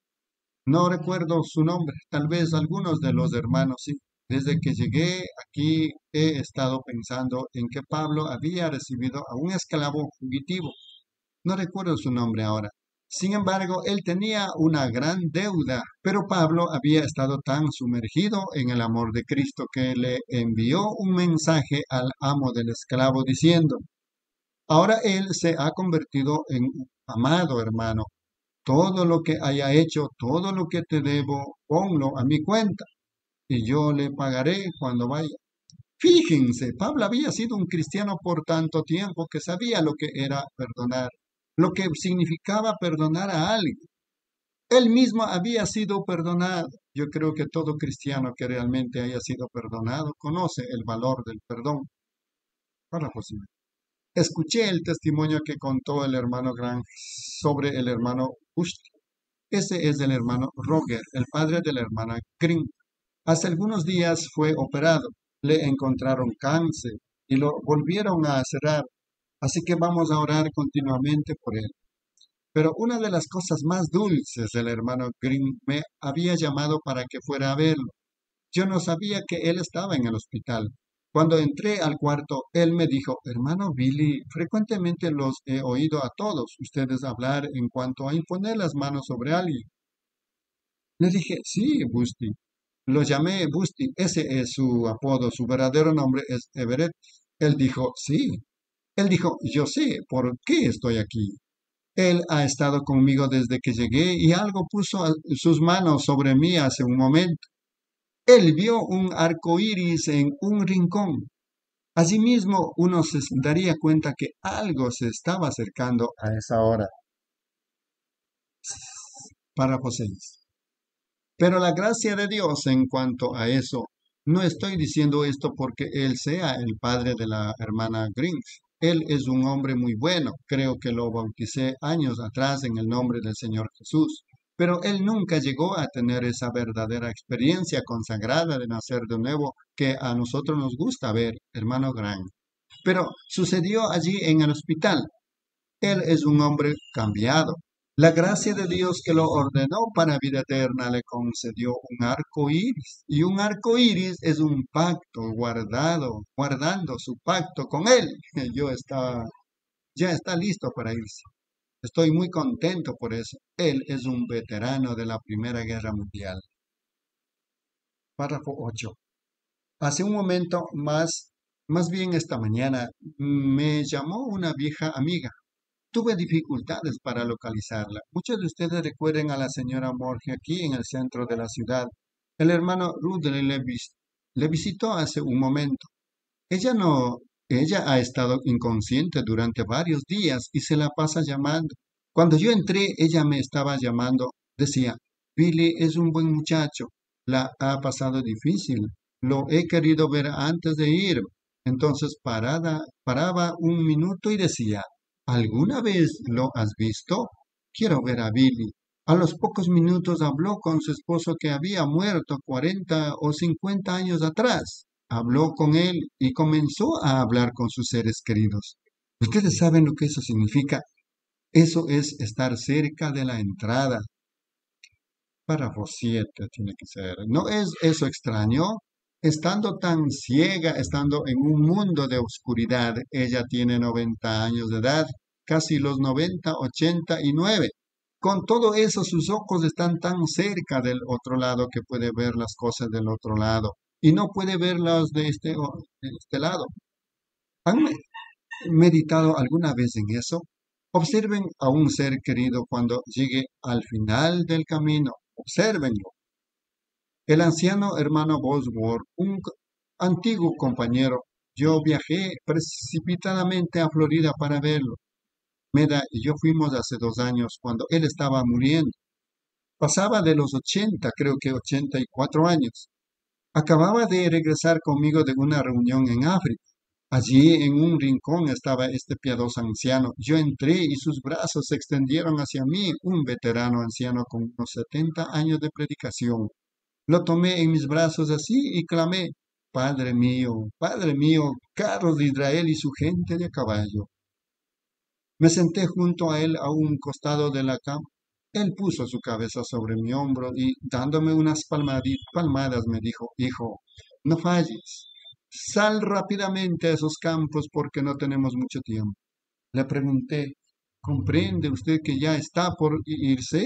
No recuerdo su nombre, tal vez algunos de los hermanos sí. Desde que llegué aquí he estado pensando en que Pablo había recibido a un esclavo fugitivo. No recuerdo su nombre ahora. Sin embargo, él tenía una gran deuda, pero Pablo había estado tan sumergido en el amor de Cristo que le envió un mensaje al amo del esclavo diciendo, ahora él se ha convertido en un amado hermano. Todo lo que haya hecho, todo lo que te debo, ponlo a mi cuenta y yo le pagaré cuando vaya. Fíjense, Pablo había sido un cristiano por tanto tiempo que sabía lo que era perdonar, lo que significaba perdonar a alguien. Él mismo había sido perdonado. Yo creo que todo cristiano que realmente haya sido perdonado conoce el valor del perdón. Párrafo 5. Escuché el testimonio que contó el hermano Grant sobre el hermano Bush. Ese es el hermano Roger, el padre de la hermana Green. Hace algunos días fue operado, le encontraron cáncer y lo volvieron a cerrar, así que vamos a orar continuamente por él. Pero una de las cosas más dulces del hermano Green me había llamado para que fuera a verlo. Yo no sabía que él estaba en el hospital. Cuando entré al cuarto, él me dijo, hermano Billy, frecuentemente los he oído a todos ustedes hablar en cuanto a imponer las manos sobre alguien. Le dije, sí, Busti. Lo llamé Busti, ese es su apodo, su verdadero nombre es Everett. Él dijo, sí. Él dijo, yo sé por qué estoy aquí. Él ha estado conmigo desde que llegué y algo puso sus manos sobre mí hace un momento. Él vio un arco iris en un rincón. Allí mismo uno se daría cuenta que algo se estaba acercando a esa hora. Párrafo 6. Pero la gracia de Dios en cuanto a eso, no estoy diciendo esto porque él sea el padre de la hermana Green. Él es un hombre muy bueno, creo que lo bauticé años atrás en el nombre del Señor Jesús. Pero él nunca llegó a tener esa verdadera experiencia consagrada de nacer de nuevo que a nosotros nos gusta ver, hermano Grant. Pero sucedió allí en el hospital. Él es un hombre cambiado. La gracia de Dios que lo ordenó para vida eterna le concedió un arco iris. Y un arco iris es un pacto guardando su pacto con él. Ya está listo para irse. Estoy muy contento por eso. Él es un veterano de la Primera Guerra Mundial. Párrafo 8. Hace un momento más bien esta mañana, me llamó una vieja amiga. Tuve dificultades para localizarla. Muchos de ustedes recuerden a la señora Morge aquí en el centro de la ciudad. El hermano Rudley le visitó hace un momento. Ella ha estado inconsciente durante varios días y se la pasa llamando. Cuando yo entré, ella me estaba llamando. Decía, Billy es un buen muchacho. La ha pasado difícil. Lo he querido ver antes de ir. Entonces paraba un minuto y decía, ¿alguna vez lo has visto? Quiero ver a Billy. A los pocos minutos habló con su esposo que había muerto 40 o 50 años atrás. Habló con él y comenzó a hablar con sus seres queridos. ¿Ustedes saben lo que eso significa? Eso es estar cerca de la entrada. Párrafo 7 tiene que ser. ¿No es eso extraño? Estando tan ciega, estando en un mundo de oscuridad, ella tiene 90 años de edad, casi los 90, 89. Con todo eso, sus ojos están tan cerca del otro lado que puede ver las cosas del otro lado y no puede verlas de este lado. ¿Han meditado alguna vez en eso? Observen a un ser querido cuando llegue al final del camino. Obsérvenlo. El anciano hermano Bosworth, un antiguo compañero, yo viajé precipitadamente a Florida para verlo. Meda y yo fuimos hace 2 años cuando él estaba muriendo. Pasaba de los 80, creo que 84 años. Acababa de regresar conmigo de una reunión en África. Allí en un rincón estaba este piadoso anciano. Yo entré y sus brazos se extendieron hacia mí, un veterano anciano con unos 70 años de predicación. Lo tomé en mis brazos así y clamé, Padre mío, carros de Israel y su gente de caballo. Me senté junto a él a un costado de la cama. Él puso su cabeza sobre mi hombro y dándome unas palmadas me dijo, hijo, no falles, sal rápidamente a esos campos porque no tenemos mucho tiempo. Le pregunté, ¿comprende usted que ya está por irse?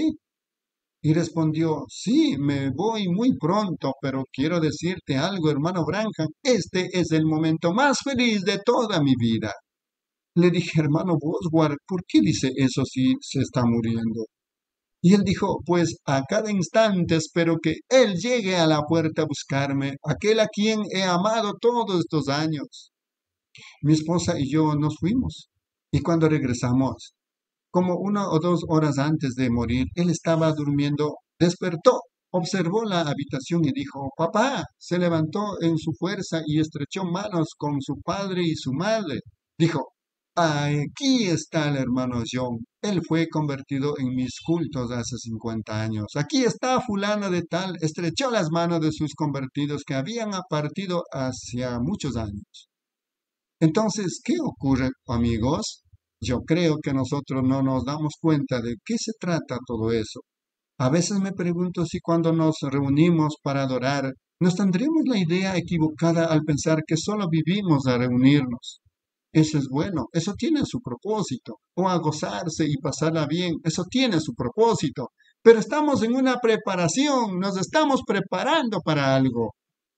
Y respondió, sí, me voy muy pronto, pero quiero decirte algo, hermano Branham, este es el momento más feliz de toda mi vida. Le dije, hermano Bosworth, ¿por qué dice eso si se está muriendo? Y él dijo, pues a cada instante espero que él llegue a la puerta a buscarme, aquel a quien he amado todos estos años. Mi esposa y yo nos fuimos, y cuando regresamos, como 1 o 2 horas antes de morir, él estaba durmiendo, despertó, observó la habitación y dijo, papá, se levantó en su fuerza y estrechó manos con su padre y su madre. Dijo, aquí está el hermano John. Él fue convertido en mis cultos hace 50 años. Aquí está fulano de tal. Estrechó las manos de sus convertidos que habían partido hacia muchos años. Entonces, ¿qué ocurre, amigos? Yo creo que nosotros no nos damos cuenta de qué se trata todo eso. A veces me pregunto si cuando nos reunimos para adorar, nos tendremos la idea equivocada al pensar que solo vivimos a reunirnos. Eso es bueno, eso tiene su propósito. O a gozarse y pasarla bien, eso tiene su propósito. Pero estamos en una preparación, nos estamos preparando para algo.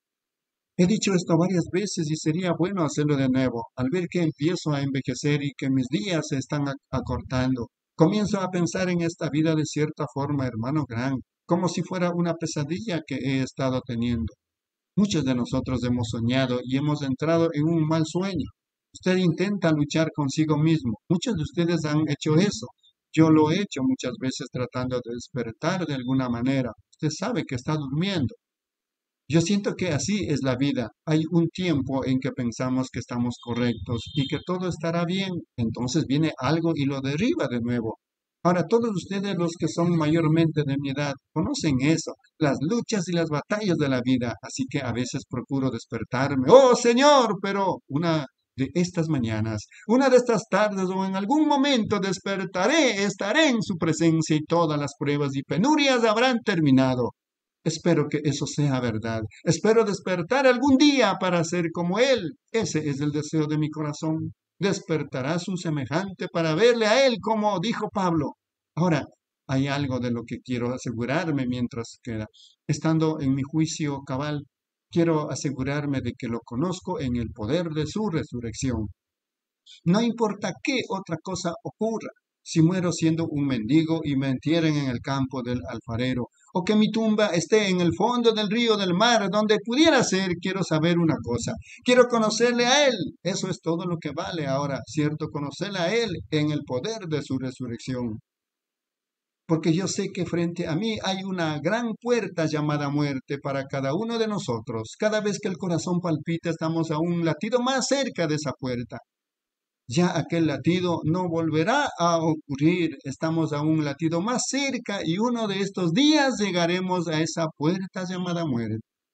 He dicho esto varias veces y sería bueno hacerlo de nuevo. Al ver que empiezo a envejecer y que mis días se están acortando, comienzo a pensar en esta vida de cierta forma, hermano Gran, como si fuera una pesadilla que he estado teniendo. Muchos de nosotros hemos soñado y hemos entrado en un mal sueño. Usted intenta luchar consigo mismo. Muchos de ustedes han hecho eso. Yo lo he hecho muchas veces tratando de despertar de alguna manera. Usted sabe que está durmiendo. Yo siento que así es la vida. Hay un tiempo en que pensamos que estamos correctos y que todo estará bien. Entonces viene algo y lo derriba de nuevo. Ahora, todos ustedes los que son mayormente de mi edad conocen eso, las luchas y las batallas de la vida. Así que a veces procuro despertarme. Oh, Señor, pero una de estas mañanas, una de estas tardes o en algún momento despertaré, estaré en su presencia y todas las pruebas y penurias habrán terminado. Espero que eso sea verdad. Espero despertar algún día para ser como Él. Ese es el deseo de mi corazón. Despertará su semejante para verle a Él, como dijo Pablo. Ahora, hay algo de lo que quiero asegurarme mientras queda. Estando en mi juicio cabal, quiero asegurarme de que lo conozco en el poder de su resurrección. No importa qué otra cosa ocurra. Si muero siendo un mendigo y me entierren en el campo del alfarero, o que mi tumba esté en el fondo del río del mar, donde pudiera ser, quiero saber una cosa. Quiero conocerle a Él. Eso es todo lo que vale ahora, ¿cierto? Conocerle a Él en el poder de su resurrección. Porque yo sé que frente a mí hay una gran puerta llamada muerte para cada uno de nosotros. Cada vez que el corazón palpita, estamos a un latido más cerca de esa puerta. Ya aquel latido no volverá a ocurrir. Estamos a un latido más cerca y uno de estos días llegaremos a esa puerta llamada muerte.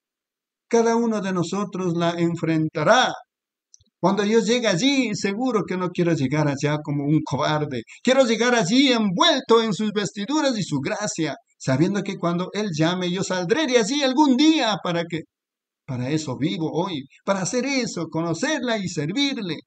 Cada uno de nosotros la enfrentará. Cuando yo llegue allí, seguro que no quiero llegar allá como un cobarde. Quiero llegar allí envuelto en sus vestiduras y su gracia, sabiendo que cuando Él llame, yo saldré de allí algún día para eso vivo hoy, para hacer eso, conocerla y servirle.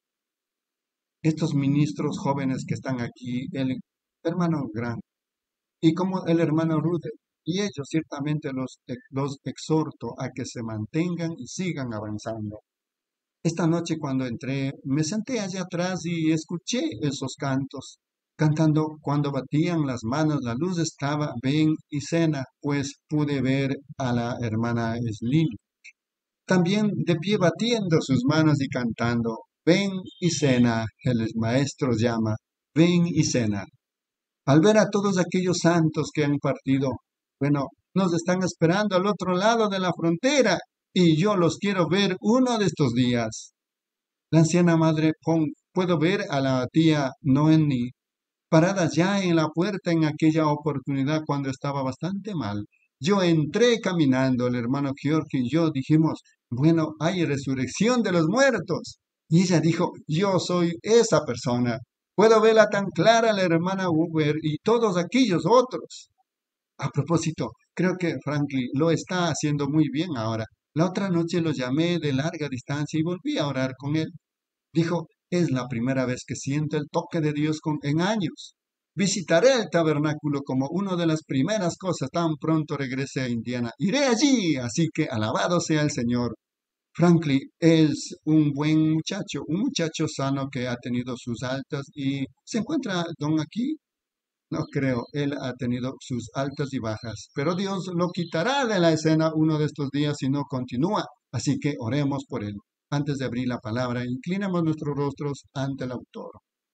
Estos ministros jóvenes que están aquí, el hermano Grant y como el hermano Ruth, y ellos ciertamente los exhorto a que se mantengan y sigan avanzando. Esta noche cuando entré, me senté allá atrás y escuché esos cantos. cantando cuando batían las manos, la luz estaba, ven y cena, pues pude ver a la hermana Slil. También de pie batiendo sus manos y cantando, ven y cena, el maestro llama, ven y cena. Al ver a todos aquellos santos que han partido, bueno, nos están esperando al otro lado de la frontera y yo los quiero ver uno de estos días. La anciana madre Pong, puedo ver a la tía Noemi parada ya en la puerta en aquella oportunidad cuando estaba bastante mal. Yo entré caminando, el hermano George y yo dijimos, bueno, hay resurrección de los muertos. Y ella dijo, yo soy esa persona. Puedo verla tan clara la hermana Uber y todos aquellos otros. A propósito, creo que Franklin lo está haciendo muy bien ahora. La otra noche lo llamé de larga distancia y volví a orar con él. Dijo, es la primera vez que siento el toque de Dios en años. Visitaré el tabernáculo como una de las primeras cosas tan pronto regrese a Indiana. Iré allí, así que alabado sea el Señor. Franklin es un buen muchacho, un muchacho sano que ha tenido sus altas y ¿se encuentra Don aquí? No creo, él ha tenido sus altas y bajas, pero Dios lo quitará de la escena uno de estos días si no continúa, así que oremos por él. Antes de abrir la palabra, inclinemos nuestros rostros ante el autor.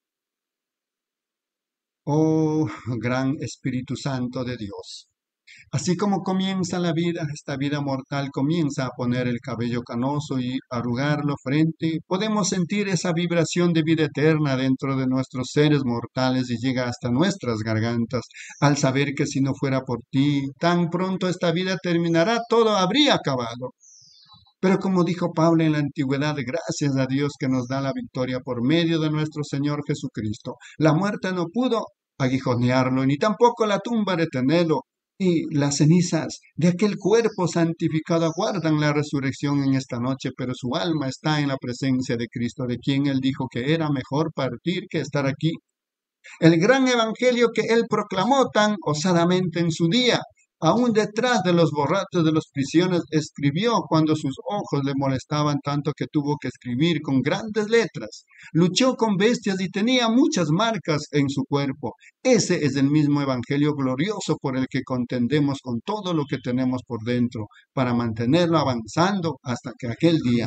Oh, gran Espíritu Santo de Dios. Así como comienza la vida, esta vida mortal comienza a poner el cabello canoso y arrugarlo frente, podemos sentir esa vibración de vida eterna dentro de nuestros seres mortales y llega hasta nuestras gargantas, al saber que si no fuera por ti, tan pronto esta vida terminará, todo habría acabado. Pero como dijo Pablo en la antigüedad, gracias a Dios que nos da la victoria por medio de nuestro Señor Jesucristo. La muerte no pudo aguijonearlo, ni tampoco la tumba retenerlo. Y las cenizas de aquel cuerpo santificado aguardan la resurrección en esta noche, pero su alma está en la presencia de Cristo, de quien él dijo que era mejor partir que estar aquí. El gran evangelio que él proclamó tan osadamente en su día, aún detrás de los borrachos de los prisiones, escribió cuando sus ojos le molestaban tanto que tuvo que escribir con grandes letras. Luchó con bestias y tenía muchas marcas en su cuerpo. Ese es el mismo evangelio glorioso por el que contendemos con todo lo que tenemos por dentro, para mantenerlo avanzando hasta que aquel día.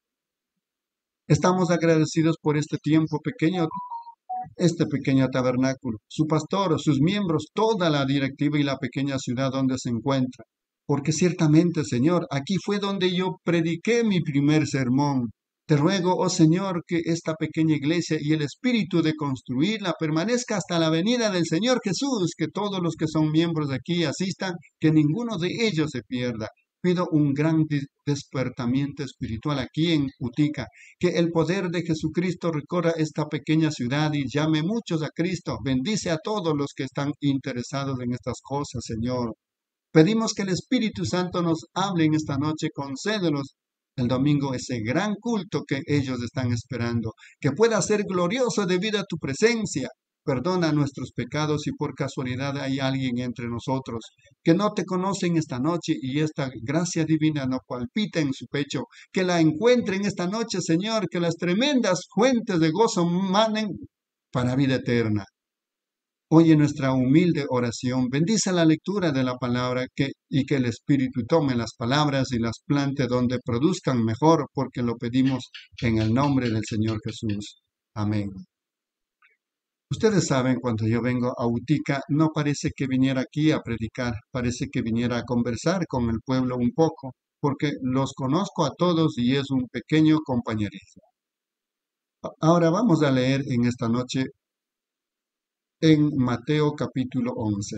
Estamos agradecidos por este tiempo pequeño, este pequeño tabernáculo, su pastor, sus miembros, toda la directiva y la pequeña ciudad donde se encuentra. Porque ciertamente, Señor, aquí fue donde yo prediqué mi primer sermón. Te ruego, oh Señor, que esta pequeña iglesia y el espíritu de construirla permanezca hasta la venida del Señor Jesús, que todos los que son miembros de aquí asistan, que ninguno de ellos se pierda. Pido un gran despertamiento espiritual aquí en Utica, que el poder de Jesucristo recorra esta pequeña ciudad y llame muchos a Cristo. Bendice a todos los que están interesados en estas cosas, Señor. Pedimos que el Espíritu Santo nos hable en esta noche, concédenos el domingo ese gran culto que ellos están esperando, que pueda ser glorioso debido a tu presencia. Perdona nuestros pecados si por casualidad hay alguien entre nosotros que no te conoce en esta noche y esta gracia divina no palpita en su pecho. Que la encuentre en esta noche, Señor, que las tremendas fuentes de gozo manen para vida eterna. Oye nuestra humilde oración, bendice la lectura de la palabra y que el Espíritu tome las palabras y las plante donde produzcan mejor, porque lo pedimos en el nombre del Señor Jesús. Amén. Ustedes saben, cuando yo vengo a Utica, no parece que viniera aquí a predicar, parece que viniera a conversar con el pueblo un poco, porque los conozco a todos y es un pequeño compañerismo. Ahora vamos a leer en esta noche en Mateo capítulo 11.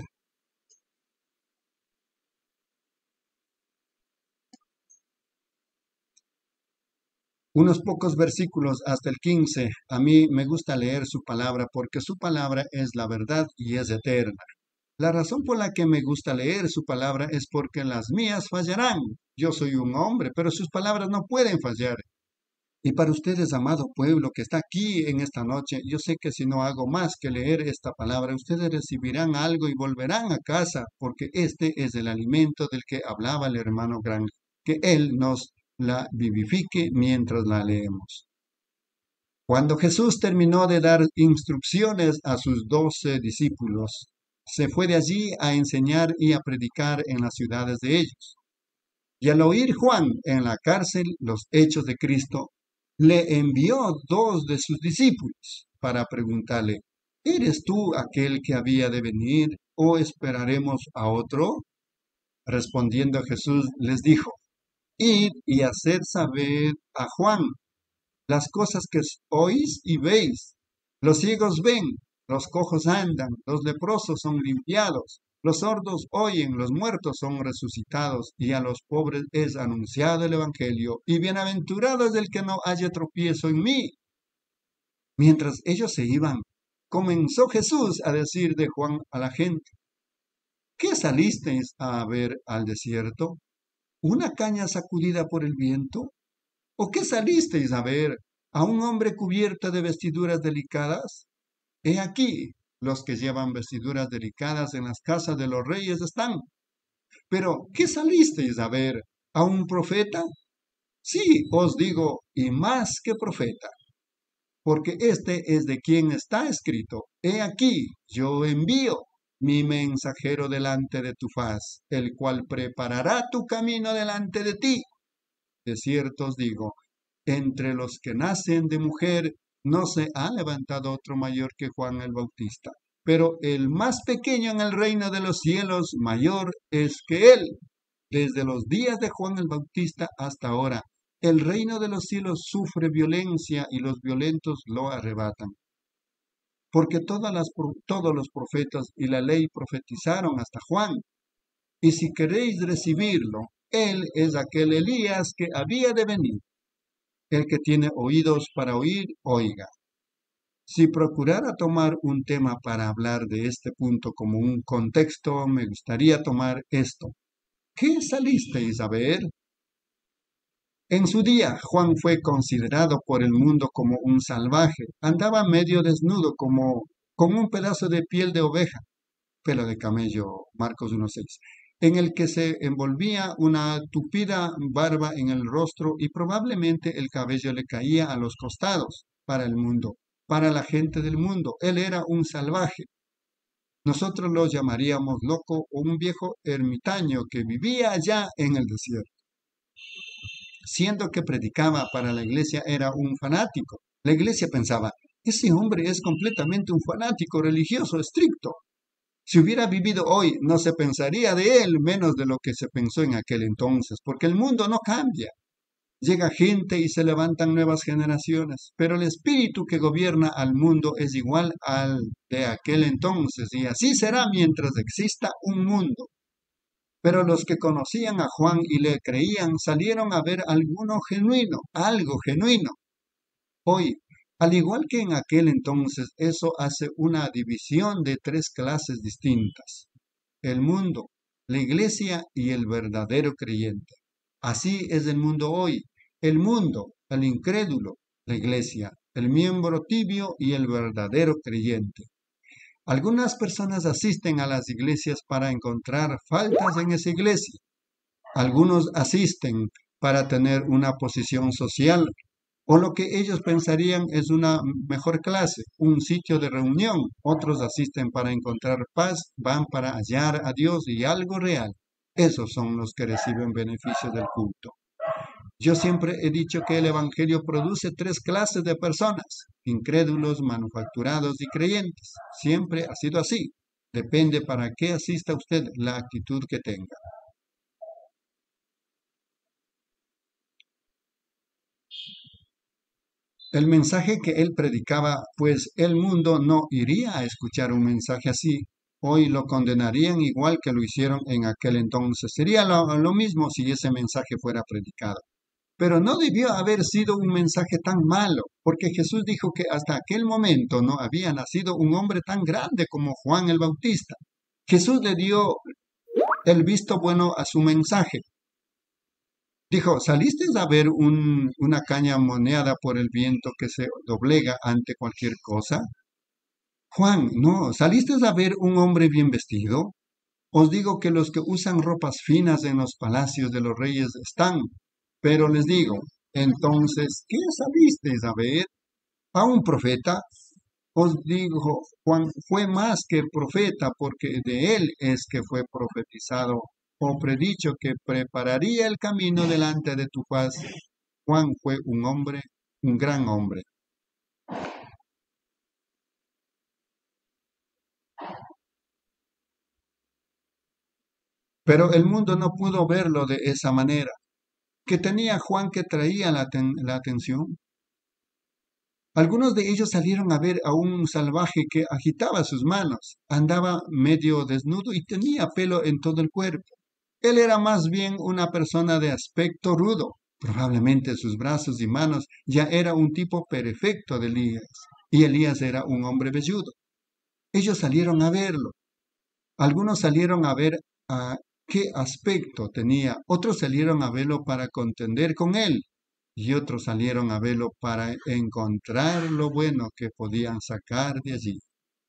Unos pocos versículos hasta el 15. A mí me gusta leer su palabra porque su palabra es la verdad y es eterna. La razón por la que me gusta leer su palabra es porque las mías fallarán. Yo soy un hombre, pero sus palabras no pueden fallar. Y para ustedes, amado pueblo que está aquí en esta noche, yo sé que si no hago más que leer esta palabra, ustedes recibirán algo y volverán a casa, porque este es el alimento del que hablaba el hermano Grant, que él nos la vivifique mientras la leemos. Cuando Jesús terminó de dar instrucciones a sus 12 discípulos, se fue de allí a enseñar y a predicar en las ciudades de ellos. Y al oír Juan en la cárcel los hechos de Cristo, le envió 2 de sus discípulos para preguntarle, ¿eres tú aquel que había de venir o esperaremos a otro? Respondiendo Jesús les dijo, id y haced saber a Juan las cosas que oís y veis. Los ciegos ven, los cojos andan, los leprosos son limpiados, los sordos oyen, los muertos son resucitados, y a los pobres es anunciado el Evangelio, y bienaventurado es el que no haya tropiezo en mí. Mientras ellos se iban, comenzó Jesús a decir de Juan a la gente, ¿qué salisteis a ver al desierto? ¿Una caña sacudida por el viento? ¿O qué salisteis a ver? ¿A un hombre cubierto de vestiduras delicadas? He aquí, los que llevan vestiduras delicadas en las casas de los reyes están. Pero, ¿qué salisteis a ver? ¿A un profeta? Sí, os digo, y más que profeta. Porque este es de quien está escrito, he aquí, yo envío mi mensajero delante de tu faz, el cual preparará tu camino delante de ti. De cierto os digo, entre los que nacen de mujer no se ha levantado otro mayor que Juan el Bautista, pero el más pequeño en el reino de los cielos mayor es que él. Desde los días de Juan el Bautista hasta ahora, el reino de los cielos sufre violencia y los violentos lo arrebatan. Porque todos los profetas y la ley profetizaron hasta Juan. Y si queréis recibirlo, él es aquel Elías que había de venir. El que tiene oídos para oír, oiga. Si procurara tomar un tema para hablar de este punto como un contexto, me gustaría tomar esto. ¿Qué salisteis a ver? En su día, Juan fue considerado por el mundo como un salvaje. Andaba medio desnudo con un pedazo de piel de oveja, pelo de camello, Marcos 1:6, en el que se envolvía una tupida barba en el rostro y probablemente el cabello le caía a los costados para el mundo, para la gente del mundo. Él era un salvaje. Nosotros lo llamaríamos loco o un viejo ermitaño que vivía allá en el desierto. Siendo que predicaba para la iglesia era un fanático. La iglesia pensaba, ese hombre es completamente un fanático religioso estricto. Si hubiera vivido hoy, no se pensaría de él menos de lo que se pensó en aquel entonces, porque el mundo no cambia. Llega gente y se levantan nuevas generaciones, pero el espíritu que gobierna al mundo es igual al de aquel entonces, y así será mientras exista un mundo. Pero los que conocían a Juan y le creían salieron a ver algo genuino. Hoy, al igual que en aquel entonces, eso hace una división de 3 clases distintas: el mundo, la iglesia y el verdadero creyente. Así es el mundo hoy: el mundo, el incrédulo, la iglesia, el miembro tibio y el verdadero creyente. Algunas personas asisten a las iglesias para encontrar faltas en esa iglesia. Algunos asisten para tener una posición social o lo que ellos pensarían es una mejor clase, un sitio de reunión. Otros asisten para encontrar paz, van para hallar a Dios y algo real. Esos son los que reciben beneficios del culto. Yo siempre he dicho que el Evangelio produce 3 clases de personas: incrédulos, manufacturados y creyentes. Siempre ha sido así. Depende para qué asista usted, la actitud que tenga. El mensaje que él predicaba, pues el mundo no iría a escuchar un mensaje así. Hoy lo condenarían igual que lo hicieron en aquel entonces. Sería lo mismo si ese mensaje fuera predicado. Pero no debió haber sido un mensaje tan malo, porque Jesús dijo que hasta aquel momento no había nacido un hombre tan grande como Juan el Bautista. Jesús le dio el visto bueno a su mensaje. Dijo, ¿saliste a ver una caña moneada por el viento que se doblega ante cualquier cosa? Juan, no, ¿saliste a ver un hombre bien vestido? Os digo que los que usan ropas finas en los palacios de los reyes están. Pero les digo, entonces, ¿qué salisteis a ver? a un profeta. Os digo, Juan fue más que profeta, porque de él es que fue profetizado o predicho que prepararía el camino delante de tu paz. Juan fue un hombre, un gran hombre. Pero el mundo no pudo verlo de esa manera. ¿Qué tenía Juan que traía la atención? Algunos de ellos salieron a ver a un salvaje que agitaba sus manos, andaba medio desnudo y tenía pelo en todo el cuerpo. Él era más bien una persona de aspecto rudo. Probablemente sus brazos y manos ya era un tipo perfecto de Elías, y Elías era un hombre velludo. Ellos salieron a verlo. Algunos salieron a ver a qué aspecto tenía, otros salieron a verlo para contender con él, y otros salieron a verlo para encontrar lo bueno que podían sacar de allí.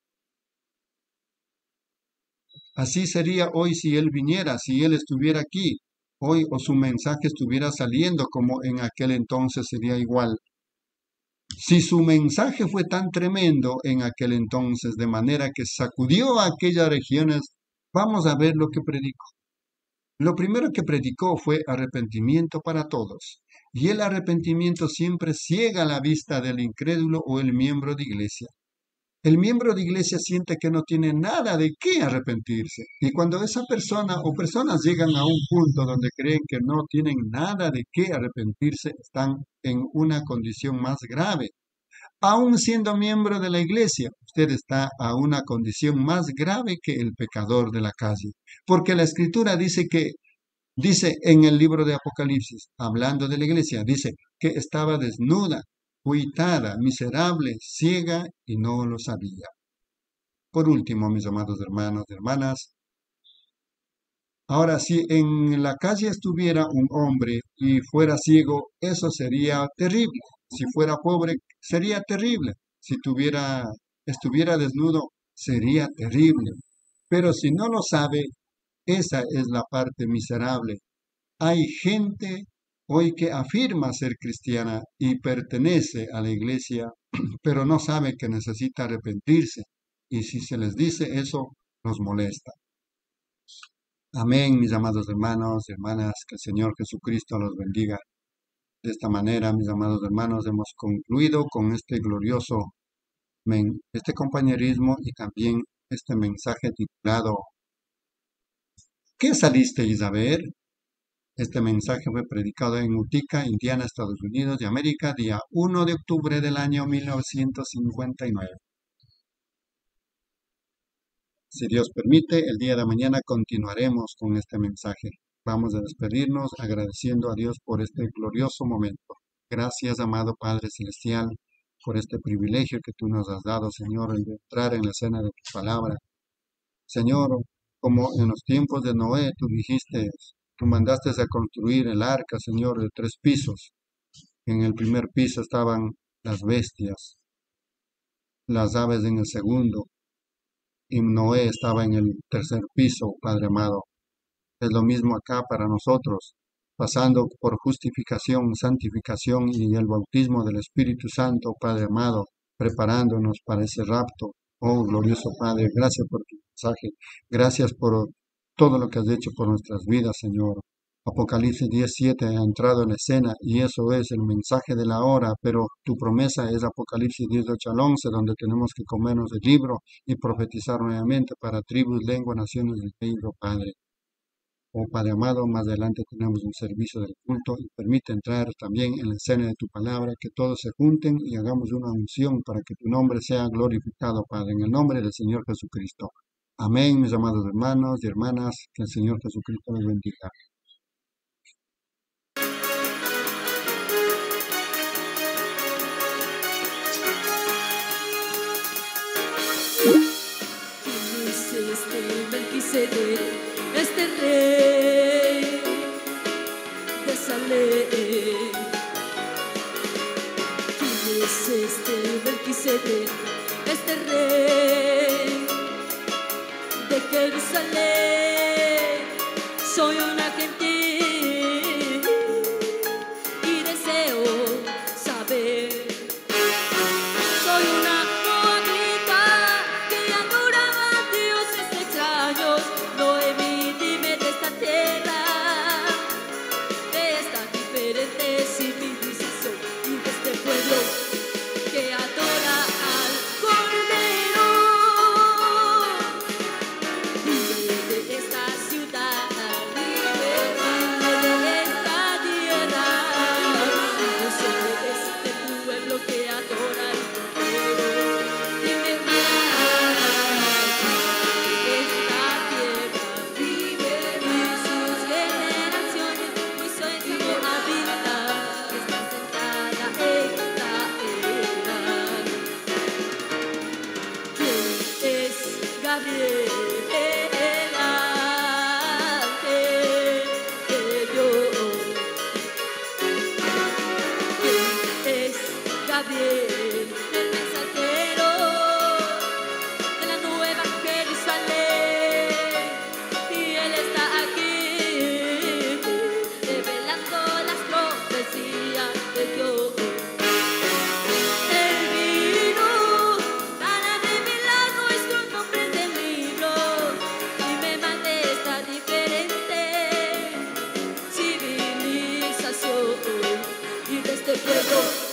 Así sería hoy si él viniera, si él estuviera aquí, hoy o su mensaje estuviera saliendo como en aquel entonces sería igual. Si su mensaje fue tan tremendo en aquel entonces, de manera que sacudió a aquellas regiones, vamos a ver lo que predicó. Lo primero que predicó fue arrepentimiento para todos, y el arrepentimiento siempre ciega la vista del incrédulo o el miembro de iglesia. El miembro de iglesia siente que no tiene nada de qué arrepentirse, y cuando esa persona o personas llegan a un punto donde creen que no tienen nada de qué arrepentirse, están en una condición más grave. Aún siendo miembro de la iglesia, usted está a una condición más grave que el pecador de la calle, porque la escritura dice en el libro de Apocalipsis, hablando de la iglesia, dice que estaba desnuda, cuitada, miserable, ciega y no lo sabía. Por último, mis amados hermanos y hermanas, ahora si en la calle estuviera un hombre y fuera ciego, eso sería terrible. Si fuera pobre, sería terrible. Si estuviera desnudo, sería terrible. Pero si no lo sabe, esa es la parte miserable. Hay gente hoy que afirma ser cristiana y pertenece a la iglesia, pero no sabe que necesita arrepentirse. Y si se les dice eso, los molesta. Amén, mis amados hermanos y hermanas, que el Señor Jesucristo los bendiga. De esta manera, mis amados hermanos, hemos concluido con este glorioso, este compañerismo y también este mensaje titulado ¿Qué salisteis a ver? Este mensaje fue predicado en Utica, Indiana, Estados Unidos de América, día 1 de octubre del año 1959. Si Dios permite, el día de mañana continuaremos con este mensaje. Vamos a despedirnos agradeciendo a Dios por este glorioso momento. Gracias, amado Padre Celestial, por este privilegio que tú nos has dado, Señor, de entrar en la escena de tu palabra. Señor, como en los tiempos de Noé, tú mandaste a construir el arca, Señor, de 3 pisos. En el primer piso estaban las bestias, las aves en el segundo, y Noé estaba en el tercer piso, Padre amado. Es lo mismo acá para nosotros, pasando por justificación, santificación y el bautismo del Espíritu Santo, Padre amado, preparándonos para ese rapto. Oh, glorioso Padre, gracias por tu mensaje, gracias por todo lo que has hecho por nuestras vidas, Señor. Apocalipsis 17 ha entrado en la escena y eso es el mensaje de la hora, pero tu promesa es Apocalipsis 18 al 11, donde tenemos que comernos el libro y profetizar nuevamente para tribus, lenguas, naciones del reino, Padre. Oh Padre amado, más adelante tenemos un servicio del culto y permite entrar también en la escena de tu palabra, que todos se junten y hagamos una unción para que tu nombre sea glorificado, Padre, en el nombre del Señor Jesucristo. Amén, mis amados hermanos y hermanas, que el Señor Jesucristo los bendiga. Este rey de Salem. ¿Quién es este Melquisedec? Este rey de Jerusalén. Soy una gentil y deseo saber Gabriel, el mensajero de la nueva Jerusalén, y él está aquí revelando las profecías de Dios. Él vino para revelar nuestros nombres del libro y me mandé esta diferente civilización y de este pueblo